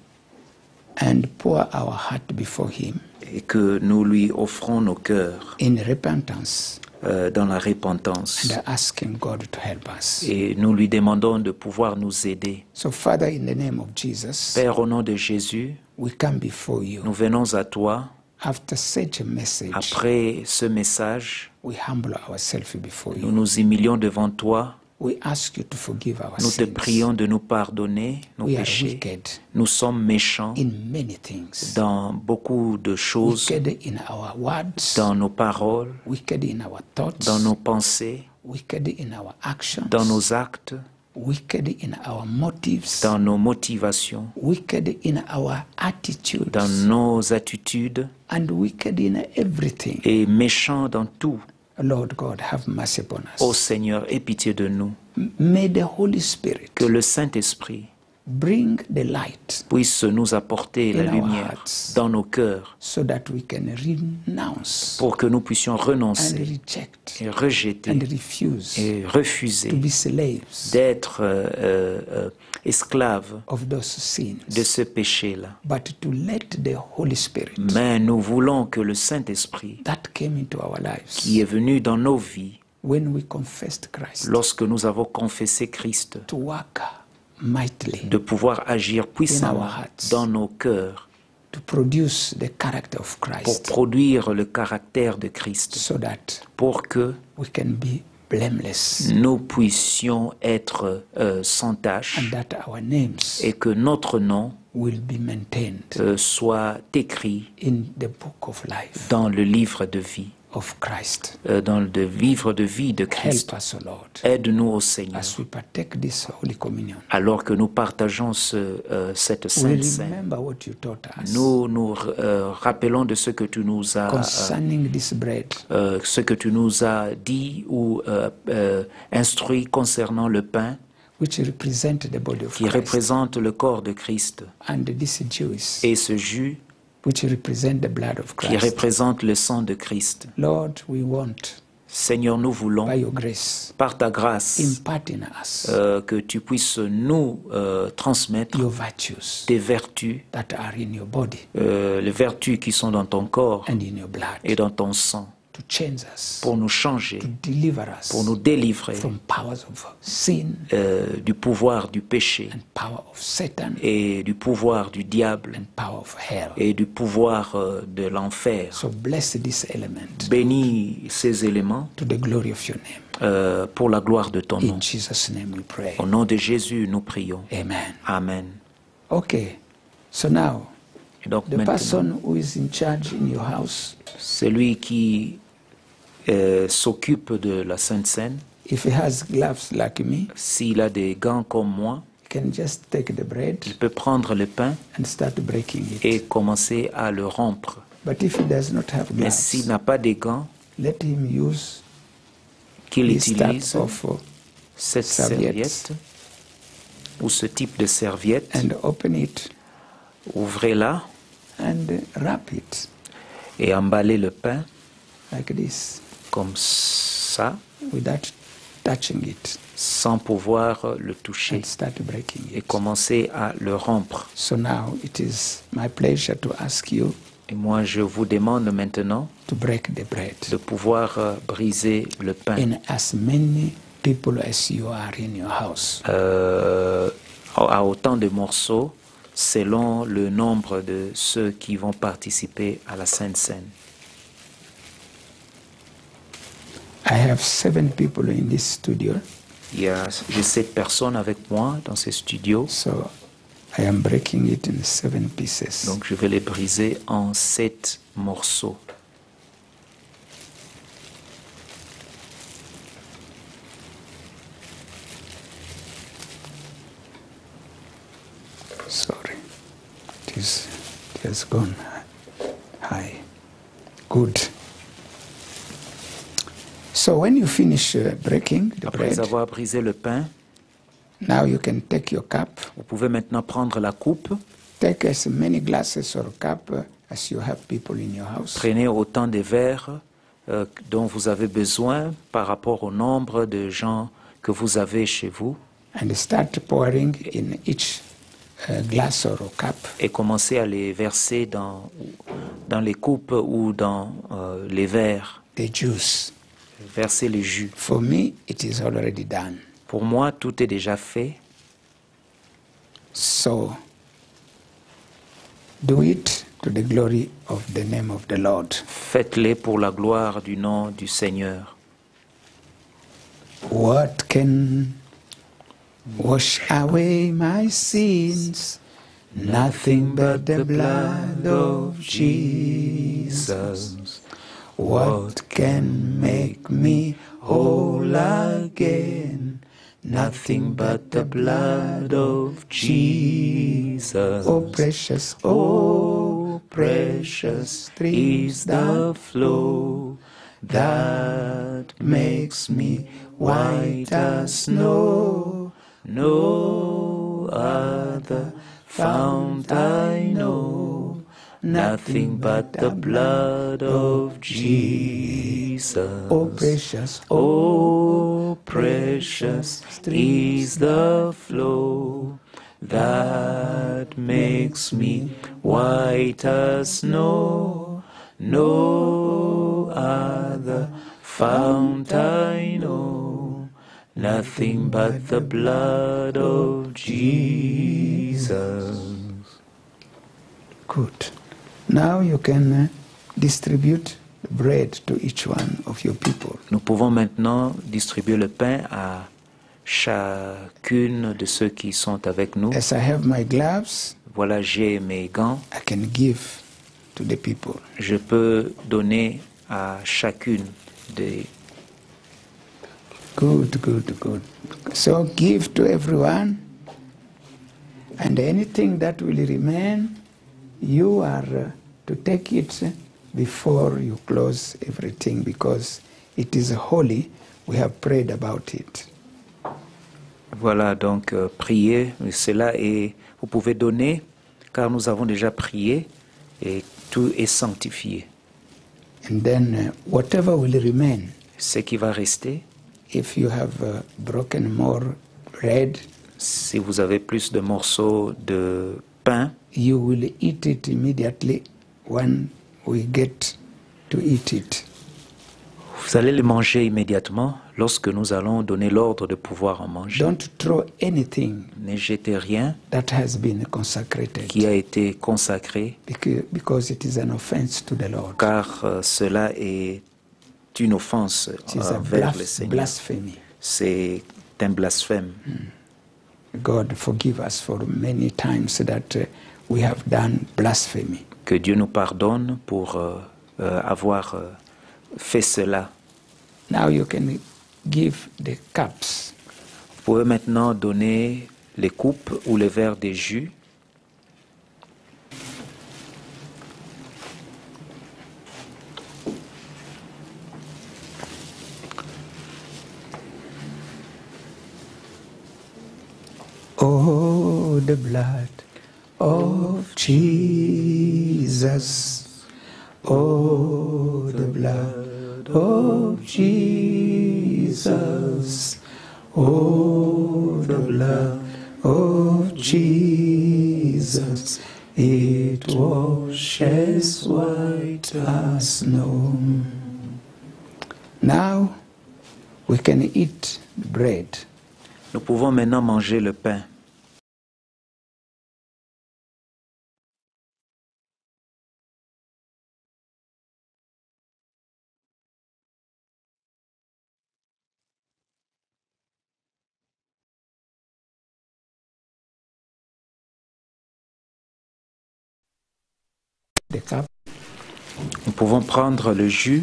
and pour our heart before Him et que nous lui offrons nos cœurs in repentance euh, dans la repentance and asking God to help us. et nous lui demandons de pouvoir nous aider. So, Father, in the name of Jesus, Père, au nom de Jésus, we come before you. nous venons à toi. After such a message, Après ce message, we humble ourselves before nous you. nous humilions devant toi. We ask you to forgive our Nous te sins. prions de nous pardonner nos We are péchés. wicked Nous sommes méchants in many things. dans beaucoup de choses, Wicked in our words, dans nos paroles, wicked in our thoughts, dans nos pensées, wicked in our actions, dans nos actes, wicked in our motives, dans nos motivations, wicked in our attitudes, dans nos attitudes and wicked in everything. et méchants dans tout. Lord God, have mercy upon us. Ô Seigneur, aie pitié de nous. M- May the Holy Spirit Que le Saint-Esprit bring the light puisse nous apporter la In our lumière hearts. dans nos cœurs so that we can renounce pour que nous puissions and renoncer reject et rejeter and refuse et refuser to be slaves d'être euh, euh, euh, esclaves of those sins, de ce péché-là. but to let the Holy Spirit Mais nous voulons que le Saint-Esprit that came into our qui lives est venu dans nos vies when we confessed Christ lorsque nous avons confessé Christ, to work mightily, de pouvoir agir puissamment hearts. dans nos cœurs to produce the character of pour Christ produire le caractère de Christ, so that pour que we can be blameless nous puissions être euh, sans tache and that our names et que notre nom will be maintained euh, soit écrit in the book of life dans le livre de vie, of Christ. euh, dans le livre de vie de Christ. Help us, O Lord, Aide-nous, ô Seigneur, as we partake this Holy Communion. alors que nous partageons ce, euh, cette We Sainte Seine. remember what you taught us Nous nous euh, rappelons de ce que tu nous as, euh, concerning this bread euh, ce que tu nous as dit ou euh, euh, instruit concernant le pain which represent the body of qui Christ représente le corps de Christ and this juice et ce jus which represent the blood of qui Christ. représente le sang de Christ. Lord, we want, Seigneur, nous voulons, by your grace, par ta grâce, impart in us euh, que tu puisses nous euh, transmettre your virtues des vertus, that are in your body euh, les vertus qui sont dans ton corps and in your blood et dans ton sang, to change us, pour nous changer, to deliver us pour nous délivrer from powers of sin euh, du pouvoir du péché and power of Satan et du pouvoir du diable and power of hell. et du pouvoir euh, de l'enfer. So bless this element Bénis ces éléments to the glory of your name. euh, pour la gloire de ton nom. In Jesus' name we pray. Au nom de Jésus, nous prions. Amen. Amen. Okay, so now Et donc the maintenant, person who is in charge in your house, celui qui euh, s'occupe de la Sainte Seine, if he has gloves like me, s'il a des gants comme moi, he can just take the bread il peut prendre le pain and start breaking it. et commencer à le rompre. But if he does not have Mais s'il gloves, n'a pas des gants, let him use qu'il this type utilise of uh, cette serviette. serviette ou ce type de serviette, and open it ouvrez-la and wrap it et emballez le pain like this comme ça, without touching it sans pouvoir le toucher and start breaking et it. commencer à le rompre. So now it is my pleasure to ask you Et moi, je vous demande maintenant to break the bread de pouvoir euh, briser le pain in as many people as you are in your house. euh, à autant de morceaux selon le nombre de ceux qui vont participer à la Sainte Seine. I have seven people in this studio, Il y a, j'ai sept personnes avec moi dans ces studios, so I am breaking it in seven pieces. donc je vais les briser en sept morceaux. Sorry, it is it has gone high. Good. So when you finish uh, breaking the Après bread, avoir brisé le pain, now you can take your cup vous pouvez maintenant prendre la coupe take as many glasses or cup uh, as you have people in your house. Prenez autant de verres euh, dont vous avez besoin par rapport au nombre de gens que vous avez chez vous. And start pouring in each uh, glass or cup. Et commencez à les verser dans, dans les coupes ou dans euh, les verres. The juice. Versez les jus. For me, it is already done. Pour moi, tout est déjà fait. So, do it to the glory of the name of the Lord. Faites-les pour la gloire du nom du Seigneur. What can wash away my sins? Nothing but the blood of Jesus. What can make me whole again? Nothing but the blood of Jesus. Oh, precious, oh, precious is the flow that makes me white as snow. No other fount I know. Nothing but the blood of Jesus. Oh, precious, oh, precious is the flow that makes me white as snow. No other fount I know. Nothing but the blood of Jesus. Good. Now you can uh, distribute the bread to each one of your people. Nous pouvons maintenant distribuer le pain à chacune de ceux qui sont avec nous. As I have my gloves, voilà, j'ai mes gants. I can give to the people. Je peux donner à chacune des. Good, good, good. So give to everyone, and anything that will remain, you are uh, to take it before you close everything, because it is holy. We have prayed about it. Voilà, donc euh, priez, cela est, vous pouvez donner, car nous avons déjà prié et tout est sanctifié. And then uh, whatever will remain, ce qui va rester, if you have uh, broken more bread, si vous avez plus de morceaux de pain, you will eat it immediately when we get to eat it. Vous allez les manger immédiatement lorsque nous allons donner l'ordre de pouvoir en manger. Don't throw anything ne jetez rien that has been consecrated, qui a été consacré, because, because it is an offense to the Lord. Car uh, cela est une offense envers le Seigneur. Blasphemy. C'est un blasphème. Mm. God forgive us for many times that uh, we have done blasphemy. Que Dieu nous pardonne pour euh, euh, avoir euh, fait cela. Now you can give the cups. Vous pouvez maintenant donner les coupes ou les verres de jus. Oh, the blood of Jesus. Oh, the blood of Jesus. Oh, the blood of Jesus. It washes white as snow. Now we can eat bread. Nous pouvons maintenant manger le pain. The cup. Nous pouvons prendre le jus.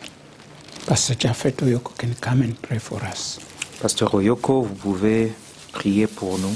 Pastor Japhet Oyoko can come and pray for us. Pasteur Oyoko, vous pouvez Priez pour nous.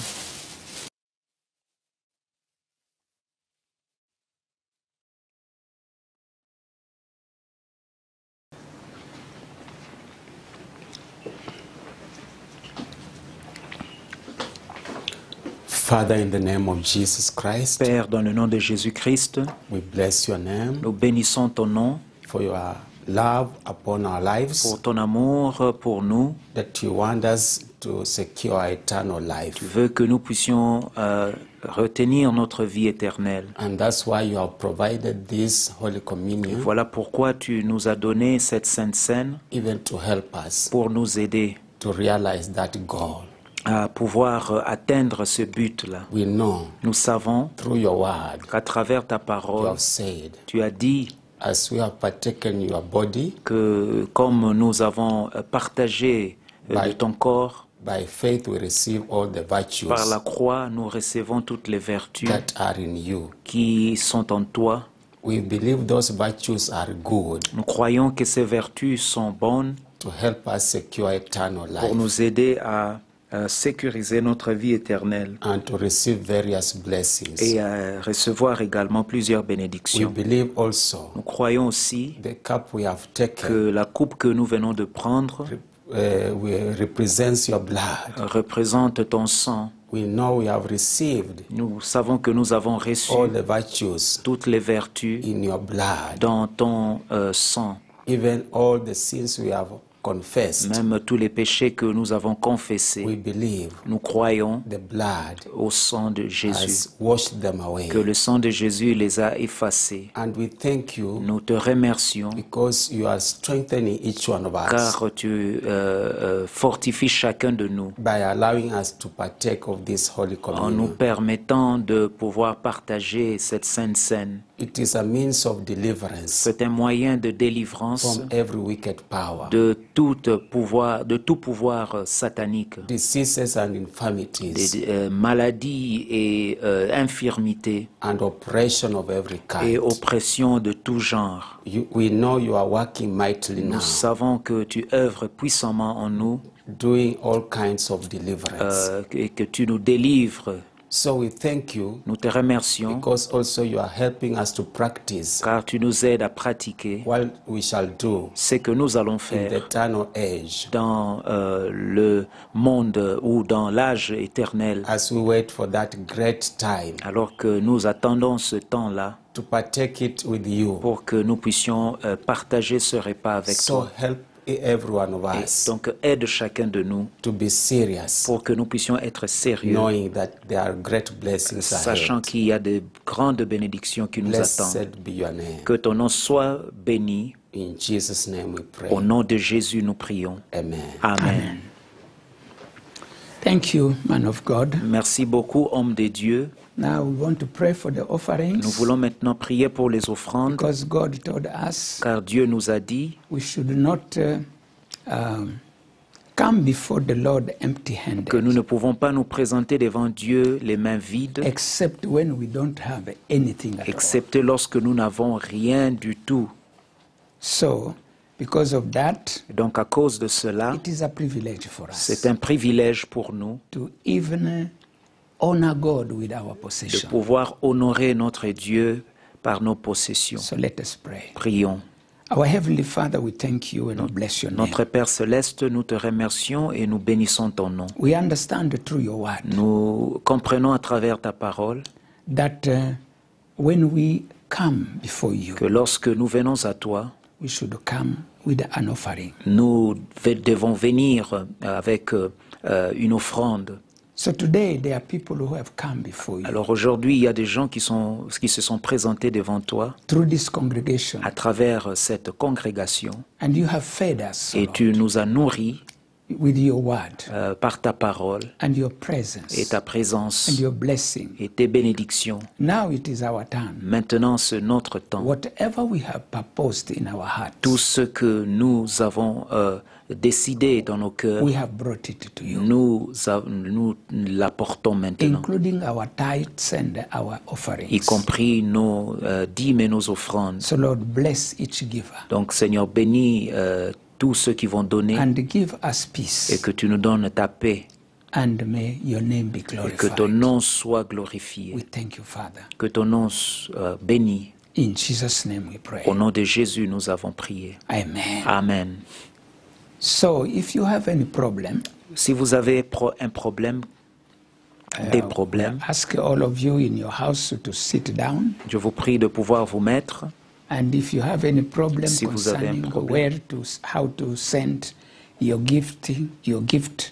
Father, in the name of Jesus Christ, Père, dans le nom de Jésus-Christ, we bless your name nous bénissons ton nom for your love upon our lives, pour ton amour pour nous. that you want us to secure eternal life. Tu veux que nous puissions euh, retenir notre vie éternelle. And that's why you have provided this Holy Communion, Voilà pourquoi tu nous as donné cette Sainte Seine even to help us pour nous aider to realize that goal. à pouvoir euh, atteindre ce but-là. We know Nous savons through your word, qu'à travers ta you parole, have said, tu as dit as we have partaken your body, que comme nous avons euh, partagé euh, de By- ton corps, by faith we receive all the virtues par la croix, nous recevons toutes les vertus that are in you. qui sont en toi. We believe those virtues are good Nous croyons que ces vertus sont bonnes to help us secure eternal pour life nous aider à, à sécuriser notre vie éternelle and to receive various blessings. et à recevoir également plusieurs We bénédictions. believe also Nous croyons aussi the cup we have que taken la coupe que nous venons de prendre uh, we- represents your blood. représente ton sang. We know we have received Nous savons que nous avons reçu all the virtues toutes les vertus in your blood, dans ton euh, sang, even all the sins we have confessed. même tous les péchés que nous avons We confessés. believe Nous croyons the blood au sang de Jésus, has washed them away. que le sang de Jésus les a effacés. And we thank you Nous te remercions because you are strengthening each one of us car tu euh, euh, fortifies chacun de nous by allowing us to partake of this Holy en nous Communion. permettant de pouvoir partager cette sainte scène. It is a means of deliverance C'est un moyen de délivrance from every wicked power, de tout pouvoir, de tout pouvoir euh, satanique, diseases and infirmities, des euh, maladies et euh, infirmités and oppression of every et kind. oppressions de tout genre. You, we know you are working mightily now, Nous savons que tu œuvres puissamment en nous doing all kinds of deliverance. euh, et que tu nous délivres. So we thank you Nous te remercions because also you are helping us to practice car tu nous aides à pratiquer what we shall do ce que nous allons in the faire eternal age dans euh, le monde ou dans l'âge éternel, as we wait for that great time alors que nous attendons ce temps-là to partake it with you. pour que nous puissions euh, partager ce repas avec So toi. help every one of Et us donc aide chacun de nous to be serious, pour que nous puissions être sérieux, knowing that there are great blessings sachant ahead. qu'il y a de grandes bénédictions qui nous attendent. Blessed be your name. Que ton nom soit béni. In Jesus' name we pray. Au nom de Jésus, nous prions. Amen. Amen. Thank you, man of God. Merci beaucoup, homme de Dieu. Now we want to pray for the offerings Nous voulons maintenant prier pour les offrandes, because God told us car Dieu nous a dit we should not uh, um, come before the Lord empty-handed, que nous ne pouvons pas nous présenter devant Dieu les mains vides, except when we don't have anything at all. excepté lorsque nous n'avons rien du tout. So, because of that, Donc à cause de cela, it is a privilege for us c'est un privilège pour nous to even honor God with our de possession. pouvoir honorer notre Dieu par nos possessions. So let us pray. Prions. Our Heavenly Father, we thank you and we bless your name. Notre Père céleste, nous te remercions et nous bénissons ton nom. We understand through your word Nous comprenons à travers ta parole that uh, when we come before you, que lorsque nous venons à toi, we should come with an offering. nous devons venir avec euh, une offrande. So today there are people who have come before you Alors aujourd'hui, il y a des gens qui, sont, qui se sont présentés devant toi through this congregation, à travers cette congrégation and you have fed us, et Lord, tu nous as nourris with your word euh, par ta parole and your presence et ta présence and your blessing. et tes bénédictions. Now it is our turn. Maintenant, c'est notre temps. Whatever we have proposed in our hearts, Tout ce que nous avons euh, décidé dans nos cœurs, we have brought it to you, nous, a- nous l'apportons maintenant, including our tithes and our y offerings. compris nos euh, dîmes et nos offrandes. So Lord, bless each giver Donc Seigneur, bénis euh, tous ceux qui vont donner and give us et peace que tu nous donnes ta paix and may your name be et que glorified. ton nom soit glorifié. We thank you, Father. Que ton nom soit béni. In Jesus' name we pray. Au nom de Jésus, nous avons prié. Amen. Amen. So if you have any problem, Si vous avez pro- un problème, des problèmes, ask all of you in your house to sit down. je vous prie de pouvoir vous mettre. And if you have any problem Si vous avez un concerning problème. where to, how to send your gift, your gift,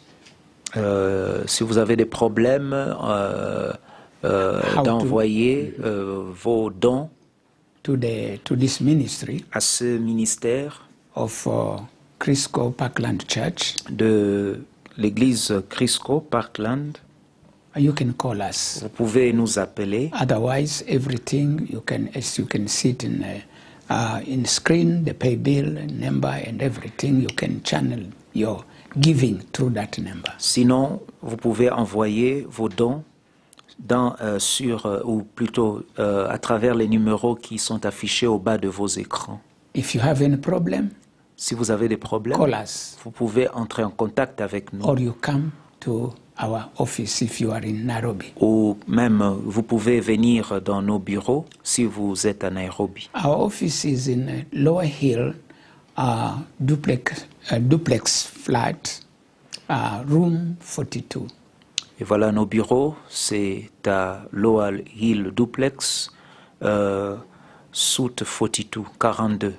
Euh, si vous avez des problèmes euh, euh, How to- d'envoyer euh, vos dons to the to this ministry à ce ministère of uh, Crisco Parkland Church, de l'église Crisco Parkland, you can call us. vous pouvez nous appeler. Otherwise, everything you can, as you can see it in uh, uh, in screen, the pay bill number and everything, you can channel your giving through that number. Sinon, vous pouvez envoyer vos dons dans, euh, sur, euh, ou plutôt euh, à travers les numéros qui sont affichés au bas de vos écrans. If you have any problem, Si vous avez des problèmes, call us, vous pouvez entrer en contact avec nous. or you come to our office if you are in Nairobi. Ou même, euh, vous pouvez venir dans nos bureaux si vous êtes à Nairobi. Our office is in uh, Lower Hill, uh, duplex, uh, duplex flat, uh, room forty-two. Et voilà, nos bureaux, c'est à Lower Hill Duplex, euh, Suite quarante-deux, quarante-deux.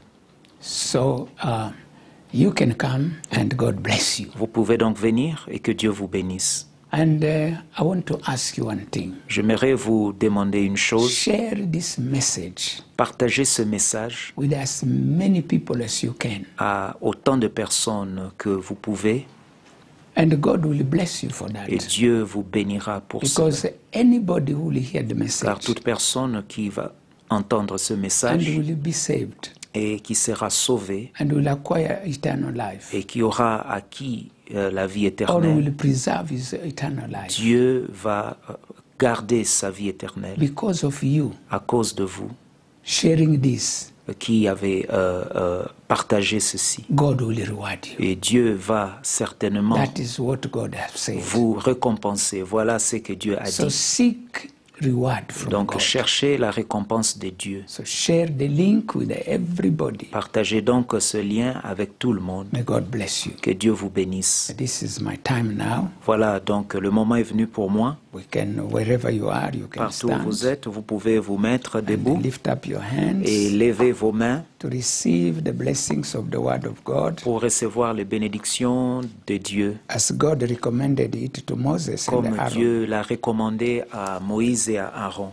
So uh, you can come and God bless you. Vous pouvez donc venir et que Dieu vous bénisse. And uh, I want to ask you one thing. J'aimerais vous demander une chose. Share this message Partagez ce message with as many people as you can. à autant de personnes que vous pouvez And God will bless you for that. et Dieu vous bénira pour cela. Because anybody who will hear the Car message toute personne qui va entendre ce and message will be saved et qui sera sauvée and will acquire eternal life et qui aura acquis euh, la vie or éternelle, will preserve his eternal life Dieu va euh, garder sa vie éternelle because of you à cause de vous sharing this. euh, qui avez euh, euh, partagé ceci. God will reward you. Et Dieu va certainement That is what God has said. vous récompenser. Voilà ce que Dieu a So dit. seek reward from Donc God. cherchez la récompense de Dieu. So share the link with everybody. Partagez donc ce lien avec tout le monde. May God bless you. Que Dieu vous bénisse. This is my time now. Voilà, donc le moment est venu pour moi. We can, wherever you are, you can Partout où stand vous êtes, vous pouvez vous mettre debout and lift up your hands et lever vos mains to receive the blessings of the Word of God pour recevoir les bénédictions de Dieu, as God recommended it to Moses and comme Aaron. Dieu l'a recommandé à Moïse et à Aaron.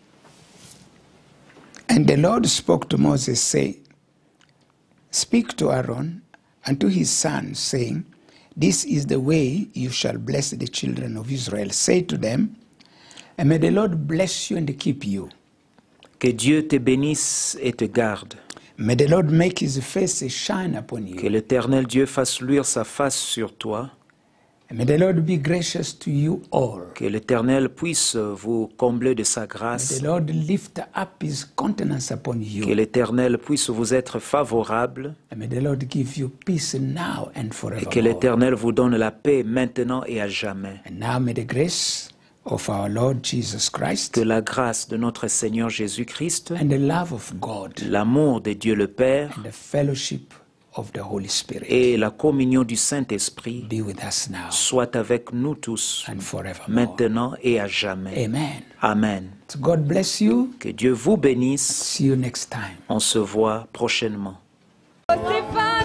And the Lord spoke to Moses, saying, Speak to Aaron and to his sons, saying, This is the way you shall bless the children of Israel. Say to them, and may the Lord bless you and keep you. Que Dieu te bénisse et te garde. May the Lord make his face shine upon Que you. l'Éternel Dieu fasse luire sa face sur toi. And may the Lord be gracious to you all. Que l'Éternel puisse vous combler de sa May grâce. the Lord lift up his countenance upon Que you. l'Éternel puisse vous être favorable. And may the Lord give you peace now and Et que forevermore. l'Éternel vous donne la paix maintenant et à jamais. And now may the grace of our Lord Jesus Christ Que la grâce de notre Seigneur Jésus-Christ, and the love of God l'amour de Dieu le Père and the fellowship of the Holy Spirit et la communion du Saint-Esprit be with us now soient avec nous tous, and forevermore. maintenant et à jamais. Amen. Amen. So God bless you. Que Dieu vous bénisse. See you next time. On se voit prochainement. Sifa